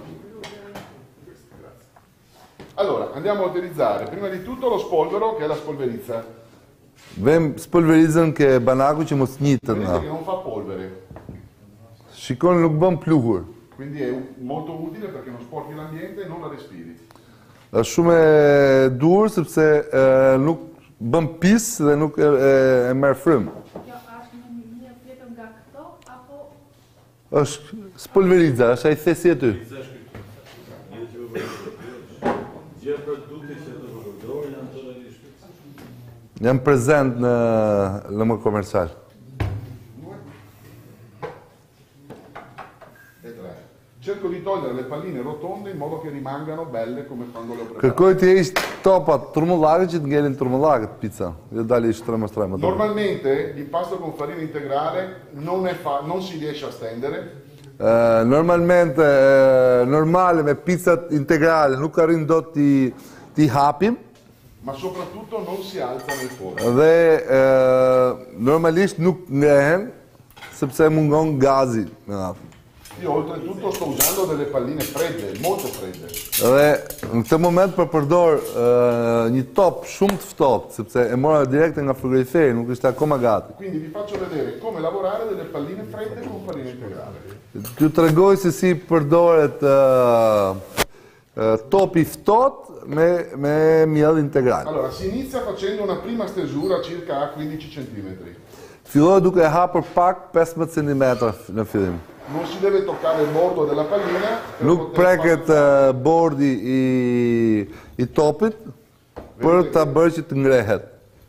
Allora, andiamo a utilizzare prima di tutto lo spolvero che è la spolverizza. Vem spolverizën ke banaku që mos njitet Vedete nga. che non fa polvere, Shikoni nuk bën pluhur. quindi è u- molto utile perché non sporchi l'ambiente e non la respiri. Është shumë e dur sepse e, nuk bën pis dhe nuk e, e, e merr frym. Kjo është në një linje tjetër nga këto, apo Është spolveriza, është ai thesi aty. Gjë produkte që të përdorur janë totalisht. Jam prezent në lëmë komercial. E tre. Cerco di togliere le palline rotonde in modo che rimangano belle come quando le ho preparate. Kërkoj të heq topat turmullake që të ngelin turmullakët pizza. Jo dali shtrema shtrema. Normalmente l'impasto con farina integrale non, è fa- non si riesce a stendere Uh, normalmente, uh, normale me pizzat integrale nuk arrin dot t'i, t'i hapim ma soprattutto non si alza nel forno. dhe uh, normalisht nuk ngehen sepse mungon gazi. Uh, Io oltretutto sto usando delle palline fredde, molto fredde. Dhe në këtë moment për përdor uh, një top shumë të ftohtë sepse e mora direkte nga frigoriferi, nuk ishte akoma gati. Quindi vi faccio vedere come lavorare delle palline fredde con farina integrale. T'ju tregoj se si përdoret uh, uh, topi ftohtë me, me miell integral. Allora, si inizia facendo una prima stesura circa a quindici centimetri. Filloj duke e hapur pak pesëmbëdhjetë centimetra në fillim. Non si deve toccare il bordo della pallina. per Nuk poter preket fare- uh, bordi i, i topit për ta bërë që të ngrehet.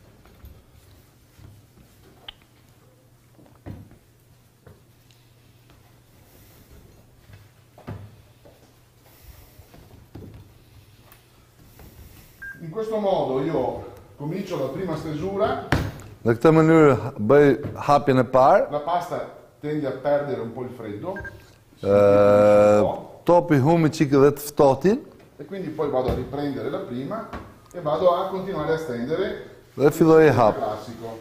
In questo modo io comincio la prima stesura, Në këtë mënyrë bëj hapjen e parë. la pasta tende a perdere un po' il freddo Uh, topi humbi qikë dhe të ftohtin e quindi poi vado a riprendere la prima e vado a continuare a stendere dhe filloj e il hap. classico.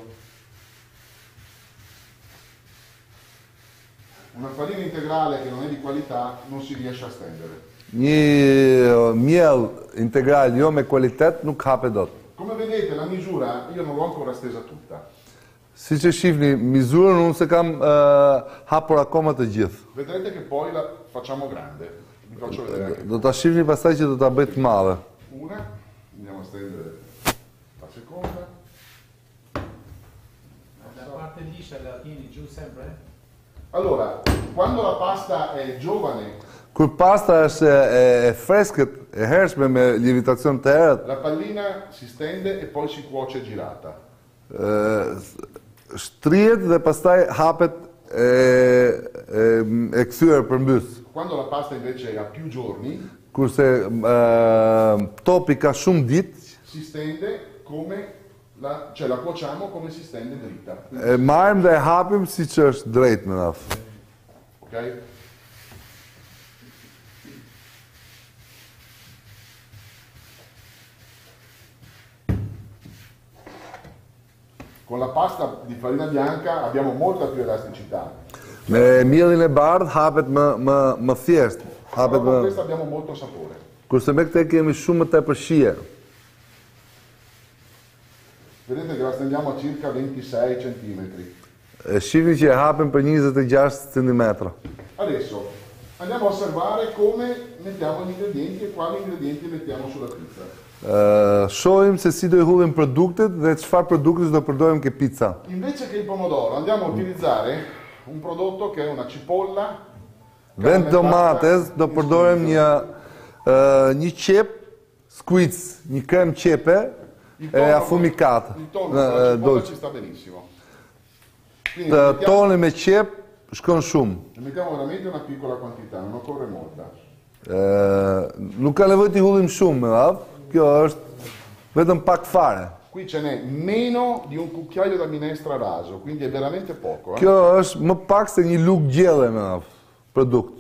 Una farina integrale che non è di qualità non si riesce a stendere. Një miell integral jo me kualitet nuk hapet dot. Come vedete la misura io non l'ho ancora stesa tutta. Si që shifni mizurën, unë se kam uh, hapur akoma të gjithë. Vedrete che poi la facciamo grande. Vi faccio vedere anche Do ta shifni pastaj që do ta bëj të madhe. una. Andiamo a stendere la seconda. La parte liscia la tieni giù sempre? Allora, quando la pasta è giovane, Kur pasta është e, e freskët, e hershme me lievitacion të erët, la pallina si stende e poi si cuoce girata. ë shtrihet dhe pastaj hapet e, e, e kthyer përmbys. Quando la pasta invece ha più giorni, Kurse ë topi ka shumë ditë, si stende come la, cioè la cuociamo come si stende dritta. e marrim dhe e hapim siç është drejt në radhë. Ok? Con la pasta di farina bianca abbiamo molta più elasticità. Me miellin e bardhë hapet më më më thjesht, hapet Però con më. questa abbiamo molto sapore. Kurse me këtë kemi shumë më tepër shije. Vedete che la stendiamo a circa ventisei centimetri. E shihni që e hapim për njëzet e gjashtë centimetra. Adesso andiamo a osservare come mettiamo gli ingredienti e quali ingredienti mettiamo sulla pizza. Uh, shohim se si do i hullim produktet dhe çfarë produkti do përdorim ke pizza. Invece che il pomodoro andiamo a utilizzare un prodotto che è una cipolla. Vend domates do përdorim një uh, një qep squiz, një krem qepe Il e tono- afumicata. Il tono Në, con la e, cipolla dolce. ci sta benissimo. Quindi Të mettiamo, toni me qep shkon shumë. ne mettiamo veramente una piccola quantità, non occorre molta. Ë, nuk ka nevojë të hullim shumë, me radhë. Kjo është vetëm pak fare. Qui ce n'è meno di un cucchiaio da minestra raso, quindi è veramente poco. Eh? Kjo është më pak se një lugë gjelle, me radhë, produkt.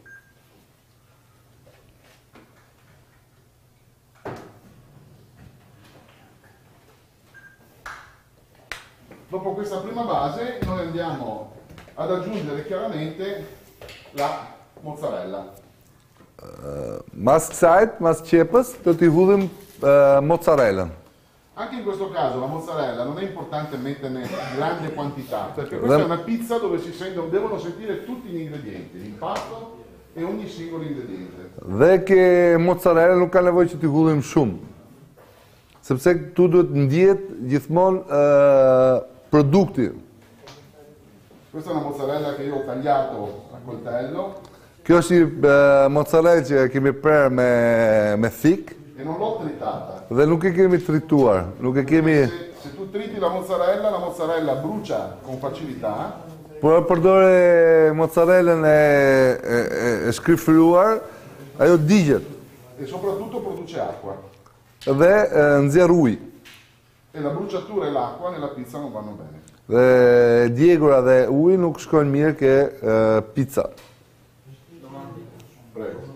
Dopo questa prima base noi andiamo ad aggiungere chiaramente la mozzarella. Uh, mas kësajt, mas qepës, do t'i hullim uh, mozzarellën. Anche in questo caso la mozzarella non è importante metterne grande quantità, perché questa è una pizza dove si sentono, devono sentire tutti gli ingredienti, l'impasto e ogni singolo ingrediente. Dhe ke mozzarella nuk ka nevojë që t'i hullim shumë. Sepse këtu duhet ndihet gjithmonë uh, produkti. Questa è una mozzarella che io ho tagliato a coltello. Kjo është një uh, mozzarella që kemi prerë me, me thik. E non l'ho tritata. Dhe nuk e kemi trituar, nuk e kemi... Se, se tu triti la mozzarella, la mozzarella brucia con facilità. Por e përdore mozzarellën e, e, e, e shkrifruar, ajo digjet. E soprattutto produce acqua. Dhe e, nxjerr ujë. E la bruciatura e l'acqua nella pizza non vanno bene. Dhe djegura dhe uji nuk shkojnë mirë ke e, pizza. Prego.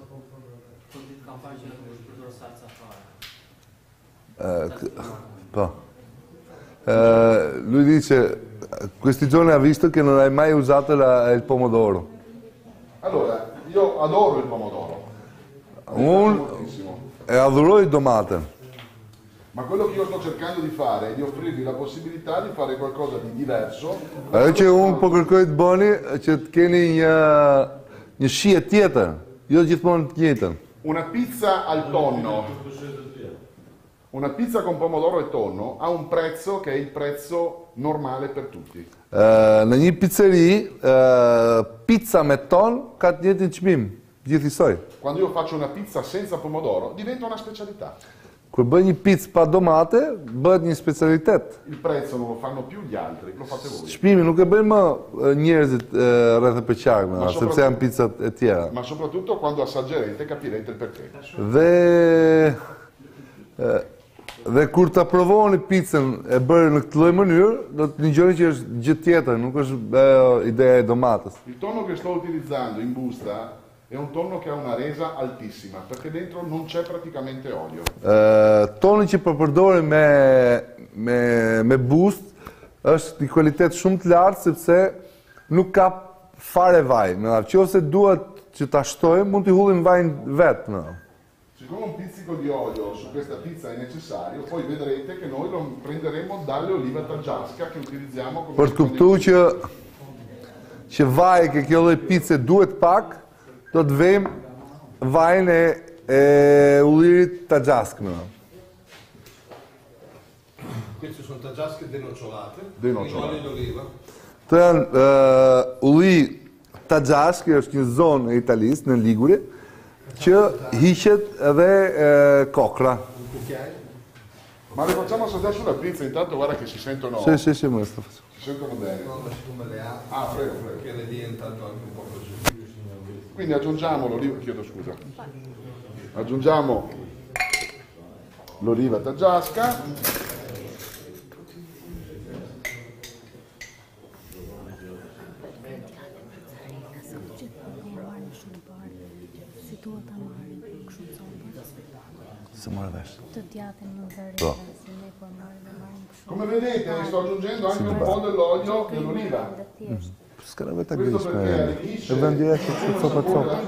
Uh, po. Uh, lui dice, questi giorni ha visto che non hai mai usato la, il pomodoro. Allora, io adoro il pomodoro. Unë e adhuroj domaten. Ma quello che io sto cercando di fare è di offrirvi la possibilità di fare qualcosa di diverso. Ajo që unë po kërkoj të bëni, që të keni një, një shije tjetër, jo gjithmonë të njëjtën. Una pizza al tonno. Una pizza con pomodoro e tonno ha un prezzo che è il prezzo normale per tutti. Uh, në një pizzeri, uh, pizza me ton ka të njëjtin çmim, gjithsej. Quando io faccio una pizza senza pomodoro diventa una specialità. Kur bëj një pizza pa domate, bëhet një specialitet. Il prezzo non lo fanno più gli altri, lo fate voi. Çmimin nuk e bëjnë më njerëzit rreth e përqarme, sepse janë pizzat e tjera. Ma soprattutto quando assaggerete capirete il perché. Dhe e, dhe kur ta provoni pizzën e bërë në këtë lloj mënyrë, do të dëgjoni që është gjë tjetër, nuk është e, ideja e domatës. Il tonno che sto utilizzando in busta è un tonno che ha una resa altissima, perché dentro non c'è praticamente olio. Uh, toni që përpërdorin me, me, me bust është një kvalitet shumë të lartë sepse nuk ka fare vaj. Nëse duhet që ta shtojmë, mund t'i hullim vajin vetë. No. Siccome un pizzico di olio su questa pizza è necessario, poi vedrete che noi lo prenderemo dalle olive taggiasca che utilizziamo come... Për të kuptuar që, që vaj ke kjo lloj pice duhet pak, do të vejmë vajin e, e ullirit taggiask. No. Queste sono taggiasche denocciolate, Denocciolate. olio d'oliva. Të janë uh, ulli taggiask, që është një zonë e Italisë në Liguri, që hiqet edhe uh, kokra. Ma le facciamo assaggiare sulla pizza, intanto guarda che si sentono... Sì, sì, sì, questo. Si sentono bene. Ah, prego, prego. Che ne diventano anche un po' così. Quindi aggiungiamo l'oliva, chiedo scusa. Aggiungiamo l'oliva taggiasca. Come vedete sto aggiungendo anche un po' dell'olio dell'oliva. Skraveta grishme, e vëm direkt të copa copa.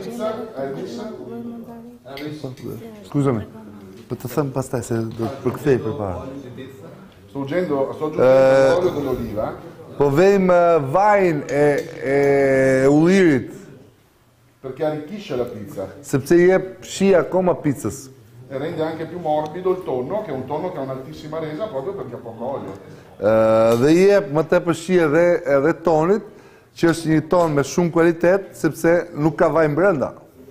Scusami, po të them pastaj se do të përkthej përpara. Sto aggiungendo, sto aggiungendo l'olio dell'oliva. Po vejmë vajin e, e ullirit. Perché arricchisce la pizza. Sepse jep shi akoma pizzës. E rende anche più morbido il tonno, che è un tonno che ha un'altissima resa proprio perché ha poco olio. Uh, dhe jep më tepër shi edhe, edhe tonit, që është një ton me shumë kualitet, sepse nuk ka vaj brenda.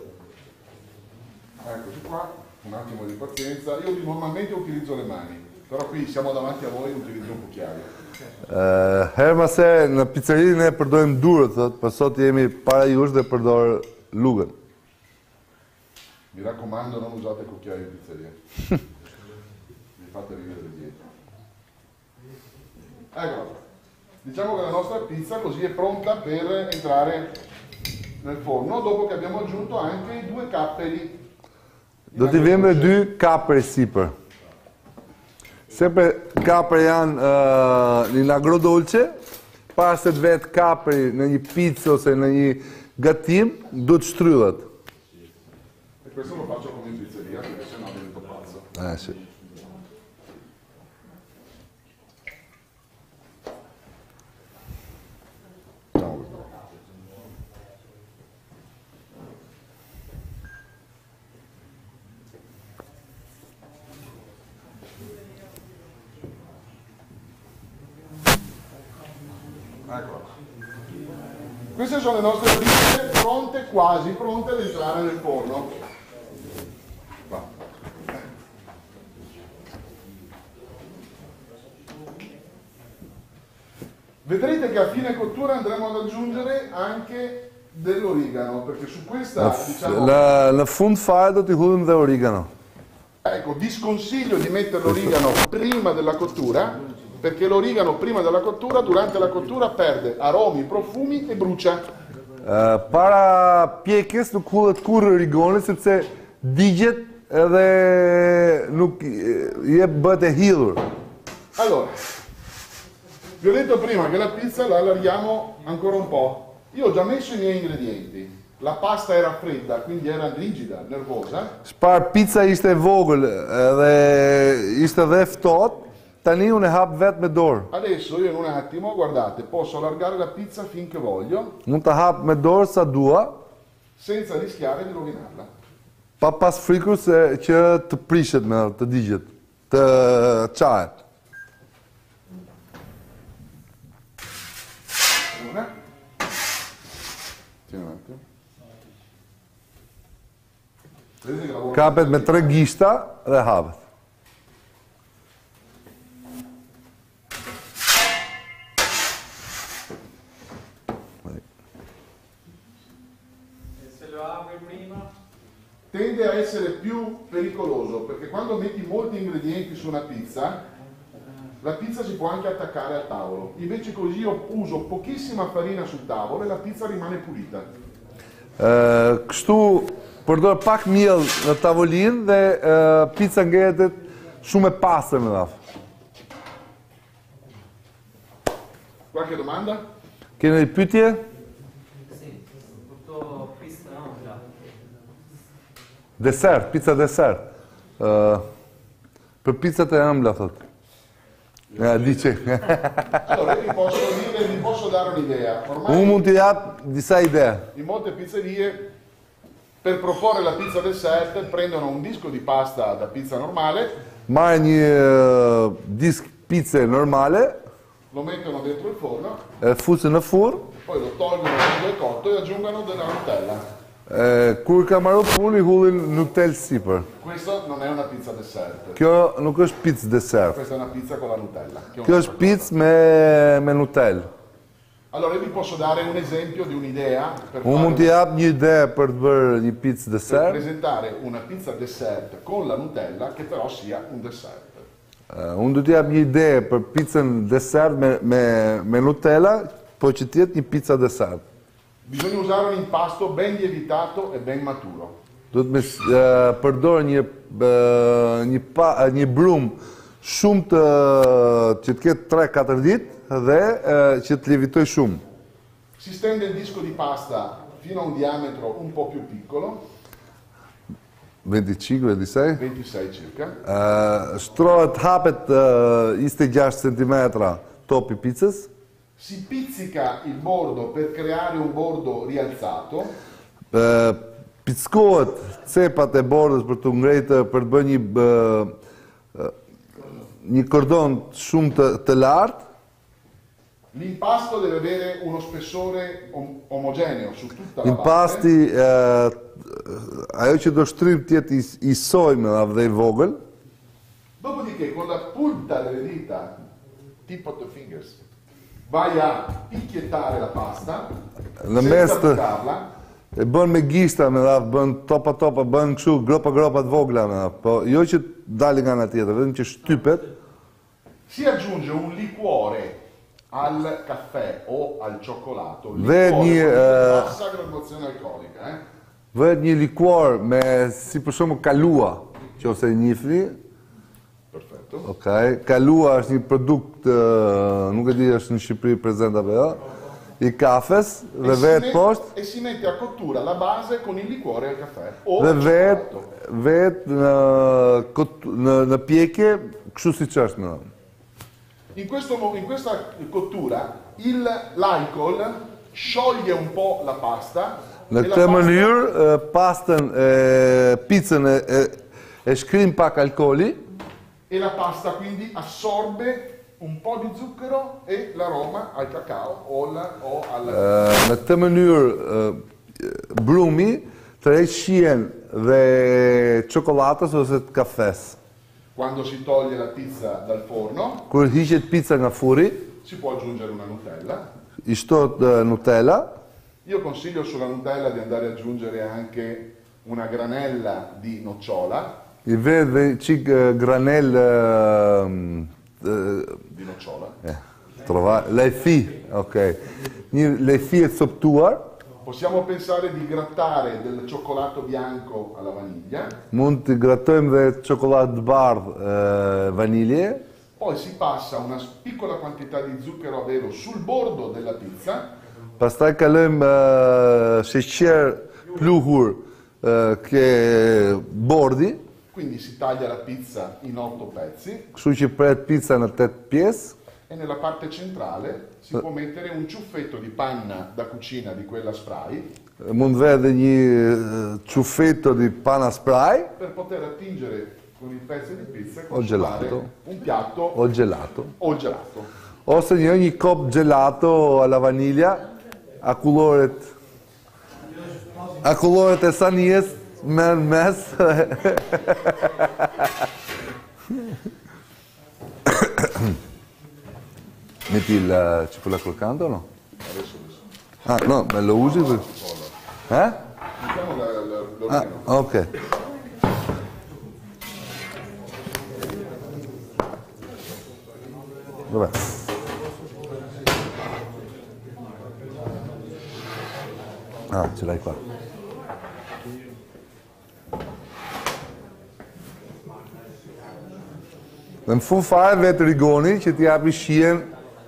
Eccoci qua, un attimo di pazienza. Io normalmente utilizzo le mani, però qui siamo davanti a voi e utilizzo un cucchiaio. Uh, herë mas herë në pizzeri ne përdorim durët, thot, për sot jemi para jush dhe përdor lugën. Mi raccomando, non usate cucchiai in pizzeria. Mi fate ridere dietro. Eccola. Diciamo che la nostra pizza così è pronta per entrare nel forno dopo che abbiamo aggiunto anche i due capperi. Do t'i vëmë dy kapër sipër. Sepse kapër janë uh, një agrodolce, para se të vetë kapëri në një pizzë ose në një gatim, do të shtrydhet. E questo lo faccio come in pizzeria perché sennò divento pazzo. Eh sì. Eccola. Queste sono le nostre pizze pronte, quasi pronte ad entrare nel forno. Va. Vedrete che a fine cottura andremo ad aggiungere anche dell'origano, perché su questa, diciamo... Në fund fare do t'i hudhim dhe origano. Ecco, vi sconsiglio di mettere l'origano prima della cottura, perché l'origano prima della cottura, durante la cottura, perde aromi, profumi e brucia. Uh, para pjekjes nuk hudhet kurrë origani sepse digjet edhe nuk je bëhet e hidhur. Allora, vi ho detto prima che la pizza la allarghiamo ancora un po'. Io ho già messo i miei ingredienti. La pasta era fredda, quindi era rigida, nervosa. Shpar pizza ishte e vogël dhe ishte dhe ftohtë. Tani unë e hap vetë me dorë. Adesso io in un attimo, guardate, posso allargare la pizza finché voglio. Mund ta hap me dorë sa dua, senza rischiare di rovinarla. Pa pas frikur se që të prishet me të digjet, të çahet. Una. Tieni un attimo. Vedete che lavoro. Kapet me tre gishta dhe hapet. Tende a essere più pericoloso perché quando metti molti ingredienti su una pizza, la pizza si può anche attaccare al tavolo. Invece così io uso pochissima farina sul tavolo e la pizza rimane pulita. Uh, kështu përdor pak miell në tavolinë dhe uh, pizza ngjetet shumë e pastër me radhë. Qualche domanda? Keni një pyetje? Desert, pizza desert. Uh, per pizzat e ëmbla, thot. Ja, dice. Allora, vi posso dire, vi posso dare un'idea. Ormai Unë mund t'i jap disa ide. in molte pizzerie, per proporre la pizza dessert, prendono un disco di pasta da pizza normale, Marrë një uh, disk pizze normale, lo mettono dentro il forno, e fusin në furr, poi lo tolgono quando è cotto e aggiungono della Nutella. e kur ka marrë punë i hullin Nutella sipër. Questo non è una pizza dessert. Kjo nuk është pizza dessert. Questa è una pizza con la Nutella. che è Kjo un'altra është pizza me, me Nutella. cosa. Allora io vi posso dare un esempio di un'idea per, Unë mund t'i jap një ide për të bërë një pizza per dessert. presentare una pizza dessert con la Nutella che però sia un dessert. Uh, unë do t'i jap një ide për pizzën dessert me, me, me Nutella, po që t'jetë një pizza dessert. Bisogna usare un impasto ben lievitato e ben maturo. Do të me uh, përdor një, uh, një, pa, uh, një brum shumë të, që të ketë tre katër ditë dhe uh, që të levitoj shumë. Si stende il disco di pasta fino a un diametro un po' più piccolo, venticinque, ventisei. ventisei circa. Uh, shtrohet, hapet uh, njëzet e gjashtë centimetra topi pizzës. Si pizzica il bordo per creare un bordo rialzato. Uh, pickohet cepat e bordës për të ngrejtë, për të bërë një uh, uh, një kordon shumë të, të lartë. L'impasto deve avere uno spessore om- omogeneo su tutta la Impasti, parte. uh, ajo që do shtrym të jetë i, i sojmë dhe i vogël. Dopodiché con la punta delle dita tip of the fingers. Vai a picchiettare la pasta, Në senza mes të buttarla. e bën me gishta, me radhë, bën topa topa, bën kështu gropa gropa të vogla, me radhë, po jo që dalin nga ana tjetër, vetëm që shtypet. Si aggiunge un liquore al caffè o al cioccolato, Dhe liquore një, con eh, bassa graduazione alcolica, eh? Vët një likuar me, si për shumë kalua, që ose njifni. Perfetto. Okay. Kalua është një produkt, uh, nuk e di është në Shqipëri prezent apo jo, i kafes dhe E si vetë met- poshtë, E si mette a cottura la base con il liquore al caffè o dhe al vetë cioccolato. vet në, kot- në, në pjekje, kështu si që është me dhëmë. In, questo mo- in questa cottura il, l'alcol scioglie un po' la pasta. Në e la këtë pasta- mënyrë, e, pastën e picën e, e, e shkrim pak alkoli, E la pasta quindi assorbe un po' di zucchero e l'aroma al cacao o, la, o al... e, në këtë mënyrë e, brumi tërheq shien dhe çokoladës ose të kafes. Quando si toglie la pizza dal forno Kur hiqet pica nga furi, si può aggiungere una Nutella. i shtohet e, Nutella. Io consiglio sulla Nutella di andare ad aggiungere anche una granella di nocciola, I vedh dhe qik e, granel e, e, di nocciola. eh, trova, lejfi, ok. Një lejfi e coptuar, Possiamo pensare di grattare del cioccolato bianco alla vaniglia, mund të gratojmë dhe çokoladë të bardhë e, vanilje, poi si passa una piccola quantità di zucchero a velo sul bordo della pizza, pastaj kalojmë e, sheqer pluhur e, ke bordi, quindi si taglia la pizza in otto pezzi kështu që pret pica në tetë pjesë, e nella parte centrale si può mettere un ciuffetto di panna da cucina di quella spray mund vedhe një e, ciuffetto di pana spray per poter attingere con il pezzo di pizza e O gelato. consumare un piatto o gelato. o gelato. Ose një një kop gelato alla vanilja, akulloret, akulloret e sanijes me në mes. Metti la cipolla croccante o no? Adesso, adesso. Ah, no, me lo usi? per- Eh? Diciamo la, la, Ah, l'origano. ok. Vabbè. Ah, ce l'hai qua. Dhe në fund fare vetë rigoni që t'i japi shien.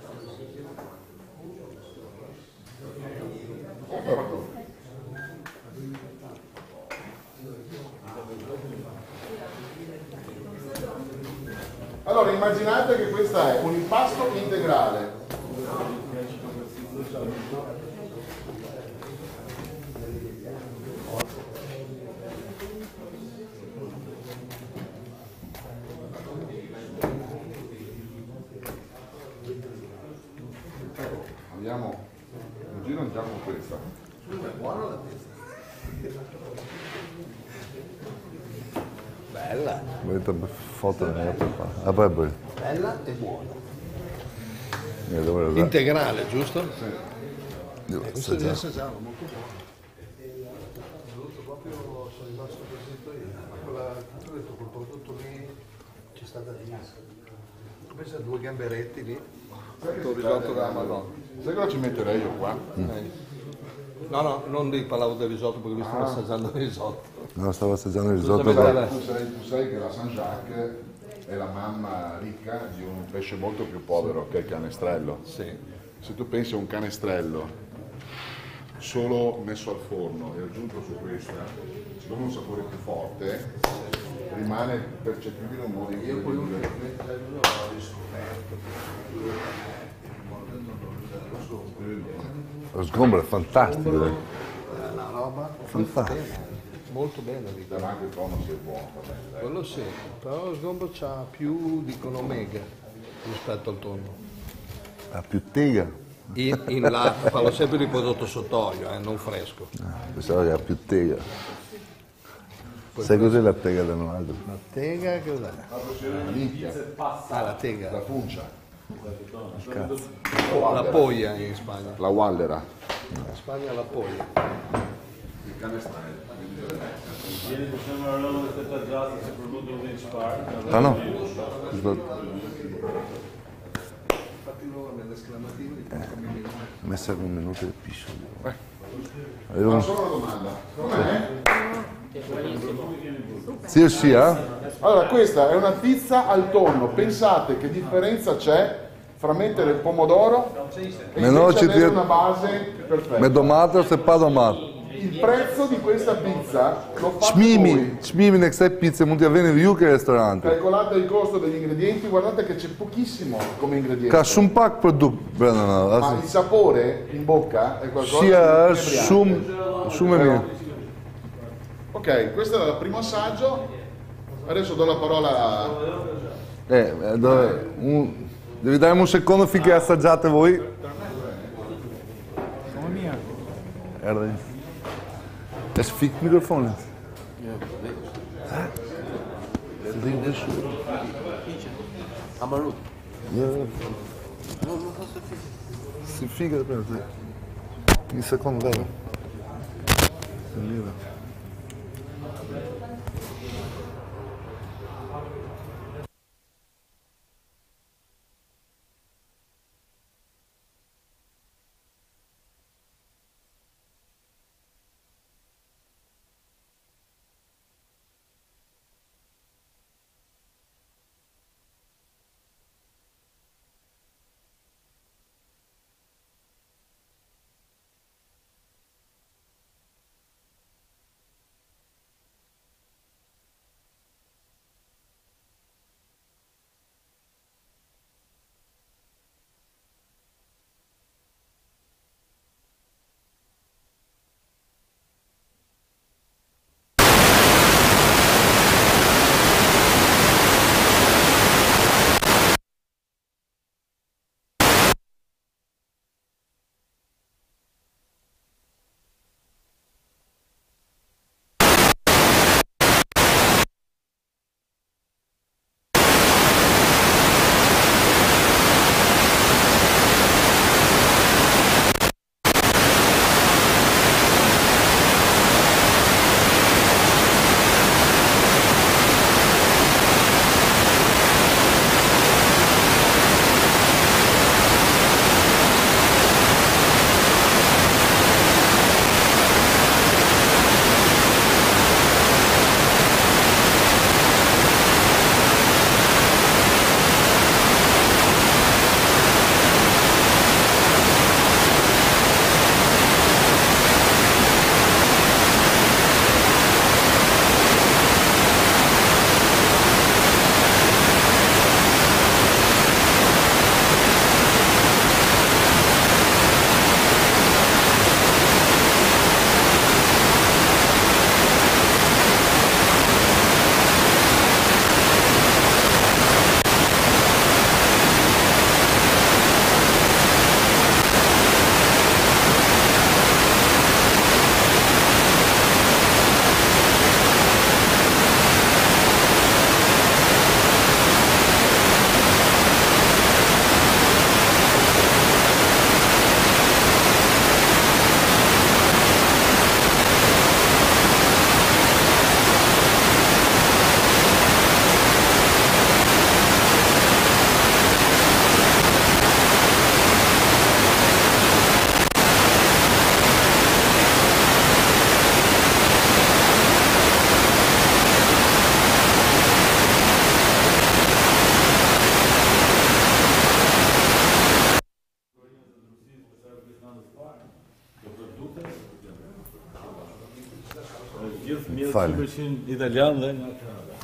Allora immaginate che questa è un impasto integrale. Andiamo in giro andiamo con questa. Buona la pizza. Bella. Volete foto ne qua. Ah, poi poi. Bella e buona. Eh, dove lo Integrale, giusto? Devo Questo di assaggiare. assaggiarlo, molto buono. Ho voluto proprio, sono rimasto così io, ma quella, ho detto, quel prodotto lì ci sta da dire. Invece due gamberetti lì, Tutto risotto da Madonna. Sai cosa ci metterei io qua? No, no, non di parlavo del risotto perché lui stava assaggiando il risotto. No, stavo assaggiando il risotto. Cosa qua. vedete? Tu sai, tu sai che la Saint-Jacques è la mamma ricca di un pesce molto più povero che è il canestrello. Sì. Se tu pensi a un canestrello solo messo al forno e aggiunto su questa, siccome ha un sapore più forte, rimane percepibile un modo io quello che incredibile. ho riscoperto. Lo sgombro è fantastico. eh. È una roba Fantastico. bene, molto bene lì. Deve anche il tono sia buono. vabbè, dai. Quello sì, però lo sgombo c'ha più, dicono, omega rispetto al tonno. Ha più tega. In, in là, parlo sempre di prodotto sott'olio, eh, non fresco. Pensavo che ha più tega. Sai cos'è la tega da Ronaldo? La tega, cos'è? La nicchia, Ah, la tega. la funcia. La poglia in Spagna. La Wallera. In Spagna la poglia. Il cane style. Ah no? Mi serve un minuto di piscio. Ma solo una domanda. Com'è? Sì, sì, eh? Allora, questa è una pizza al tonno. Pensate che differenza c'è fra mettere il pomodoro e Menor invece avere ci- una base perfetta. Me domato se pa domato. Il prezzo di questa pizza lo fate Çmimi, voi. çmimi në kësaj pice mund t'ja veni ju ke restorante. Calcolate il costo degli ingredienti, guardate che c'è pochissimo come ingrediente. Ka shumë pak produkt brenda në. Ma As il sapore in bocca è qualcosa shija di është inebriante. shumë shumë e mirë. Ok, questo era il primo assaggio. Adesso do la parola a... Eh, eh, do un devi dare un secondo finché assaggiate voi. Come mia. Erdhë. Tash fik mikrofonin. Se dhe në shumë. Amarut. Jo, No, no fa se fish. si fika të prendë. Një sekundë vetëm. Se lidhe. Fale. Italiano dhe nga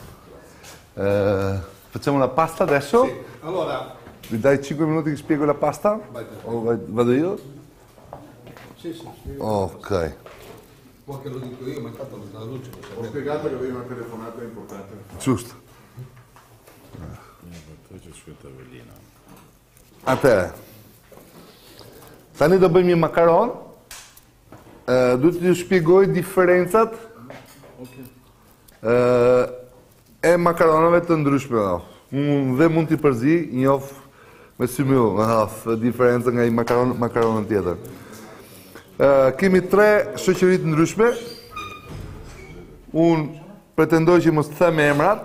Eh, facciamo la pasta adesso? Sì. Allora, Mi dai cinque minuti che spiego la pasta? Vai te. O vai- vado io? sì, sì, sì. Ok. Vuoi che lo dico io, ma intanto la luce. Ho spiegato che avevi una telefonata importante. Giusto. Poi c'è il suo tavellino. Atëre. Tani do bëjmë një makaron. Ë duhet t'ju shpjegoj diferencat ë e makaronave të ndryshme. Unë dhe mund t'i përzi, njoh me symyll, me haf, diferencë nga i makaron, makaronën tjetër. Uh, kemi tre shoqëri të ndryshme. Unë pretendoj që mos të them emrat.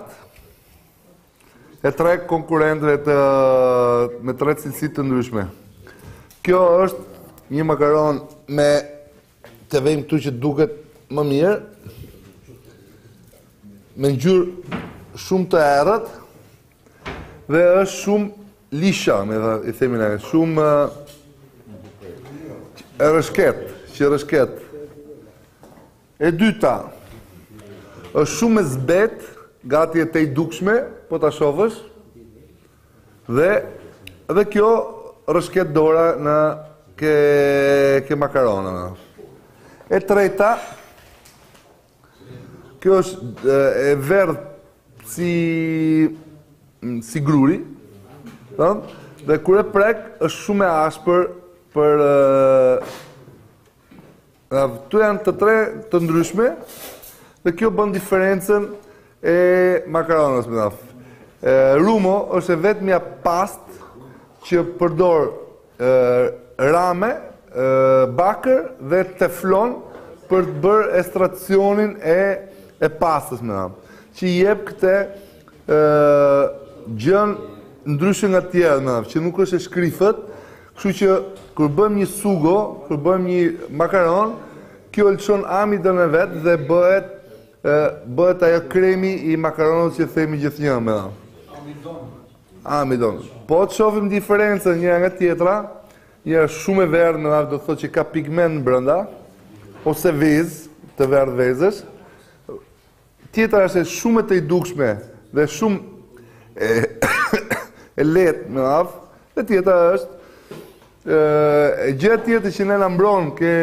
E tre konkurrentëve të me tre cilësi të ndryshme. Kjo është një makaron me të vejmë këtu që duket më mirë, me ngjyrë shumë të errët dhe është shumë lisha, me dhe i themi ne, shumë e rëshket, që rëshket. E dyta, është shumë e zbet, gati e te i dukshme, po ta shofësh, dhe, dhe kjo rëshket dora në ke, ke makaronën. E treta, kjo është e verdh si, si gruri, dhe kur e prek është shumë e ashpër për... Këtu janë të tre të ndryshme, dhe kjo bën diferencën e makaronës me daf. Rumo është e vetmja past që përdor e, rame, e, bakër dhe teflon për të bërë ekstraksionin e, e pastës me daf. Që i jep këte e, gjën ndryshë nga tjerë me daf, që nuk është e shkrifët, kështu që kur bëm një sugo, kur bëm një makaron, kjo lëshon amidon e vetë dhe bëhet bëhet ajo kremi i makaronës që themi gjithnjë me dha. Amidon. Amidon. Po të shofim diferencën një nga tjetra, një shumë e verdhë me dha, do të thotë që ka pigment brenda, ose vezë, të verdhë vezësh. Tjetra është shumë e të i dukshme dhe shumë e, e letë me dha, dhe tjetra është e, gjë tjetër që ne na mbron ke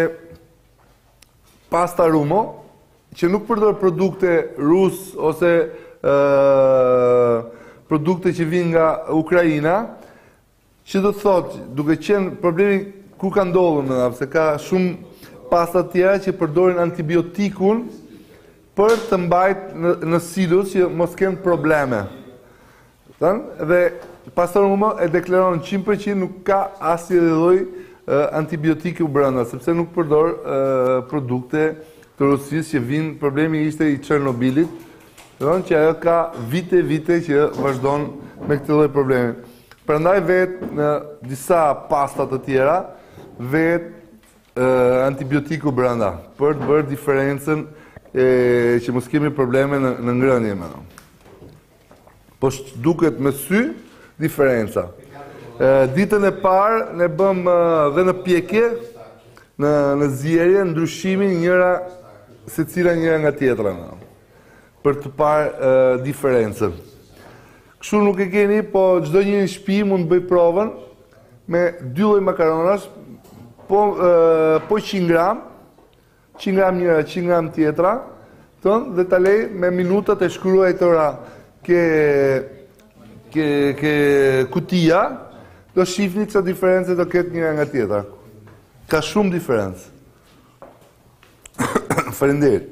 pasta rumo, që nuk përdor produkte rus ose e, produkte që vinë nga Ukraina, që do të thotë, duke qenë problemi ku ka ndodhur më dha, se ka shumë pasta tjera që përdorin antibiotikun për të mbajtë në, në silus që mos kenë probleme. Tan? Dhe pasta rumo e deklaron njëqind përqind nuk ka asnjë lloj antibiotiku brenda, sepse nuk përdor e, produkte të Rusisë që vinë, problemi ishte i Çernobilit, që ajo ka vite vite që vazhdon me këtë lloj problemi. Prandaj vetë në disa pasta të tjera vetë antibiotiku brenda për të bërë diferencën e, që mos kemi probleme në, në ngrënie me. Po duket me sy diferenca. E, ditën e parë ne bëm dhe në pjekje, në në zjerje ndryshimin njëra se cila njëra nga tjetra në, për të parë e, diferencën. Kështu nuk e keni, po çdo një në shtëpi mund të bëj provën me dy lloj makaronash, po e, po njëqind gram, njëqind gram njëra, njëqind gram tjetra, ton, dhe ta lej me minutat e shkruajtura ke ke ke kutia, do shihni çfarë diferencë do ketë njëra nga tjetra. Ka shumë diferencë. Faleminderit.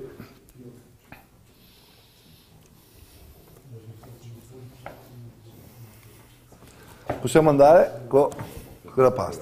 Possiamo andare con quella pasta.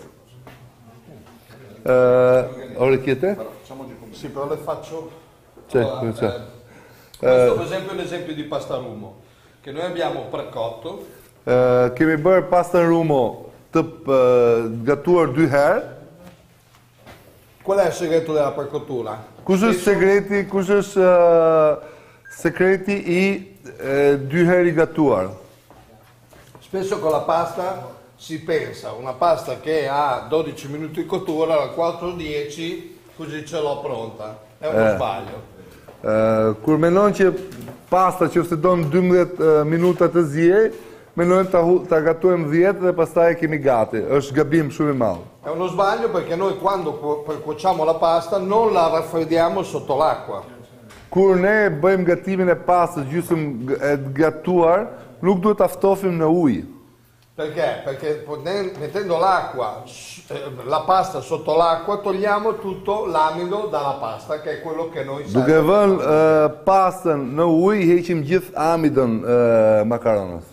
Eh, orecchiette? Sì, però le faccio... C'è, allora, c'è. Eh, questo per esempio è l'esempio di pasta rumo, che noi abbiamo precotto. Eh, kemi bërë pasta rumo të uh, gatuar dy herë. Qual è il segreto della precottura? Kush është sekreti, kush është uh, sekreti i uh, dy herë i gatuar? Spesso con la pasta si pensa, una pasta che ha dodici minuti di cottura, alla quattro dieci così ce l'ho pronta. È uno eh. sbaglio. Uh, kur menon që pasta që ose don dymbëdhjetë uh, minuta të ziej, menojmë ta, ta gatuajmë dhjetë dhe pastaj e kemi gati. Është gabim shumë i madh. È uno sbaglio perché noi quando cuociamo la pasta non la raffreddiamo sotto l'acqua. Kur ne bëjmë gatimin e pastës gjysmë e gatuar, nuk duhet ta ftofim në ujë. Perché? Perché mettendo l'acqua, la pasta sotto l'acqua, togliamo tutto l'amido dalla pasta, che è quello che noi serve. Duke vënë uh, pastën në ujë, heqim gjithë amidon uh, makaronës.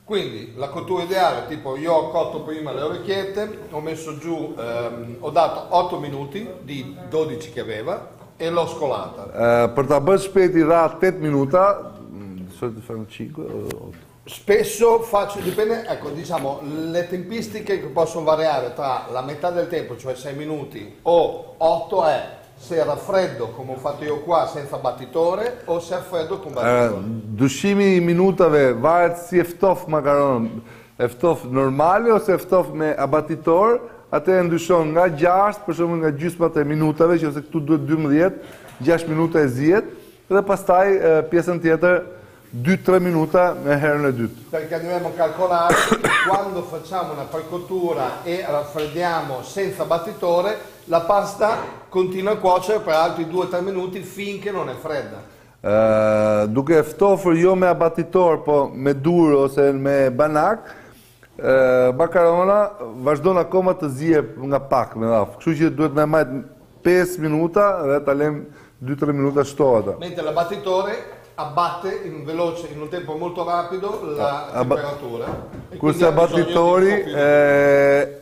Quindi la cottura ideale, tipo io ho cotto prima le orecchiette, ho messo giù, ehm, ho dato otto minuti di dodici che aveva e l'ho scolata. Uh, per ta bërë shpejt i ra otto minuta, di solito fanno cinque o otto. Spesso faccio, dipende, ecco, diciamo, le tempistiche che possono variare tra la metà del tempo, cioè sei minuti, o otto è se era freddo, come ho fatto io qua, senza battitore, o se è freddo con battitore. Uh, dushimi i minutave varet si e ftoft makaron, e ftoft normali ose e ftoft me abatitor, atëherë ndryshon nga gjashtë, për shembull nga gjysmat e minutave, që ose këtu duhet dymbëdhjetë, gjashtë minuta e zihet, dhe pastaj uh, pjesën tjetër due tre minuta me herën e dytë. Perché dobbiamo calcolare che quando facciamo una precottura e raffreddiamo senza battitore, la pasta continua a cuocere per altri due tre minuti finché non è fredda. Uh, duke ftofur jo me abatitor, po me dur ose me banak, uh, makarona vazhdon akoma të zihet nga pak me radhë. Kështu që duhet na marr pesë minuta dhe ta lëm due tre minuta shtohet. Mentre l'abbattitore abbatte in veloce, in un tempo molto rapido la Abba- temperatura. E Kurse quindi ha bisogno di abatitori un po' più di- e,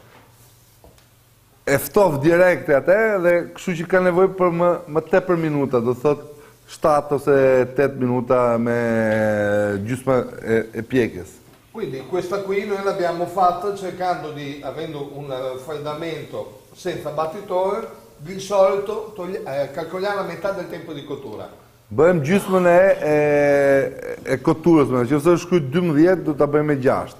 e ftof direkte atë dhe kështu që ka nevojë për më, më tepër minuta, do thot shtatë ose tetë minuta me gjysma e, e pjekjes. Quindi questa qui noi l'abbiamo fatta cercando di, avendo un raffreddamento senza battitore, di solito togli- eh, calcoliamo la metà del tempo di cottura. Bëjmë gjysmën e, e, e koturës, më që nëse është shkruajt dodici, do ta bëjmë me gjashtë.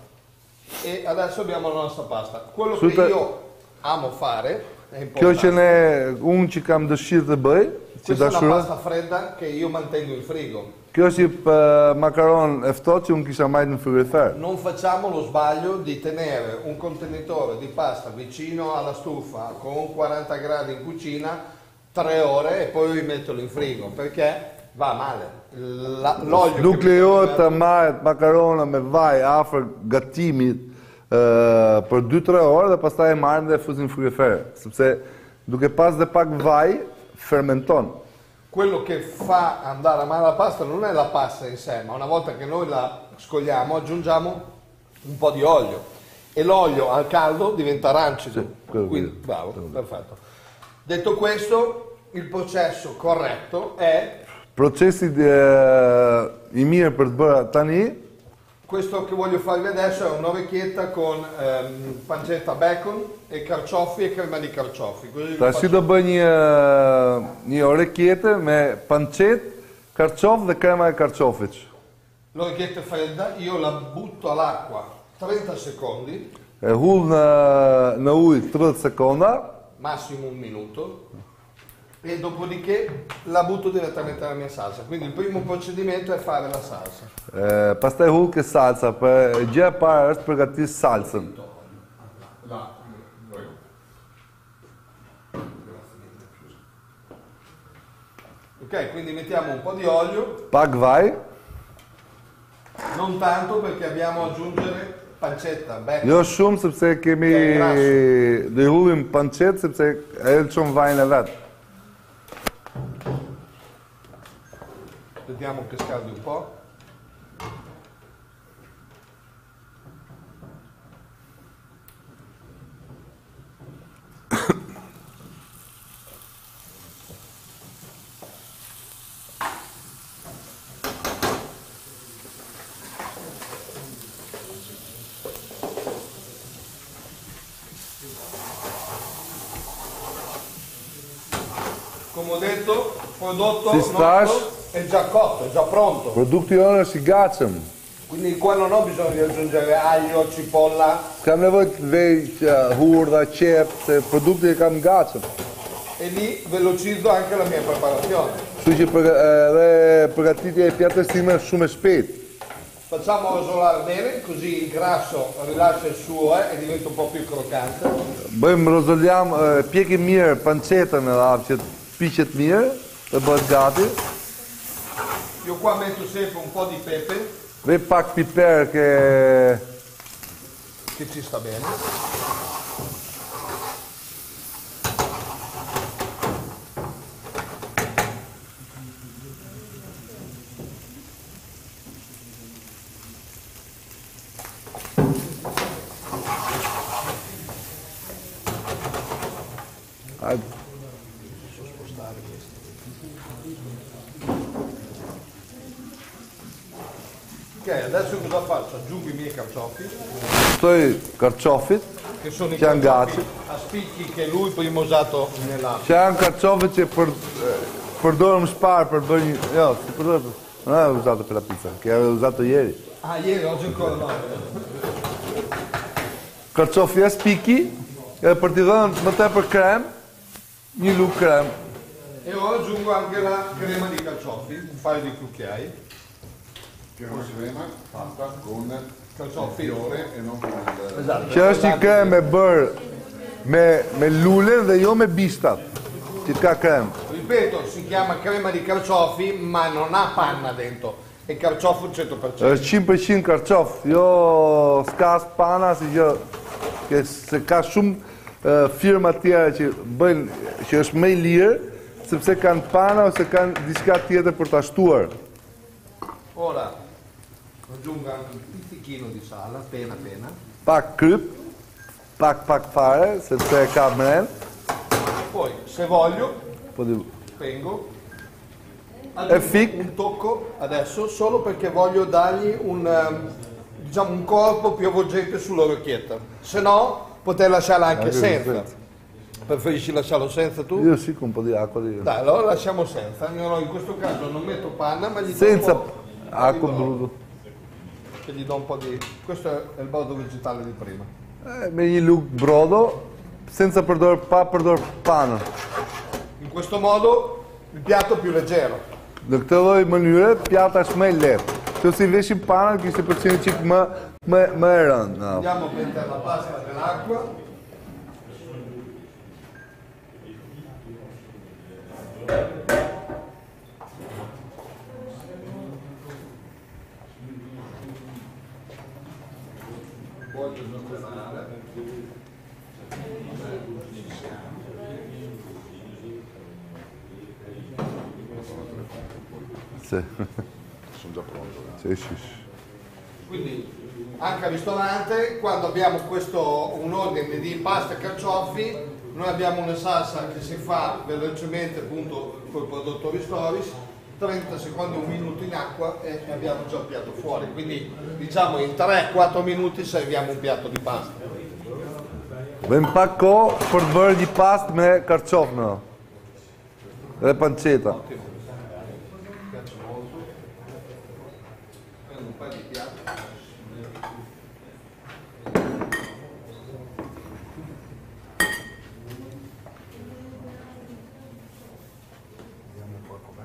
E adesso abbiamo la nostra pasta. Quello Super. che io amo fare è Kjo importante. që ne, unë që kam dëshirë të bëj, që Questa è una dashura, pasta fredda che io mantengo in frigo. kjo është një uh, makaron e ftohtë që unë kisha majtë në frigorifer. Non facciamo lo sbaglio di tenere un contenitore di pasta vicino alla stufa con quaranta gradi in cucina tre ore e poi rimetterlo in frigo perché va male. La- l'olio Nuk che mi- lejohet të marret makarona me vaj afër gatimit uh, për due tre orë dhe pastaj e marrin dhe e fusin në frigorifer, sepse duke pas dhe pak vaj fermenton. Quello che fa andare a male la pasta non è la pasta in sé, ma una volta che noi la scogliamo aggiungiamo un po' di olio e l'olio al caldo diventa arancido. quello Quindi, che- bravo, perfetto. Detto questo, il processo corretto è Procesi uh, i mirë për të bërë tani, questo che voglio farvi adesso è un'orecchietta con ehm, pancetta bacon e carciofi e crema di carciofi. Così vi tash faccio- do bëj një një orecchiette me pancet, karçof dhe krema e karçofit. L'orecchietta è fredda, io la butto all'acqua trenta secondi, E hull në në ujë tridhjetë sekonda, massimo un minuto, e dopodiché la butto direttamente nella mia salsa. Quindi il primo procedimento è fare la salsa. e, pastaj hull ke salsa, për gjë e parë është përgatis salsën. La- prego. Ok, quindi mettiamo un po' di olio, Pak vaj, non tanto perché abbiamo ad aggiungere pancetta, bacon. jo shumë sepse kemi Che è grasso. do i hullim pancet sepse ajo çon vajin e vet. Vediamo che scaldi un po'. Come ho detto, il prodotto Si nostro stash. è già cotto, è già pronto. Produkti jonë është i gatshëm. Quindi qua non ho bisogno di aggiungere aglio, cipolla. Kam nevojë të vej që hurdha, qep, se produkti e kam gatshëm. E lì velocizzo anche la mia preparazione. Kështu që për, edhe përgatitja e pjatës time është shumë e shpejtë. Facciamo rosolare bene, così il grasso rilascia il suo eh, e diventa un po' più croccante. Bëjmë rozoljam, e, pjekim mirë pancetën edhe hap që të piqet mirë dhe bëhet gati. Io qua metto sempre un po' di pepe, Dhe pak piper che che ci sta bene. Ok, adesso cosa faccio? Aggiungo i miei carciofi. Sto i carciofi Che sono i piangati. carciofi a spicchi che lui prima ha usato nella... C'è un carciofo che per, përdorëm shpar per bërë një... Jo, si përdorëm, non avevo usato per la pizza, che avevo usato ieri. Ah, ieri, oggi ancora no. Carciofi a spicchi, e per t'i dhënë më tepër krem, një luk krem. E ora aggiungo anche la crema di carciofi, un paio di cucchiai. Pieno crema, fatta con Carciofi. fiore e non con il... Esatto. Që është një krem e bërë me, me lulen dhe jo me bishtat, që ka krem. Ripeto, si chiama crema di carciofi, ma non ha panna dentro. È carciofo al cento per cento. Është cento per cento carciof, jo s'ka as pana, si gjë, che se ka shumë uh, firma tjera që bëjnë, që është më i lirë, sepse kanë pana ose kanë diçka tjetër për ta shtuar. Ora aggiungo anche un pizzichino di sale, appena appena. Pak kryp, pak pak fare, sepse ka mren. Poi, se voglio, Po di... spengo. E fic. Un tocco adesso solo perché voglio dargli un, um, diciamo, un corpo più avvolgente sull'orecchietta. Se no, poter lasciarla anche Anche senza. senza. Preferisci lasciarlo senza tu? Io sì, con un po' di acqua. Di... Dai, allora lasciamo senza. No, in questo caso non metto panna, ma gli do Senza un po' acqua di brodo. brudo. Che gli do un po' di... Questo è il brodo vegetale di prima. Eh, me një luk brodo, senza përdor pa përdor pana. In questo modo il piatto è più leggero. Në këtë lloj mënyre, pjata është më e lehtë. Se si veshim pana, kishte përcjellë një çik më më më e rëndë. No. Andiamo a mettere la pasta nell'acqua. Voglio snoccare. Sì. Sono già pronto. Sì, sì. Quindi anche al ristorante, quando abbiamo questo, un ordine di pasta e carciofi, noi abbiamo una salsa che si fa velocemente appunto col prodotto Ristoris, trenta secondi, un minuto in acqua e abbiamo già il piatto fuori. Quindi diciamo in tre quattro minuti serviamo un piatto di pasta. Vem pak kohë për të bërë një pastë me karçof në. Dhe panceta. Ottimo. Mi piace molto. Prendo un paio di piatti. Vediamo un po' com'è.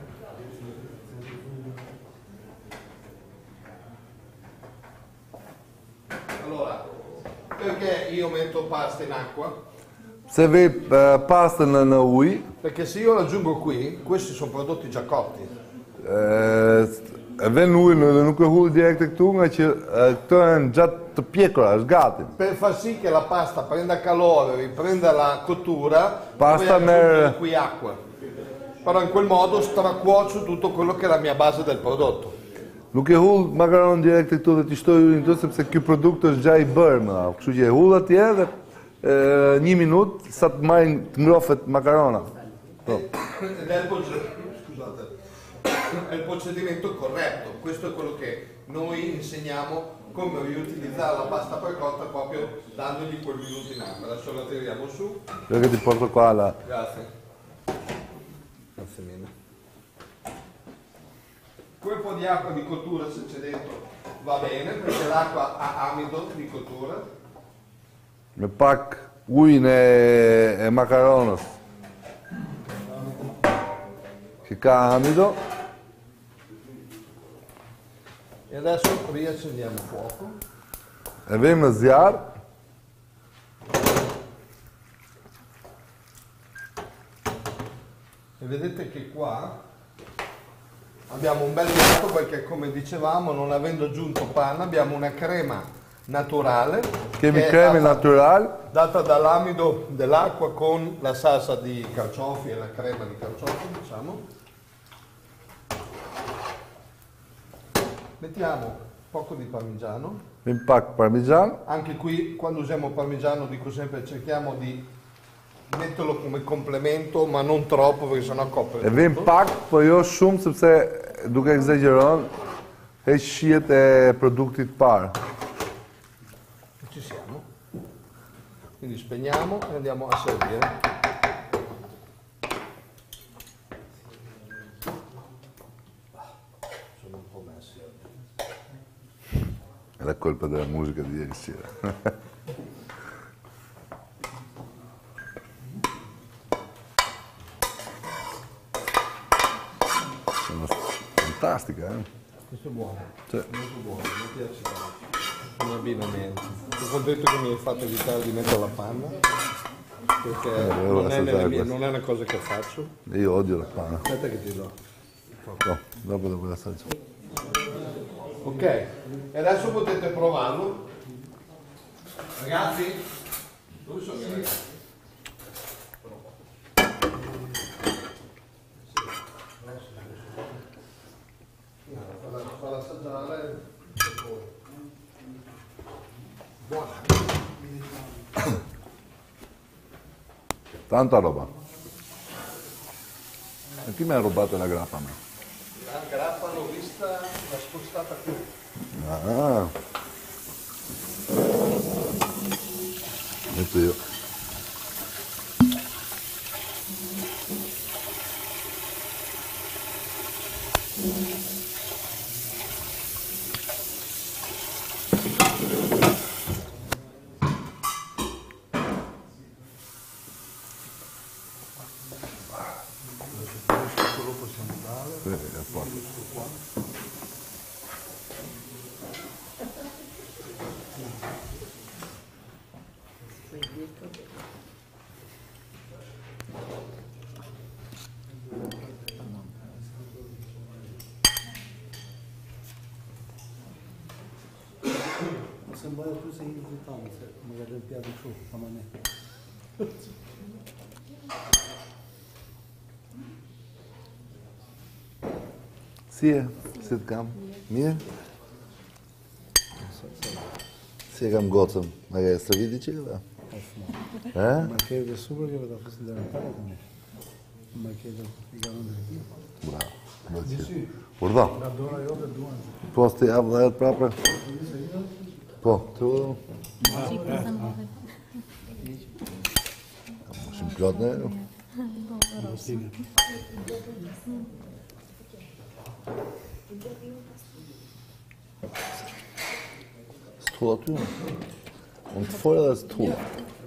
Allora, perché io metto pasta in acqua? Se ve uh, pastën në, në ujë, Perché se io lo aggiungo qui, questi sono prodotti già cotti. e, e vën ujë në, nuk e hull direkt e këtu, nga që e, këto janë gjatë të pjekura, është gati. Per far sì che la pasta prenda calore, riprenda la cottura, Pasta dovrei aggiungere mer- qui acqua. Però in quel modo stracuocio tutto quello che è la mia base del prodotto. Nuk e hull makaron direkt e këtu dhe t'i shtoj ujin këtu, sepse ky produkt është gja i bërë më dha. Kështu që e hull atje dhe e, një minutë sa të marrin të ngrofet makarona. Po. Ed è il, proce- scusate, è il procedimento corretto. Questo è quello che noi insegniamo, come riutilizzare la pasta precotta proprio dandogli quel minuto in acqua. Adesso la tiriamo su. Jo che ti porto qua la... Grazie. Grazie mille. Quel po' di acqua di cottura se c'è dentro va bene perché l'acqua ha amido di cottura. Me pak ujin e, e makaronës që ka amido. E adesso riaccendiamo il fuoco. E vem në zjarr. E vedete che qua abbiamo un bel piatto perché come dicevamo non avendo aggiunto panna abbiamo una crema naturale Kemi che è kremi data- natural, data dall'amido dell'acqua con la salsa di carciofi e la crema di carciofi diciamo. Mettiamo poco di parmigiano. vem pak parmigian. Anche qui quando usiamo parmigiano dico sempre cerchiamo di mettilo come complemento, ma non troppo perché sennò copre. E vin pak, po jo shumë sepse duke egzageron, heq shijet e produktit parë. Ci siamo. Quindi spegniamo e andiamo a servire. Sono un po' messi oggi. È la colpa della musica di ieri sera. Fantastica, eh? Questo è buono. Sì. Molto buono, mi piace tanto. Un abbinamento. Sono contento che mi hai fatto evitare di mettere la panna, perché Eh, non, è nelle mie, questo. non è una cosa che faccio. Io odio la panna. Aspetta che ti do. No, dopo devo assaggiare. Ok, e adesso potete provarlo. Ragazzi, dove sono i ragazzi? Falla assaggiare. Buona. Tanta roba. E chi mi ha rubato la grappa a me? La grappa l'ho vista, l'ha spostata qui. Ah. Metto io. Sì, è a posto. Sembrava tu sei invitato, magari il piatto su, ma non è. Si e, si të kam? Mirë? Si e kam gocën? Ma ka e straviti që dhe? E? Ma chiede sopra che vado a fare la parata. Ma chiede i galoni. Bravo. Bravo. Urdo? La dona io per due. Po, së të javë dhe jetë prapë? Po, të u... Shumë plot në e? Stulla ty? Unë të forë edhe stulla.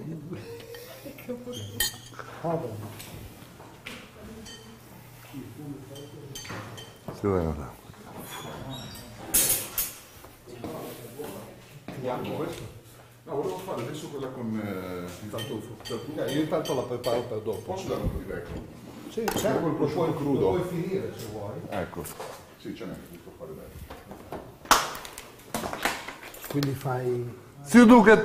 Si dhe në ta? Finiamo questo? No, volevo fare adesso quella con eh, il tartufo. tartufo. Io intanto la preparo per dopo. Posso dare un po' di vecchio? Sì, C'è certo, quel lo prosciutto puoi, crudo. lo puoi finire se vuoi. Ecco, sì, ce n'è, tutto fare bene. Quindi fai... Si u duket?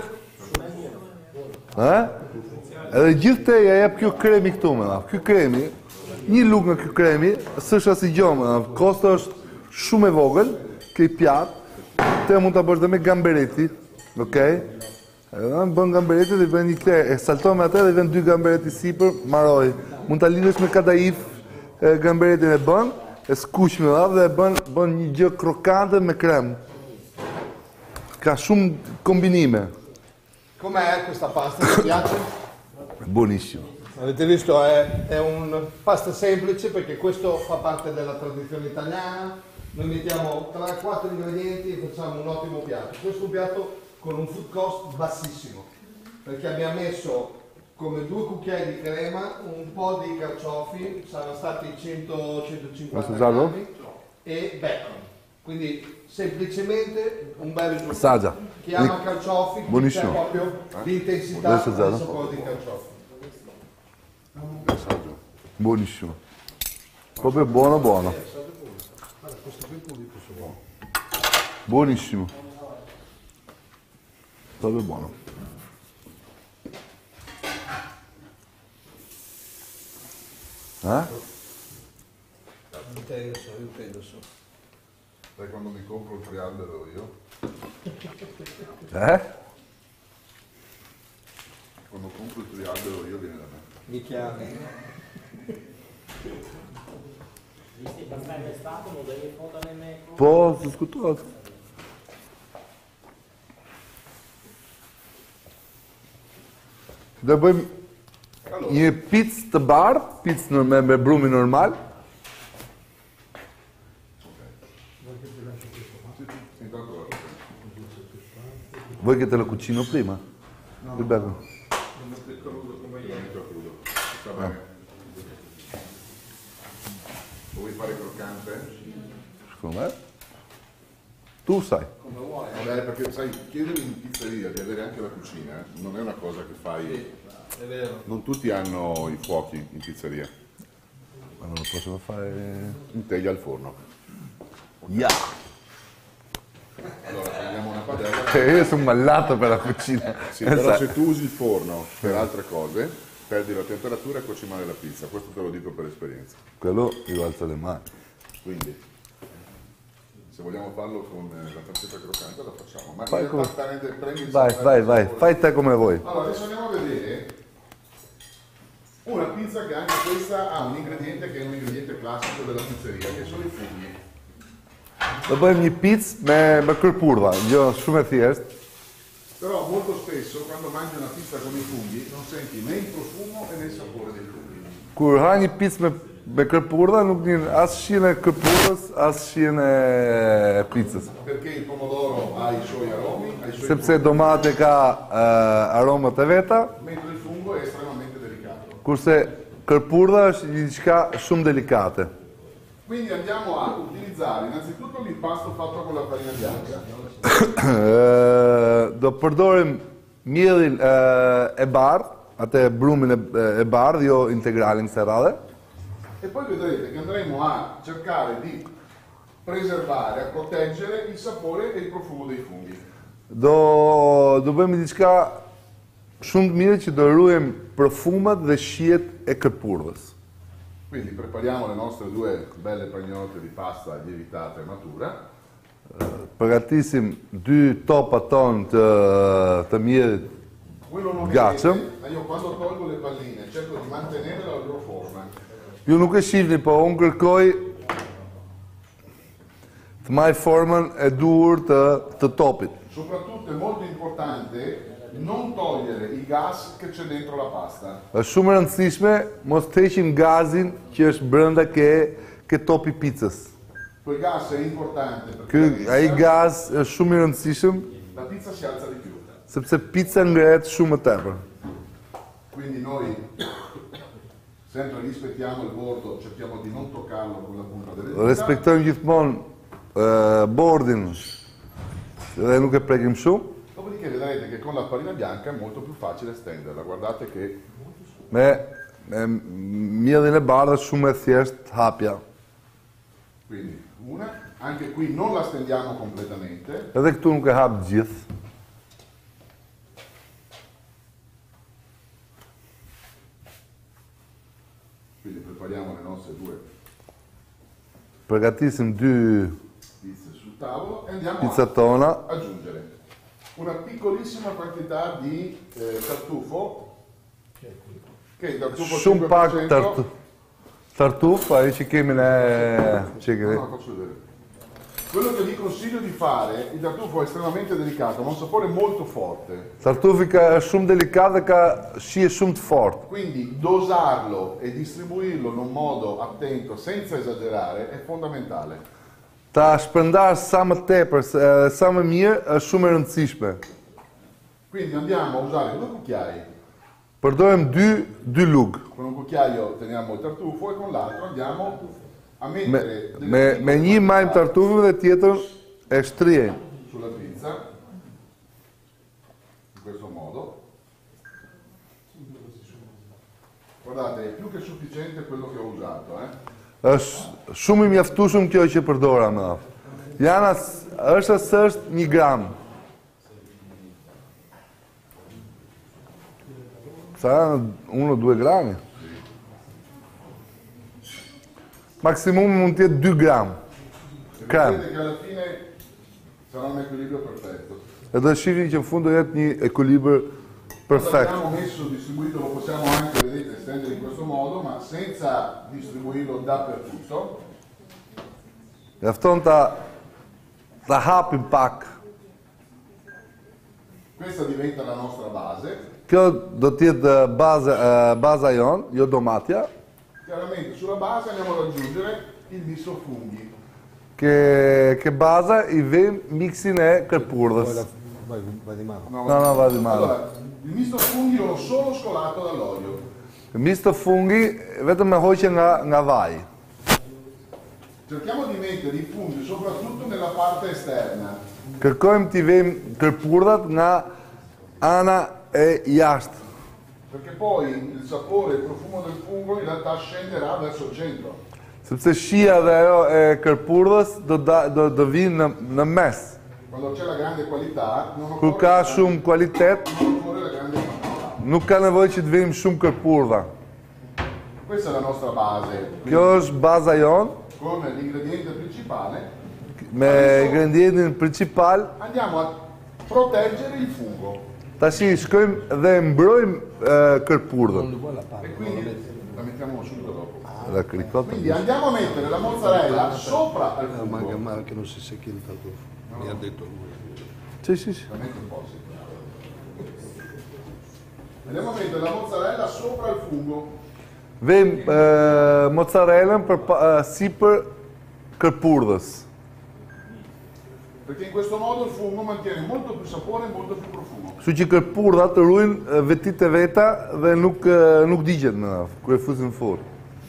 Eh? Edhe gjithë te ja jep kjo kremi këtu me dha. Ky kremi, një luk nga ky kremi, s'është as i gjomë, kosta është shumë e vogël, ke pjatë, te mund ta bësh dhe me gambereti, okay? Edhe bën gambereti dhe bën një këte, e salton me atë dhe vjen dy gambereti sipër, maroj. Mund ta lidhësh me kadaif, e, gamberetin e bën, e skuq me dha dhe e bën bën një gjë krokante me krem. Ka shumë kombinime. Com'è questa pasta? Ti piace? Buonissimo. Avete visto, è, è una pasta semplice perché questo fa parte della tradizione italiana. Noi mettiamo tre quattro ingredienti e facciamo un ottimo piatto. Questo è un piatto con un food cost bassissimo perché abbiamo messo come due cucchiai di crema, un po' di carciofi, saranno stati cento centocinquanta grammi, e bacon. Quindi semplicemente un bel risultato. Assaggia. Chi ama carciofi, Buonissimo. c'è proprio l'intensità Adesso del assaggia. sapore di carciofi. Assaggio. Buonissimo. Proprio buono buono. Buonissimo. Proprio buono. Eh? Intenso, intenso. Sai quando mi compro il trialdero io? Eh? Quando compro il trialdero io viene da me. Mi chiami. Visti pastaj me statën, u dhe një fotën e me... Po, se skutohet. Do bëjmë një picë të bardhë, picë me, me brumi normal. Vuoi che te lo cucino prima? No, Che bello. Non metti crudo come io, metto crudo. Sta bene. Vuoi fare croccante? Secondo me. Tu sai. Come vuoi. Vabbè, perché sai, chiedere in pizzeria di avere anche la cucina, eh, non è una cosa che fai. Sì, è vero. Non tutti hanno i fuochi in pizzeria. Ma non lo possono fare. Un teglia al forno. Yeah. Allora prendiamo una padella. Cioè, io sono malato per la cucina. Sì, però se tu usi il forno per altre cose, perdi la temperatura e cuoci male la pizza. Questo te lo dico per esperienza. Quello io alzo le mani. Quindi, se vogliamo farlo con la pancetta croccante la facciamo. Ma Fai come... prendi, prendi il Vai, vai, vai, fai te come vuoi. Allora, adesso andiamo a vedere una pizza che anche questa ha un ingrediente che è un ingrediente classico della pizzeria, che sono i funghi. Do bëjmë një picë me, me kërpurdha, jo shumë e thjeshtë. Però molto spesso quando mangi una pizza con i funghi non senti né il profumo né il sapore dei funghi. Kur ha një picë me, me kërpurdha, nuk njën as shijen e kërpurdhës, as shijen e pizzës. Perché il pomodoro ha i suoi aromi, ha i suoi Sepse domate ka uh, aromat e veta, mentre il fungo è estremamente delicato. kurse kërpurdha është një diçka shumë delikate. Quindi andiamo a utilizzare innanzitutto l'impasto fatto con la farina bianca. Do përdorim mielin e bardh, atë brumin e, e bardh, jo integralin kësaj radhe. E poi vedrete che andremo a cercare di preservare, a proteggere il sapore e il profumo dei funghi. Do, do bëjmë diçka shumë të mirë që do ruajmë profumat dhe shijet e kërpurdhës. Quindi prepariamo le nostre due belle pagnotte di pasta lievitata e matura. Përgatisim dy topa ton të, të mielit Voi non lo gatshëm. vedete, ma io quando tolgo le palline cerco di mantenere la loro forma. Ju nuk e shihni, po unë kërkoj të maj formën e duhur të, të topit. Soprattutto è molto importante non togliere il gas che c'è dentro la pasta. Është shumë e rëndësishme mos të heqim gazin që është brenda ke, ke topi pizzës. Quel gas è importante perché Ky, ai gaz është shumë i rëndësishëm la pizza si alza di più. sepse pizza ngrehet shumë më tepër. Quindi noi sempre rispettiamo il bordo, cerchiamo di non toccarlo con la punta delle dita. Respektojmë gjithmonë uh, bordin dhe nuk e prekim shumë. Dopodiché vedrete che con la farina bianca è molto più facile stenderla. Guardate che Me, me mielin e bardhë është shumë e thjeshtë hapja. quindi una, anche qui non la stendiamo completamente. Edhe këtu nuk e hap gjithë. Quindi prepariamo le nostre due Përgatisim dy pizze sul tavolo e andiamo pizza a tona. aggiungere una piccolissima quantità di eh, tartufo, che è il tartufo Shumë pak cinque per cento. tartu, tartuf, ai që kemi ne që kemi. No, no, faccio vedere. Quello che vi consiglio di fare, il tartufo è estremamente delicato, ha un sapore molto forte. Tartufi ka është shumë delikat dhe ka shije shumë të fortë. Quindi dosarlo e distribuirlo in un modo attento, senza esagerare, è fondamentale. Ta shpërndash sa më tepër, se- sa më mirë, është shumë e rëndësishme. Quindi andiamo a usare due cucchiai. Përdorim dy, dy lugë. Con un cucchiaio teniamo il tartufo e con l'altro andiamo a Me, mettere delle me, me një majmë tartufi dhe tjetër e shtrihen. sulla pizza, in questo modo. Guardate, è più che sufficiente quello che ho usato, eh? Është shumë i mjaftueshëm kjo që përdora më radh. Janë as, është as është një gram. Saranno uno o due grammi. Maksimum mund të jetë dy gram. E Krem. vedete che alla fine sarà un equilibrio perfetto. E do shihni që në fund do jetë një ekuilibër Perfetto. Abbiamo messo distribuito, lo possiamo anche, vedete, stendere in questo modo, ma senza distribuirlo dappertutto. Je heeft ta ta hap in pak. Questa diventa la nostra base. Kjo do të jetë baza uh, baza jon, jo domatja. Chiaramente sulla base andiamo ad aggiungere il misto funghi. Che, che baza i vem mixin e kërpurdhës. Vai, vai di mano. No, no, va di mano. Allora, il misto funghi io l'ho solo scolato dall'olio. Misto funghi vetëm me hoqje nga nga vaji. Cerchiamo di mettere i funghi soprattutto nella parte esterna. Kërkojmë t'i vem kërpurdhat nga ana e jashtë. Perché poi il sapore e il profumo del fungo in realtà scenderà verso il centro. Sepse shija dhe ajo e kërpurdhës do da, do do vinë në, në mes. Quando c'è la grande qualità, non Kur ka shumë kualitet, non occorre la grande quantità. nuk ka nevojë që të vim shumë kërpurdha. Questa è la nostra base. Kjo është baza jon, Con l'ingrediente principale me ingredientin principal. andiamo a proteggere il fungo. Tashi shkojmë dhe mbrojmë uh, kërpurdhën. E quindi la mettiamo subito dopo. La ricotto. Quindi andiamo a mettere la mozzarella sopra al fungo. Manca male che non si secchi il tartufo. Mi ha detto lui. Sì, sì, sì. La metto un po', sì. Andiamo a mettere la mozzarella sopra il fungo. Vem uh, mozzarellën për uh, sipër kërpurdhës. Perché in questo modo il fungo mantiene molto più sapore e molto più profumo. Kështu që kërpurdhat të ruajnë vetit e veta dhe nuk uh, nuk digjet në kur e fusin në fornë.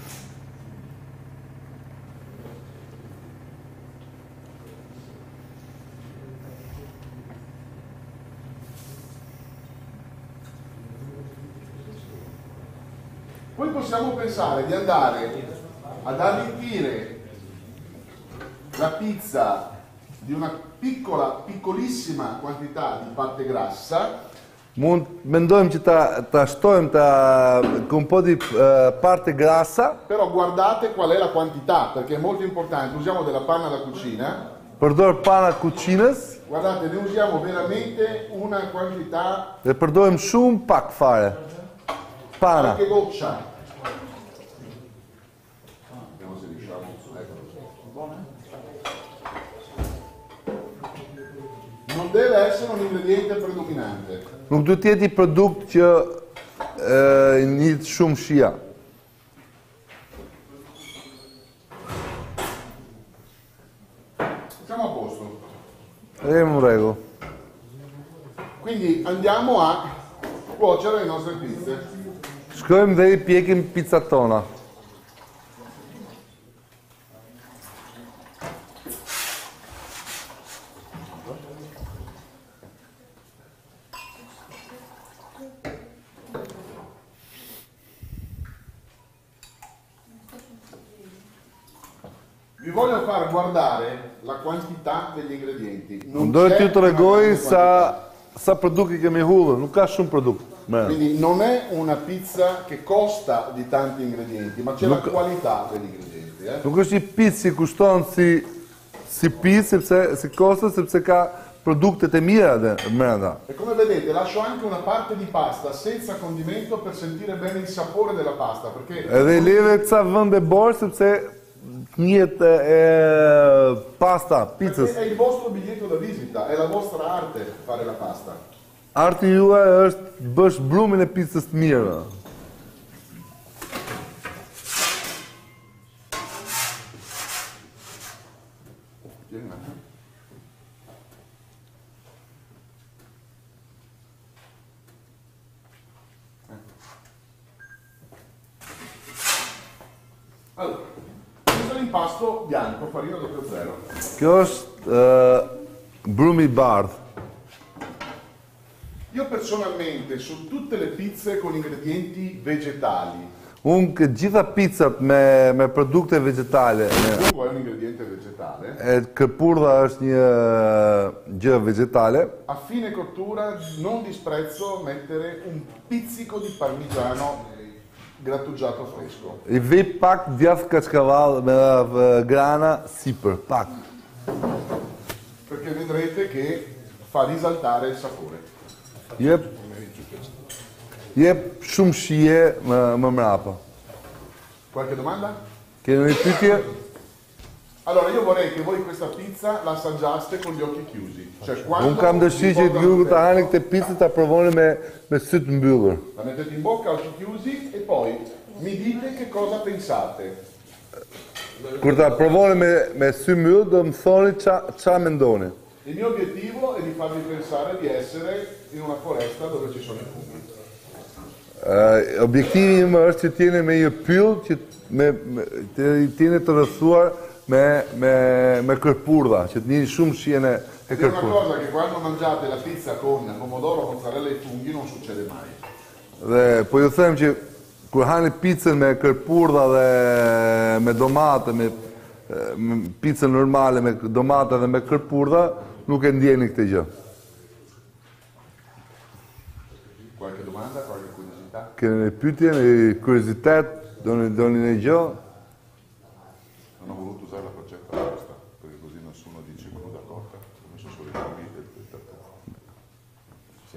Poi possiamo pensare di andare ad arricchire la pizza di una piccola, piccolissima quantità di parte grassa. Mund mendojmë që ta ta shtojmë ta con un po' di uh, parte grassa. Però guardate qual è la quantità, perché è molto importante. Usiamo della panna da cucina. Përdor pana kuçinës. Guardate, ne usiamo veramente una quantità. Dhe përdorim shumë pak fare. Pana. Qualche goccia. Vediamo se riusciamo. Eccolo. Non deve essere un ingrediente predominante. Nuk duhet të jetë i produkt që e, njit shumë shija. Siamo a posto. Jemi në rregull. Quindi andiamo a cuocere le nostre pizze. Shkojmë dhe i pjekim pizzat tona. Vi voglio far guardare la quantità degli ingredienti. Non Do c'è t'ju të una regoj grande sa sa produkti kemi hudhur, nuk ka shumë produkt. Me. Quindi non è una pizza che costa di tanti ingredienti, ma c'è Nuk- la qualità degli ingredienti. Eh? Nuk është një picë që kushton si si picë sepse si kostot sepse ka produktet e mira dhe brenda. E come vedete lascio anche una parte di pasta senza condimento per sentire bene il sapore della pasta, perché Edhe leve ca vende borë sepse njihet e pasta, perché picës. è il vostro biglietto da visita, è la vostra arte fare la pasta. Arti juaj është bësh brumin e picës të mirë. Tieni un attimo. Allora, questo è l'impasto bianco, farina zero zero. Kjo është ë brumi i bardh. Io personalmente su tutte le pizze con ingredienti vegetali, Unë këtë gjitha pizzat me, me produkte vegetale, il me, fungo è un ingrediente vegetale, e kërpurdha është një gjë vegetale, a fine cottura non disprezzo mettere un pizzico di parmigiano grattugiato fresco. i vi pak djath kaçkavall me uh, grana sipër, pak. Perché vedrete che fa risaltare il sapore. Jep jep shumë shije më, më mrapa. Qualche domanda? Keni një pyetje? Allora io vorrei che voi questa pizza la assaggiaste con gli occhi chiusi. Cioè, quando Unë kam dëshirë që ju të hani këtë pizzë ta provoni me, me sytë mbyllur. la mettete in bocca, occhi chiusi e poi mi dite che cosa pensate. Kur ta provoni me, me sy mbyllur, do më thoni ç'a mendoni. Il mio obiettivo è di farvi pensare di essere in una foresta dove ci sono i funghi. Uh, objektivi im është që t'jeni me një pyll, që me, me, t'jeni të rrethuar me, me, me kërpurdha, që t'jeni shumë shien e, e Ed è una kërpurdha. cosa che quando mangiate la pizza con pomodoro, mozzarella e funghi non succede mai. Dhe po ju them që kur hani pizzën me kërpurdha dhe me domate, me, me pizzën normale me domate dhe me kërpurdha, nuk e ndjeni këtë gjë. Qualche domanda, qualche curiosità? Keni një pyetje, një kuriozitet, doni doni një gjë? Non ho voluto usare la faccetta apposta, perché così nessuno dice cruda cotta. Ho messo solo i funghi del, del tartufo. Sì,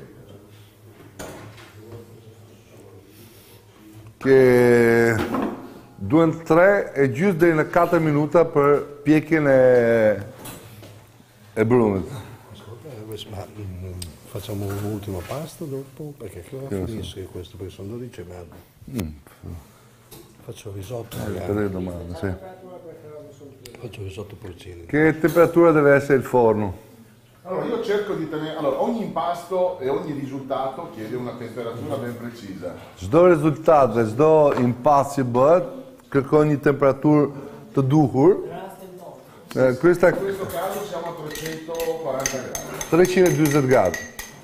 Che duhen tre e gjys deri në katër minuta për pjekjen e e brumit. Ascolta, ma mm, facciamo un'ultima pasta dopo? Perché che ora finisce questo? Perché sono dodici e mezza. Mm. Faccio risotto Eh, magari. tre domande, sì. Faccio risotto porcini. Che temperatura deve essere il forno? Allora io cerco di tenere, allora ogni impasto e ogni risultato chiede una temperatura ben precisa. Çdo rezultat dhe çdo impas që bëhet kërkon një temperaturë të duhur. Eh, Questa In questo caso siamo a trecentoquaranta gradi. trecentodyzet gradë.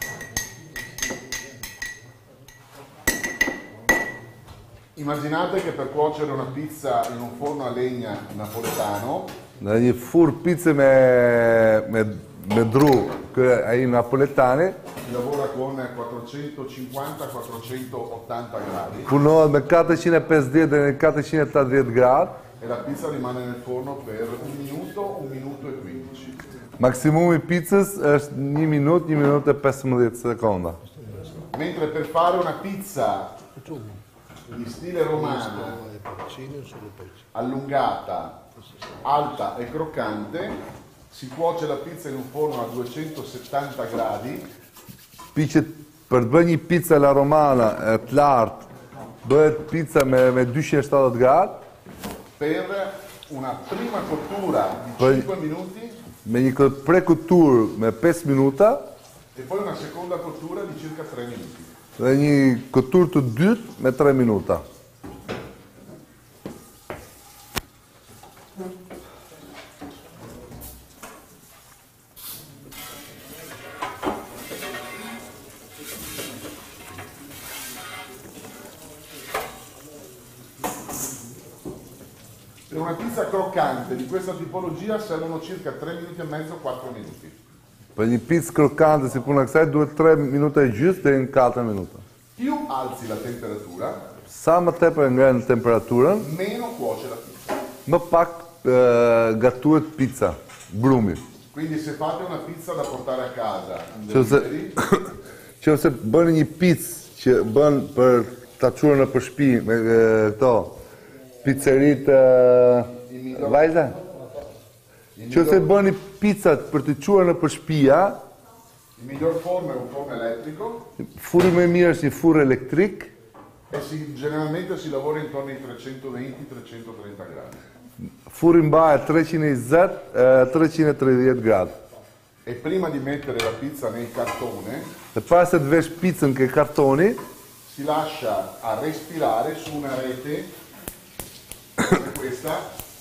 Immaginate che per cuocere una pizza in un forno a legna napoletano Në një furrë pice me, me, me dru, kë ai napoletani, si lavora con quattrocentocinquanta quattrocentottanta gradi punohet me katërqind e pesëdhjetë deri në katërqind e tetëdhjetë gradë. e la pizza rimane nel forno per un minuto, un minuto e quindici. Maksimumi i pizzës është një minutë, një minutë e pesëmbëdhjetë sekonda. Mentre per fare una pizza di stile romano, allungata, alta e croccante, si cuoce la pizza in un forno a duecentosettanta gradi. Piqet për të bërë një pizza alla romana e të lartë, bëhet pizza me, me dyqind e shtatëdhjetë gradë, Per una prima cottura di Poi- cinque minuti me një kë- prekutturë me pesë minuta e poi una seconda cottura di circa tre minuti. dhe një këturë të dytë me tre minuta. Per una pizza croccante di questa tipologia servono circa tre minuti e mezzo, quattro minuti. Për një pizza krokante si puna kësaj duhet tre minuta e gjysmë deri në katër minuta. Più alzi la temperatura, Sa më tepër ngren temperaturën, meno cuoce la pizza. më pak e, gatuhet pizza, brumi. Quindi se fate una pizza da portare a casa in Qëse delivery, qëse bën një pizzë që bën për ta çuar në për shtëpi me e, këto pizzeritë e, vajza. Qëse bën një pizzat për të çuar në për shtëpia, il miglior forno è un forno elettrico furri më i mirë është një furrë elektrik. e si, generalmente si lavora intorno ai trecentoventi trecentotrenta gradi. Furri mbahet treqind e njëzet treqind e tridhjetë gradë. E prima di mettere la pizza nel cartone Dhe para se të vesh pizzën ke kartoni, si lascia a respirare su una rete come questa.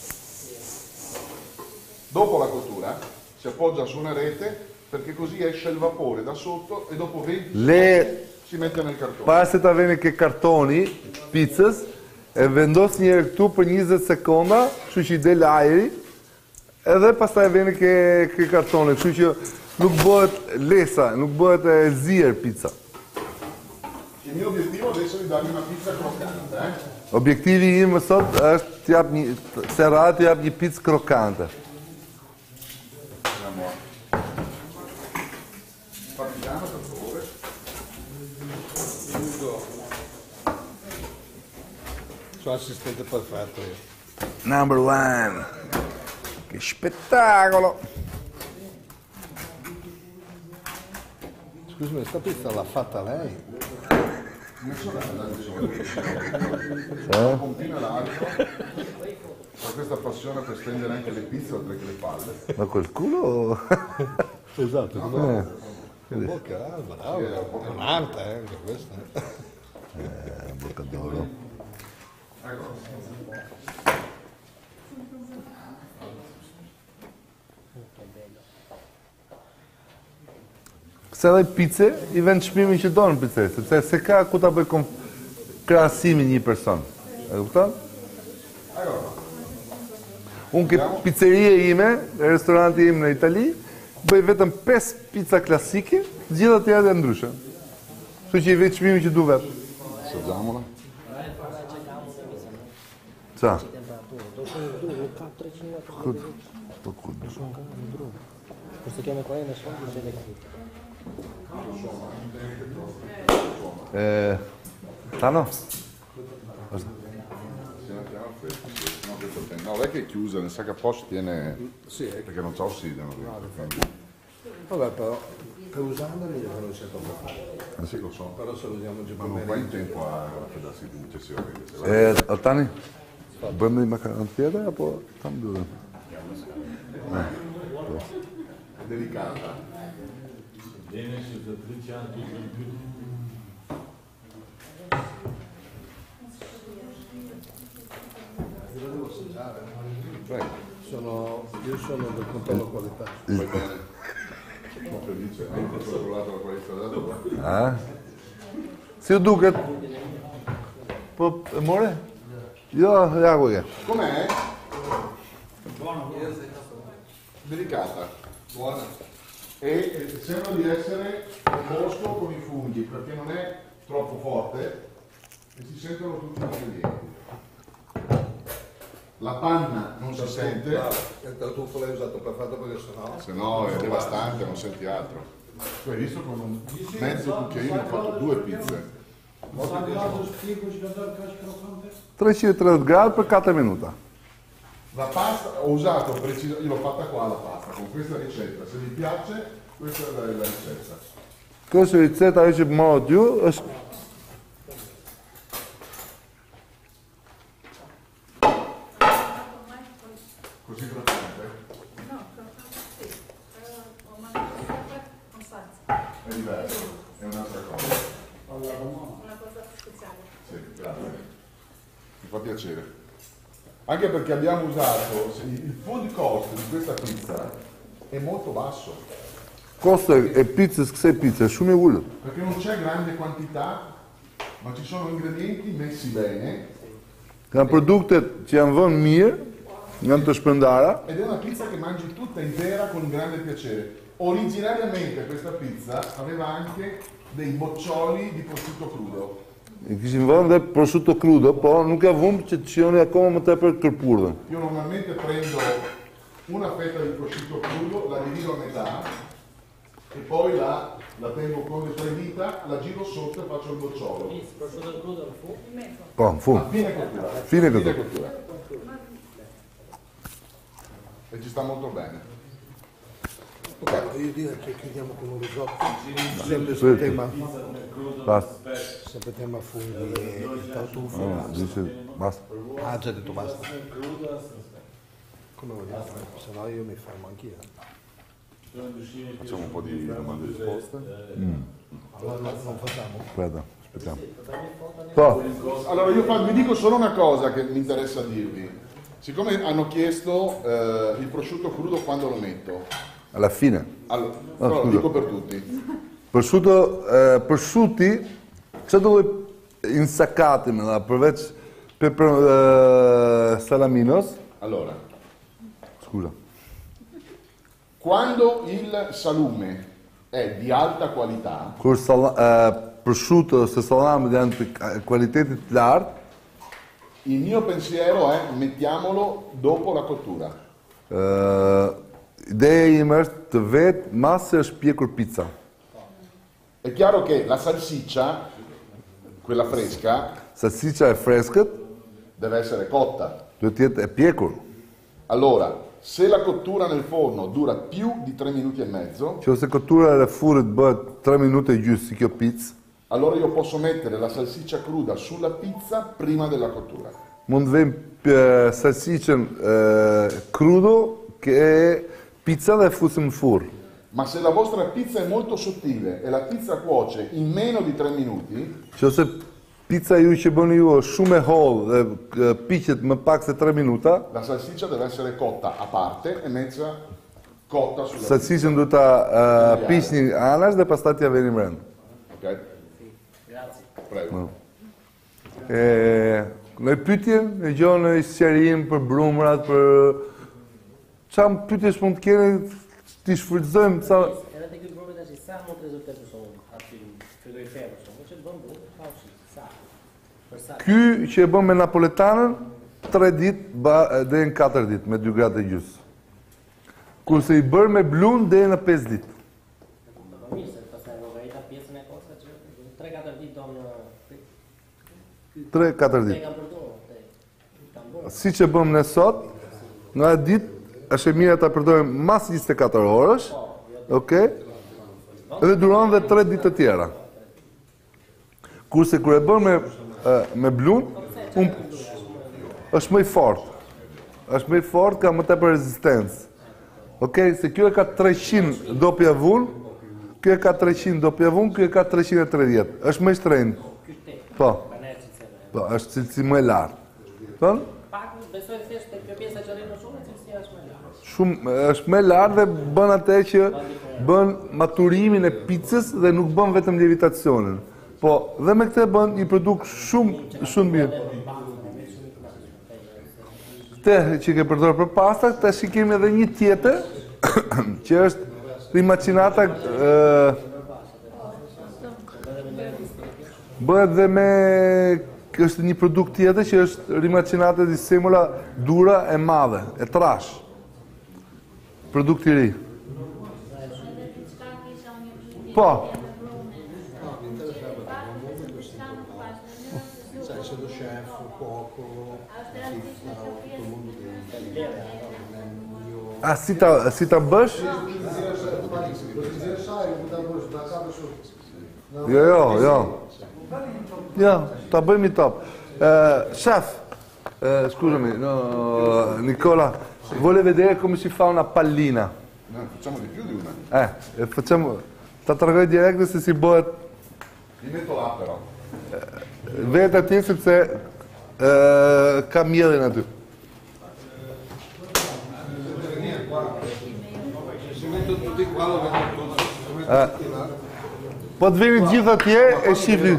Dopo la cottura si appoggia su una rete perché così esce il vapore da sotto e dopo venti le si mette nel cartone. para se ta veni ke kartoni pizzës, e vendos një herë këtu për njëzet sekonda, kështu që i del ajri, edhe pastaj veni ke, ke kartoni, kështu që nuk bëhet lesa, nuk bëhet e zier pizza. Il mio obiettivo adesso è di darvi una pizza croccante, eh? Objektivi im më sot është të jap një serrat, të jap një pizzë krokante. Andiamo a- Partiamo per favore. Uso Sono assistente perfetto io. Number one. Che spettacolo! Scusami, questa pizza l'ha fatta lei? Mia sorella, insomma, continua l'altro, ha questa passione per stendere anche le pizze oltre che le palle. Ma quel culo... Esatto, no, no. eh. In bocca, bravo, è un'arte eh, anche questa. Eh, bocca d'oro. Se dhe pice, i vend çmimin që do në pice, sepse se ka ku ta bëj krahasimin një person. E kupton? Unë ke pizzerie ime, restoranti im në Itali, bëj vetëm pesë pizza klasike, gjitha të tjera janë ndryshe. Kështu që i vetë çmimin që du vetë. Assaggiamola. Qa? Questo chiama qua è una sola di Eh, Tano? No, lei che è chiusa, nel sacco a posto tiene... Sì, perché non c'ha ossigeno dentro. Vabbè, però per usarla non sia troppo facile. Eh sì, lo so. Però se lo usiamo già Ma non fa in tempo a darsi di incisione. E, Tani? Bëjmë një makaron tjetër, apo ta mbyllim? È delicata. Devo assaggiare. Prego. Sono, io sono del controllo qualità. Va bene. Sono felice, hai controllato la qualità da dove? A? Si u duket? Po, e more? Jo, ja ku je. Com'è? Delicata. Buona. E sembra di essere un bosco con i funghi, perché non è troppo forte e si sentono tutti gli ingredienti. La panna non si sente. Il tartufo l'hai usato perfetto perché sennò... Se no è devastante, non senti altro. Tu hai visto con un mezzo cucchiaino ho fatto due pizze. trecentotrentanove gradi per quattro minuti. La pasta, ho usato preciso, io l'ho fatta qua la pasta, con questa ricetta. Se vi piace, questa è la, la ricetta. Kështu riceta ajo që marrë ju është Così croccante? No, croccante sì, però ho mangiato sempre con salsa. È diverso, è un'altra cosa. Una cosa speciale. Sì, grazie. Mi fa piacere. Anche perché abbiamo usato, il food cost di questa pizza è molto basso. kosto e pizzës kësaj pizze është shumë i ulët. Perché non c'è grande quantità, ma ci sono ingredienti messi bene. Kanë produktet që janë vënë mirë, janë të shpërndara. Ed è una pizza che mangi tutta intera con grande piacere. Originariamente questa pizza aveva anche dei boccioli di prosciutto crudo. I kishin vënë dhe prosciutto crudo, po nuk ja vëmë që të shihoni akoma më tepër kërpurdhën. Io normalmente prendo una fetta di prosciutto crudo, la divido a metà e poi la, la tengo con le sue dita, la giro sotto e faccio il bocciolo. Prosciutto crudo al fu? Po, në fund. A fine cottura. Fine cottura. cottura. E ci sta molto bene. Ok, io direi che chiudiamo con un risotto. Sempre sul tema. Basta. Sempre tema funghi e tartufo. No, dice basta. Ah, già detto basta. Come vogliamo? Se no io mi fermo anch'io. Facciamo un po' di domande e risposte. Mm. Allora non facciamo. Aspetta, aspettiamo. To. Allora io fa- vi dico solo una cosa che mi interessa dirvi. Siccome hanno chiesto eh, il prosciutto crudo quando lo metto, Alla fine. allora, Ah, però lo scusa. dico per tutti. Prosciutto, eh, prosciutti, c'è dove insaccati, me la përveç per eh, salaminos. Allora, Scusa. quando il salume è di alta qualità, Kur sala, eh, prosciutto ose salamit janë të kualitetit të lartë, il mio pensiero è mettiamolo dopo la cottura. eh, ideja ime është të vetë mas se është pjekur pizza. È chiaro che la salsiccia, quella fresca, Salsiccia e freskët deve essere cotta. Duhet të jetë e pjekur. Allora, se la cottura nel forno dura più di tre minuti e mezzo, Nëse kottura e furrit bëhet tre minuta e gjysmë si kjo picë, allora io posso mettere la salsiccia cruda sulla pizza prima della cottura. mund të vëjmë eh, salsicën eh, crudo che è pizza dhe fusim në furr. Ma se la vostra pizza è molto sottile e la pizza cuoce in meno di tre minuti, Nëse pizza ju që bëni ju është shumë e hollë dhe eh, piqet më pak se tre minuta, la salsiccia deve essere cotta a parte e mezza cotta sulla salsicën duhet ta uh, piqni anash dhe pastaj t'ia vëni brenda. pizza. Ok? Grazie. Prego. E, në pyetjen e gjonë në sqarim për brumrat, për çam pyetjesh mund të keni, ti shfrytëzojmë ca Edhe te ky grupi tash sa mund të rezultojë son aty filloi ferë, son që të bën grup, pa ushi, sa. Për sa. ky që e bën me napoletanën tre ditë ba- deri në katër ditë me dy gradë e gjys. Kurse i bër me blun deri në pesë ditë. Po mirë, se pastaj llogarita pjesën e kostë që tre katër ditë do në tre katër Te ditë. kam përdorur, te. Kam bërë. Siç e bëm ne sot, në atë ditë është e mirë ta përdorim mas njëzet e katër orësh, okay? Edhe duron dhe tre ditë të tjera. Kurse kur e bën me eh, me blun, un është më i fortë. Është më i fortë, ka më tepër rezistencë. Okej, se kjo e ka treqind dopi avun, kjo e ka treqind dopi avun, kjo e ka treqind e tridhjetë. Është më i shtrenjtë. Po. Po, është cilësi më e lartë. Thon? Pak besoj thjesht te kjo pjesa që rrin më shumë, cilësia është më e lartë. Shumë është më e lartë dhe bën atë që bën maturimin e picës dhe nuk bën vetëm lievitacionin. Po, dhe me këtë bën një produkt shumë shumë mirë. Te që ke përdorur për pasta, tash kemi edhe një tjetër që është rimacinata ë bëhet dhe me është një produkt tjetër që është rimacinata di semula dura e madhe, e trash. Produkt i ri. Po. Sai, essendo chef, cuoco, pizza, tutto il mondo dei... A si ta si ta bësh? Jo, jo, jo. Ja, ta bëjmë i top. Eh, chef, eh, scusami, no, Nicola, vuole vedere come si fa una pallina. No, facciamo di più di una. Eh, facciamo, ta tregoj direkt se si bëhet. Mi metto là però. Vetë atje sepse eh, ka mjellin aty. Si metto tutti qua, lo vedo tutti. Eh, po të vini gjithë atje e shifni.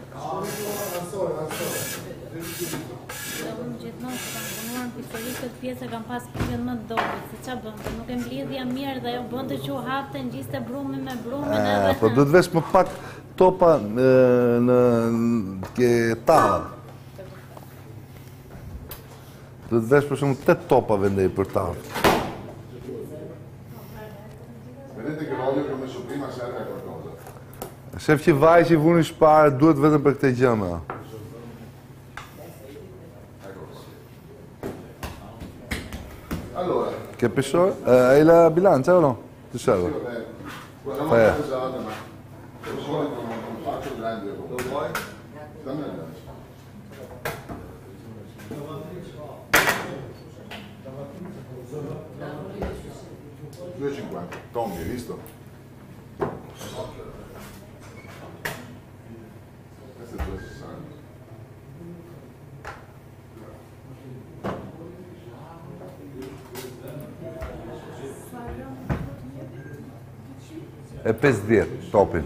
Këtë pjesë e kam pas pikën më të dobët, se qa bëndë, nuk e mblidhja mirë dhe jo bëndë që u hapte në gjiste brumin me brumin edhe... Po do të vesh më pak topa në, në ke tava. Do të vesh për shumë tet topa vendej për tavë. Vedete che l'olio che ho messo prima serve a qualcosa. Shef që vaj që i vuni shparë duhet vetëm për këtë gjë më. Allora, Che pesciore? Eh, hai la bilancia o no? Ti serve? guarda, Fai. non pesante, ma per solito non non faccio grandi. Lo vuoi? Dammi la bilancia. due e cinquanta. Tommy, hai visto? Questo è due e sessanta. E pesëdhjetë topin.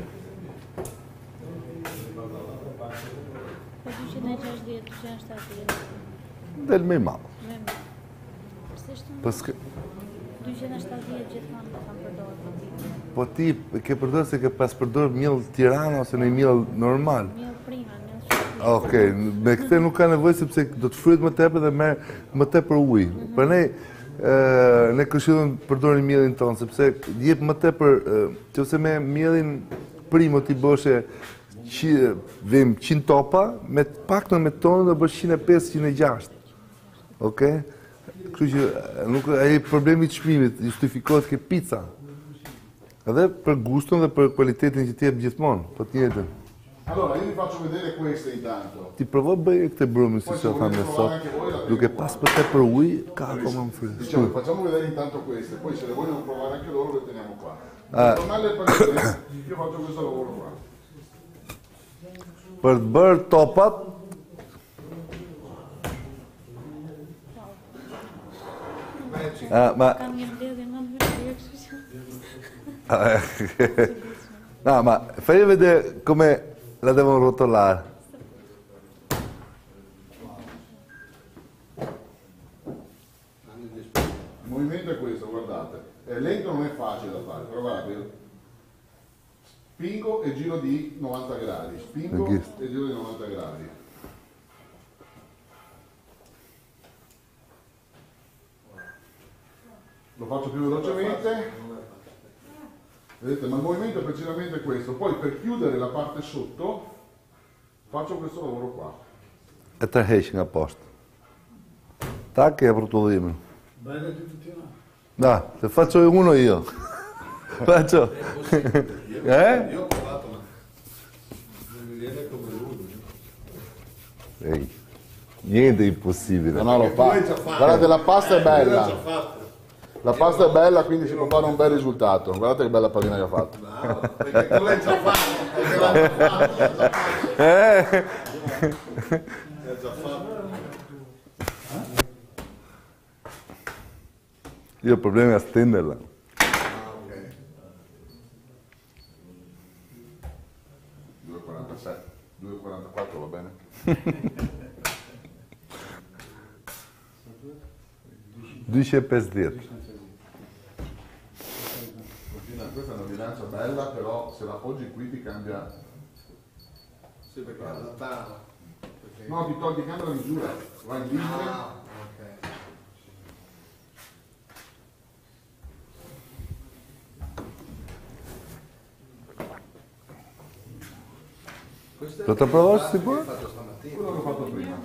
Po dyqin e gjashtëdhjetë, dyqin e shtatëdhjetë. Del më i madh. Me më. Përse shtë Po s'ke, dyqin e shtatëdhjetë gjithmonë më kam përdorur. po ti ke përdorur se ke pas përdorur miell Tirana ose në miell normal. Miell prima, miell shtatëdhjetë. Okej, me këtë nuk ka nevojë sepse do të fryhet më tepër dhe merr më tepër ujë. Prandaj ë ne këshillojmë përdorni miellin ton sepse jep më tepër ë, nëse me miellin primo ti boshe vim qind topa, me paktën me tonë do bësh njëqind e pesë njëqind e gjashtë. Okej? Kështu që nuk ai problemi i çmimit justifikohet ke pica. Edhe për guston dhe për qualitetin që ti jep gjithmonë, po tjetër. Allora, io vi faccio vedere queste intanto. Ti provò bëj këtë brumin si që thamë sot, duke pas për te për ujë, ka akoma më frysë. Diciamo, facciamo vedere intanto queste, poi se le vogliono provare anche loro le teniamo qua. Per tornare al paglione, io faccio questo lavoro qua. Për të bërë topat, ah, ma... No, ma fai vedere come la devono rotolare. Il movimento è questo, guardate. È lento, non è facile da fare, però guardate, io spingo e giro di novanta gradi, spingo e giro di novanta gradi. Lo faccio più velocemente. Vedete, ma il movimento è precisamente questo. Poi per chiudere la parte sotto faccio questo lavoro qua. E të heq nga poshtë. Tak e rotollimin. Bene tutti no? Da, te faccio uno io. Faccio. Eh? Io ho provato, ma non mi viene come lui. Ehi, niente è impossibile. No, no, lo fa. Guardate, la pasta è bella. La pasta è bella, quindi si può fare un bel risultato. Guardate che bella pallina che ha fatto. No, perché tu l'hai già fatto. Perché l'hai già fatto. Eh? L'hai già fatto. Io il problema è a stenderla. Ah, ok. due e quarantasette, due e quarantaquattro va bene? duecento e pesëdhjetë. Questa è una bilancia bella, però se la appoggi qui ti cambia. Sì, perché è adattata. No, ti togli, cambia la misura. Vai in linea. Ah, ok. Lo ti provo sicuro? Quello l'ho fatto prima.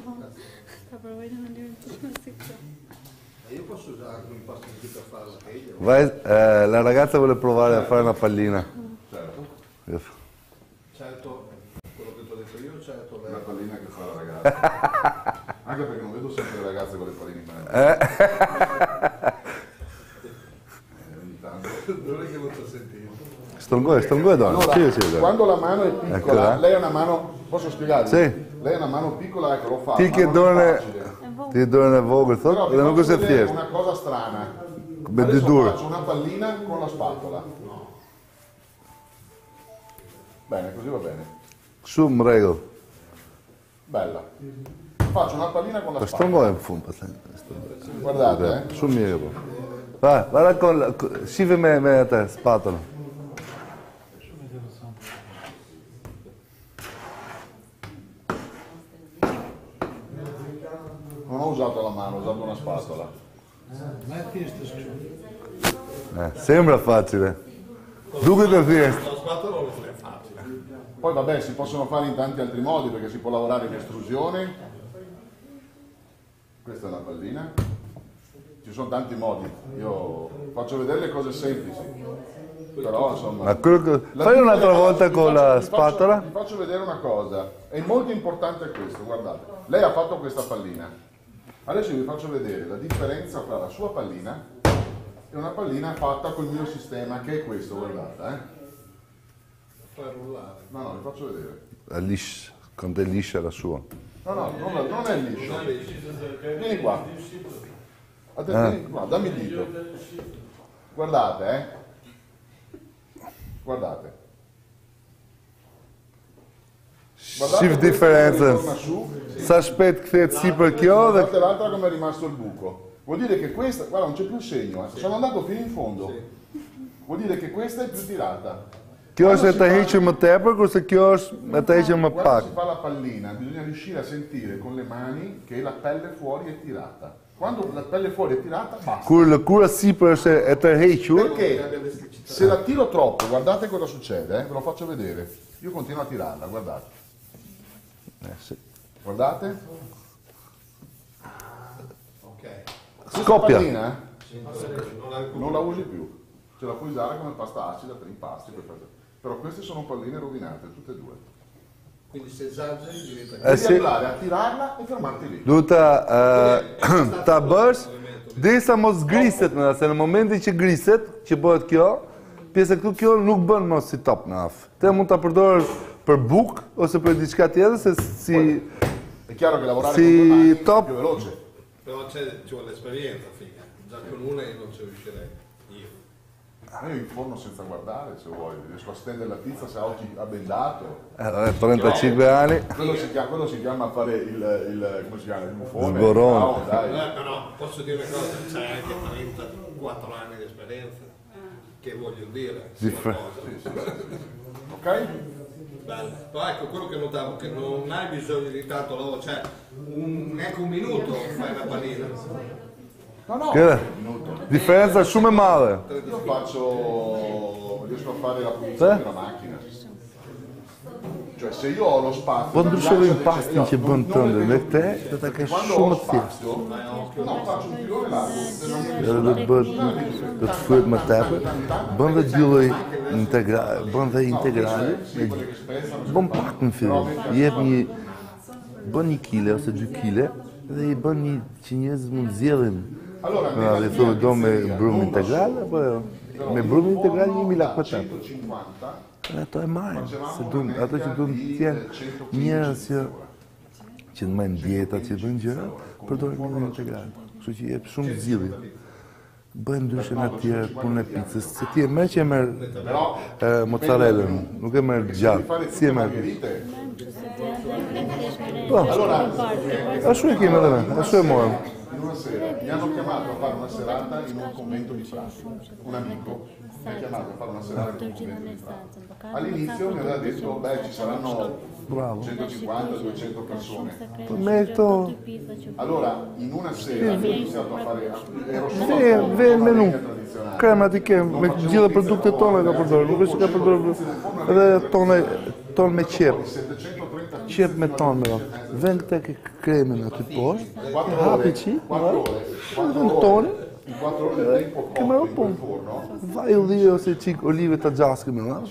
Io posso usare anche un pasto qui per fare la teglia? Vai, eh, la ragazza vuole provare a fare una pallina. Certo. Certo, quello che ti ho detto io, certo. La pallina che fa la ragazza. Anche perché non vedo sempre le ragazze con le palline in mano. Eh? Ogni tanto. Dove che non ti ho sentito? Stongo, stongo donna. Allora, Sì, sì, quando la mano è piccola, Eccola. lei ha una mano, posso spiegarvi? Sì. Lei ha una mano piccola, ecco, lo fa. Ti ma che non è donne, facile. ti donne vogel, Però thot, vi dhe nuk faccio është e vedere thjeshtë. una cosa strana. Be dy Adesso durë. faccio una pallina con la spatola. Bene, così va bene. Shumë rregull. Bella. Faccio una pallina con la Po spatola. stongo në fund, pastaj. Guardate, eh. Shumë mirë po. Va, guarda con shive me me atë spatola. Non ho usato la mano, ho usato una spatola. Ma è thjeshtë është kështu. Eh, sembra facile. Duket e thjeshtë. La spatola non è facile. Poi vabbè, si possono fare in tanti altri modi perché si può lavorare in estrusione. Questa è una pallina. Ci sono tanti modi. Io faccio vedere le cose semplici. Però insomma. Ma quello che... La Fai un'altra differenza- volta vi con faccio- la vi faccio- spatola. Vi faccio vedere una cosa. È molto importante questo, guardate. Lei ha fatto questa pallina. Adesso vi faccio vedere la differenza tra la sua pallina e una pallina fatta col mio sistema, che è questo, guardate. Eh. Fai rullare. No, no, vi faccio vedere. La liscia, quando è liscia la sua. No, no, non, non è liscio. Vieni qua. Adesso, Ah. vieni qua, dammi il dito. Guardate, eh. Guardate. Guardate Shif questo come ritorna differenza. su. Sa shpejt kthehet sipër kjo dhe Guardate l'altra come è rimasto il buco. Vuol dire che questa, guarda, non c'è più il segno, eh. Sono andato fino in fondo. Vuol dire che questa è più tirata. kjo Quando është e si të fa- hequr më tepër, kurse kjo është e të hequr më Quando pak. si fa la pallina bisogna riuscire a sentire con le mani che la pelle fuori è tirata. Quando la pelle fuori è tirata, basta. Kur lëkura sipër është e tërhequr. Perché se la tiro troppo, guardate cosa succede, eh? Ve lo faccio vedere. Io continuo a tirarla, guardate. Eh, sì. Guardate. Ok. Scoppia. Pallina, eh? Non la usi più. Ce la puoi usare come pasta acida per impasti. Per fare... Però queste sono palline rovinate, tutte e due. Quindi se esageri diventa... Eh, Devi sì. andare a tirarla e fermarti lì. Duhet ta, uh, ta bësh derisa mos griset, në se në momentin që griset, që bëhet kjo, pjesa këtu kjo nuk bën mos si top në af. Te mund ta përdorësh për buk ose për diçka tjetër se si È chiaro che lavorare si con due mani è top più veloce. Però c'è, ci vuole esperienza, figa. Già con una io non ci riuscirei. Io. Io in forno senza guardare, se vuoi, riesco a stendere la pizza se oggi ha bendato. eh, trentacinque anni. Quello si chiama, quello si chiama fare il, il, come si chiama, il buffone. Sborone. No, dai. Eh, però posso dire una cosa, c'hai anche trentaquattro anni di esperienza. Che voglio dire? Differ- Sì, sì, sì. Ok? Bello. Però ecco, quello che notavo, che non hai bisogno di tanto lavoro, cioè un, neanche un minuto fai la panina. No, no, Che? un minuto. Differenza shumë e madhe. Io faccio, riesco a fare la pulizia Eh? di una macchina. Cioè se io ho lo spazio... Po ndryshojmë pastin io që bën non tënde vedo me più. këtë, do ta kesh Quando shumë ho të thjeshtë. spazio, no, faccio un filone largo. Se non mi Edhe do të bëhet, do të fyet më tepër. Bën dhe dy lloj integral, bën dhe integrale. Bën pak në fillim. Jep një bën një kile ose dy kile dhe i bën një që njerëzit mund zgjedhin. Na dhe thonë do me brum integral apo jo? Me brum integral një milak më tepër. centocinquanta Ato e marrin, se duan, ato që duan të jenë njerëz që që të marrin dieta, që të bëjnë gjëra, përdorin brum integral. Kështu që jep shumë zgjidhje. Bëjnë ndryshe nga tjerë punën e pizzës, se ti e merr që e merr e, mozzarellën, nuk e merr gjatë, si e merr? Po, ashtu e kemi edhe ne, ashtu e morëm. in una sera mi hanno chiamato a fare una serata in un convento di frati. Un amico mi ha chiamato a fare una serata in un convento di frati. All'inizio mi aveva detto, beh, ci saranno Bravo. centocinquanta duecento persone. Merito. Allora, in una sera ho iniziato a fare, ero solo Sì, al fondo, ve il con la menù. linea tradizionale. Krema ti ke, me gjitha produktet tona ka përdorur, nuk është që ka përdorur edhe tonë ton me qep. Qep me tonë me ronë. Vend këtë ke kremin aty poshtë, e hapi qi, vend tonë, In quattro ore di tempo che me lo copri quel pongo. forno. Vaj u dhije ose qik olive të gjaskë me ronë.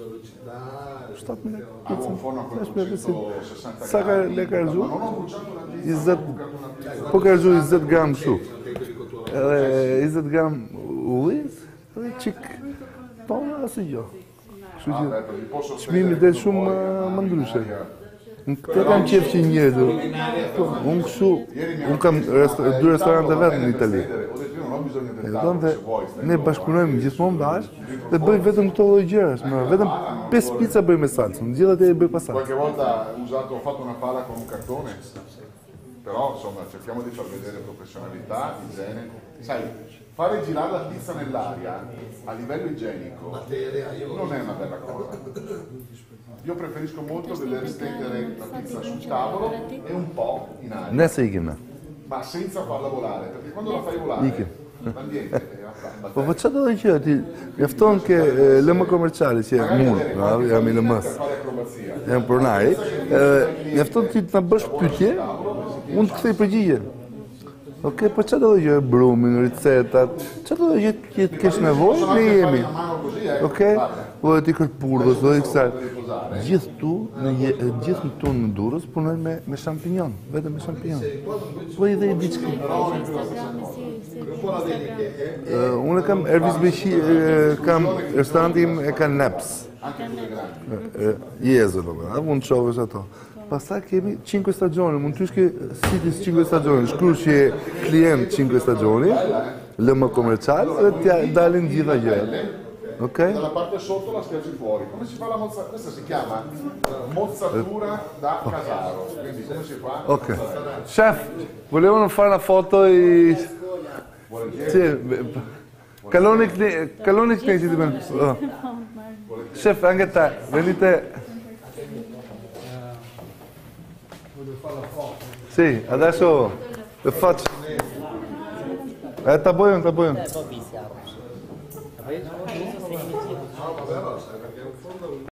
shtatëmbëdhjetë Avevo un forno a quattrocentosessanta Sa ka le ka rëzu? Ma non ho bruciato la pizza, njëzet, ho bucato una pizza. po ka rëzu njëzet gram kështu. Edhe njëzet gram ulliz, edhe qik tonë asë gjë. Kështu Ah, që beh, perché posso çmimi spendere del tutto shumë poi, më ndryshe. eh, Këtë kam qef që njerëz. Po, unë kështu, unë kam rest, dy restorante vetë në Itali. Ho detto io non ho bisogno del E tavolo, donte se vuoi stai ne con- bashkëpunojmë gjithmonë bashkë dhe bëj vetëm këto lloj gjërash, më vetëm pesë pica bëj me salsën, gjithë e bëj pa salsë. Qualche volta ho usato, ho fatto una pala con un cartone, però insomma cerchiamo di far vedere professionalità, igiene. Sai, fare girare la pizza nell'aria a livello igienico non è una bella cosa. Io preferisco molto vedere stendere la pizza sul tavolo e un po' in aria, Nëse ikim ne. ma senza farla volare, perché quando la fai volare Ikim. l'ambiente è abbastanza. Po po çfarë do të thotë ti? Mjafton ke e, lëmë komerciale që mund, na, jam i lëmës. Jam pronari. Ë, mjafton ti të na bësh pyetje, unë të kthej përgjigje. Ok, po çfarë do të thotë brumin, ricetat, çfarë do të thotë që të kesh nevojë, ne jemi. Ok? Po ti kërk purdhës, do të kësaj. Gjithë tu, në je, gjithë tu në Durrës punojnë me me champignon, vetëm me champignon. Po i dhe i diçka. Uh, unë kam Ervis Beqi, uh, kam restoranti im e ka Neps. Jezër, uh, unë të shohësh ato. Pastaj kemi cinque stagioni, mund të shke sitis cinque stagioni, shkruaj që je klient cinque stagioni, lëmë komercial dhe t'ja dalin gjitha gjërat. Ok? Dalla parte sotto la schiacci fuori. Come si fa la mozzatura? Questa si chiama eh, mozzatura da casaro. Quindi come si fa? Ok. Chef, volevano fare una foto e... Sì, caloni caloni kneci di ben. Oh. Chef, anche te, venite. Voglio fare la foto. Sì, adesso lo faccio. E ta bëjmë, ta bëjmë. Eh, po visja. Apo io sono visto se inizi.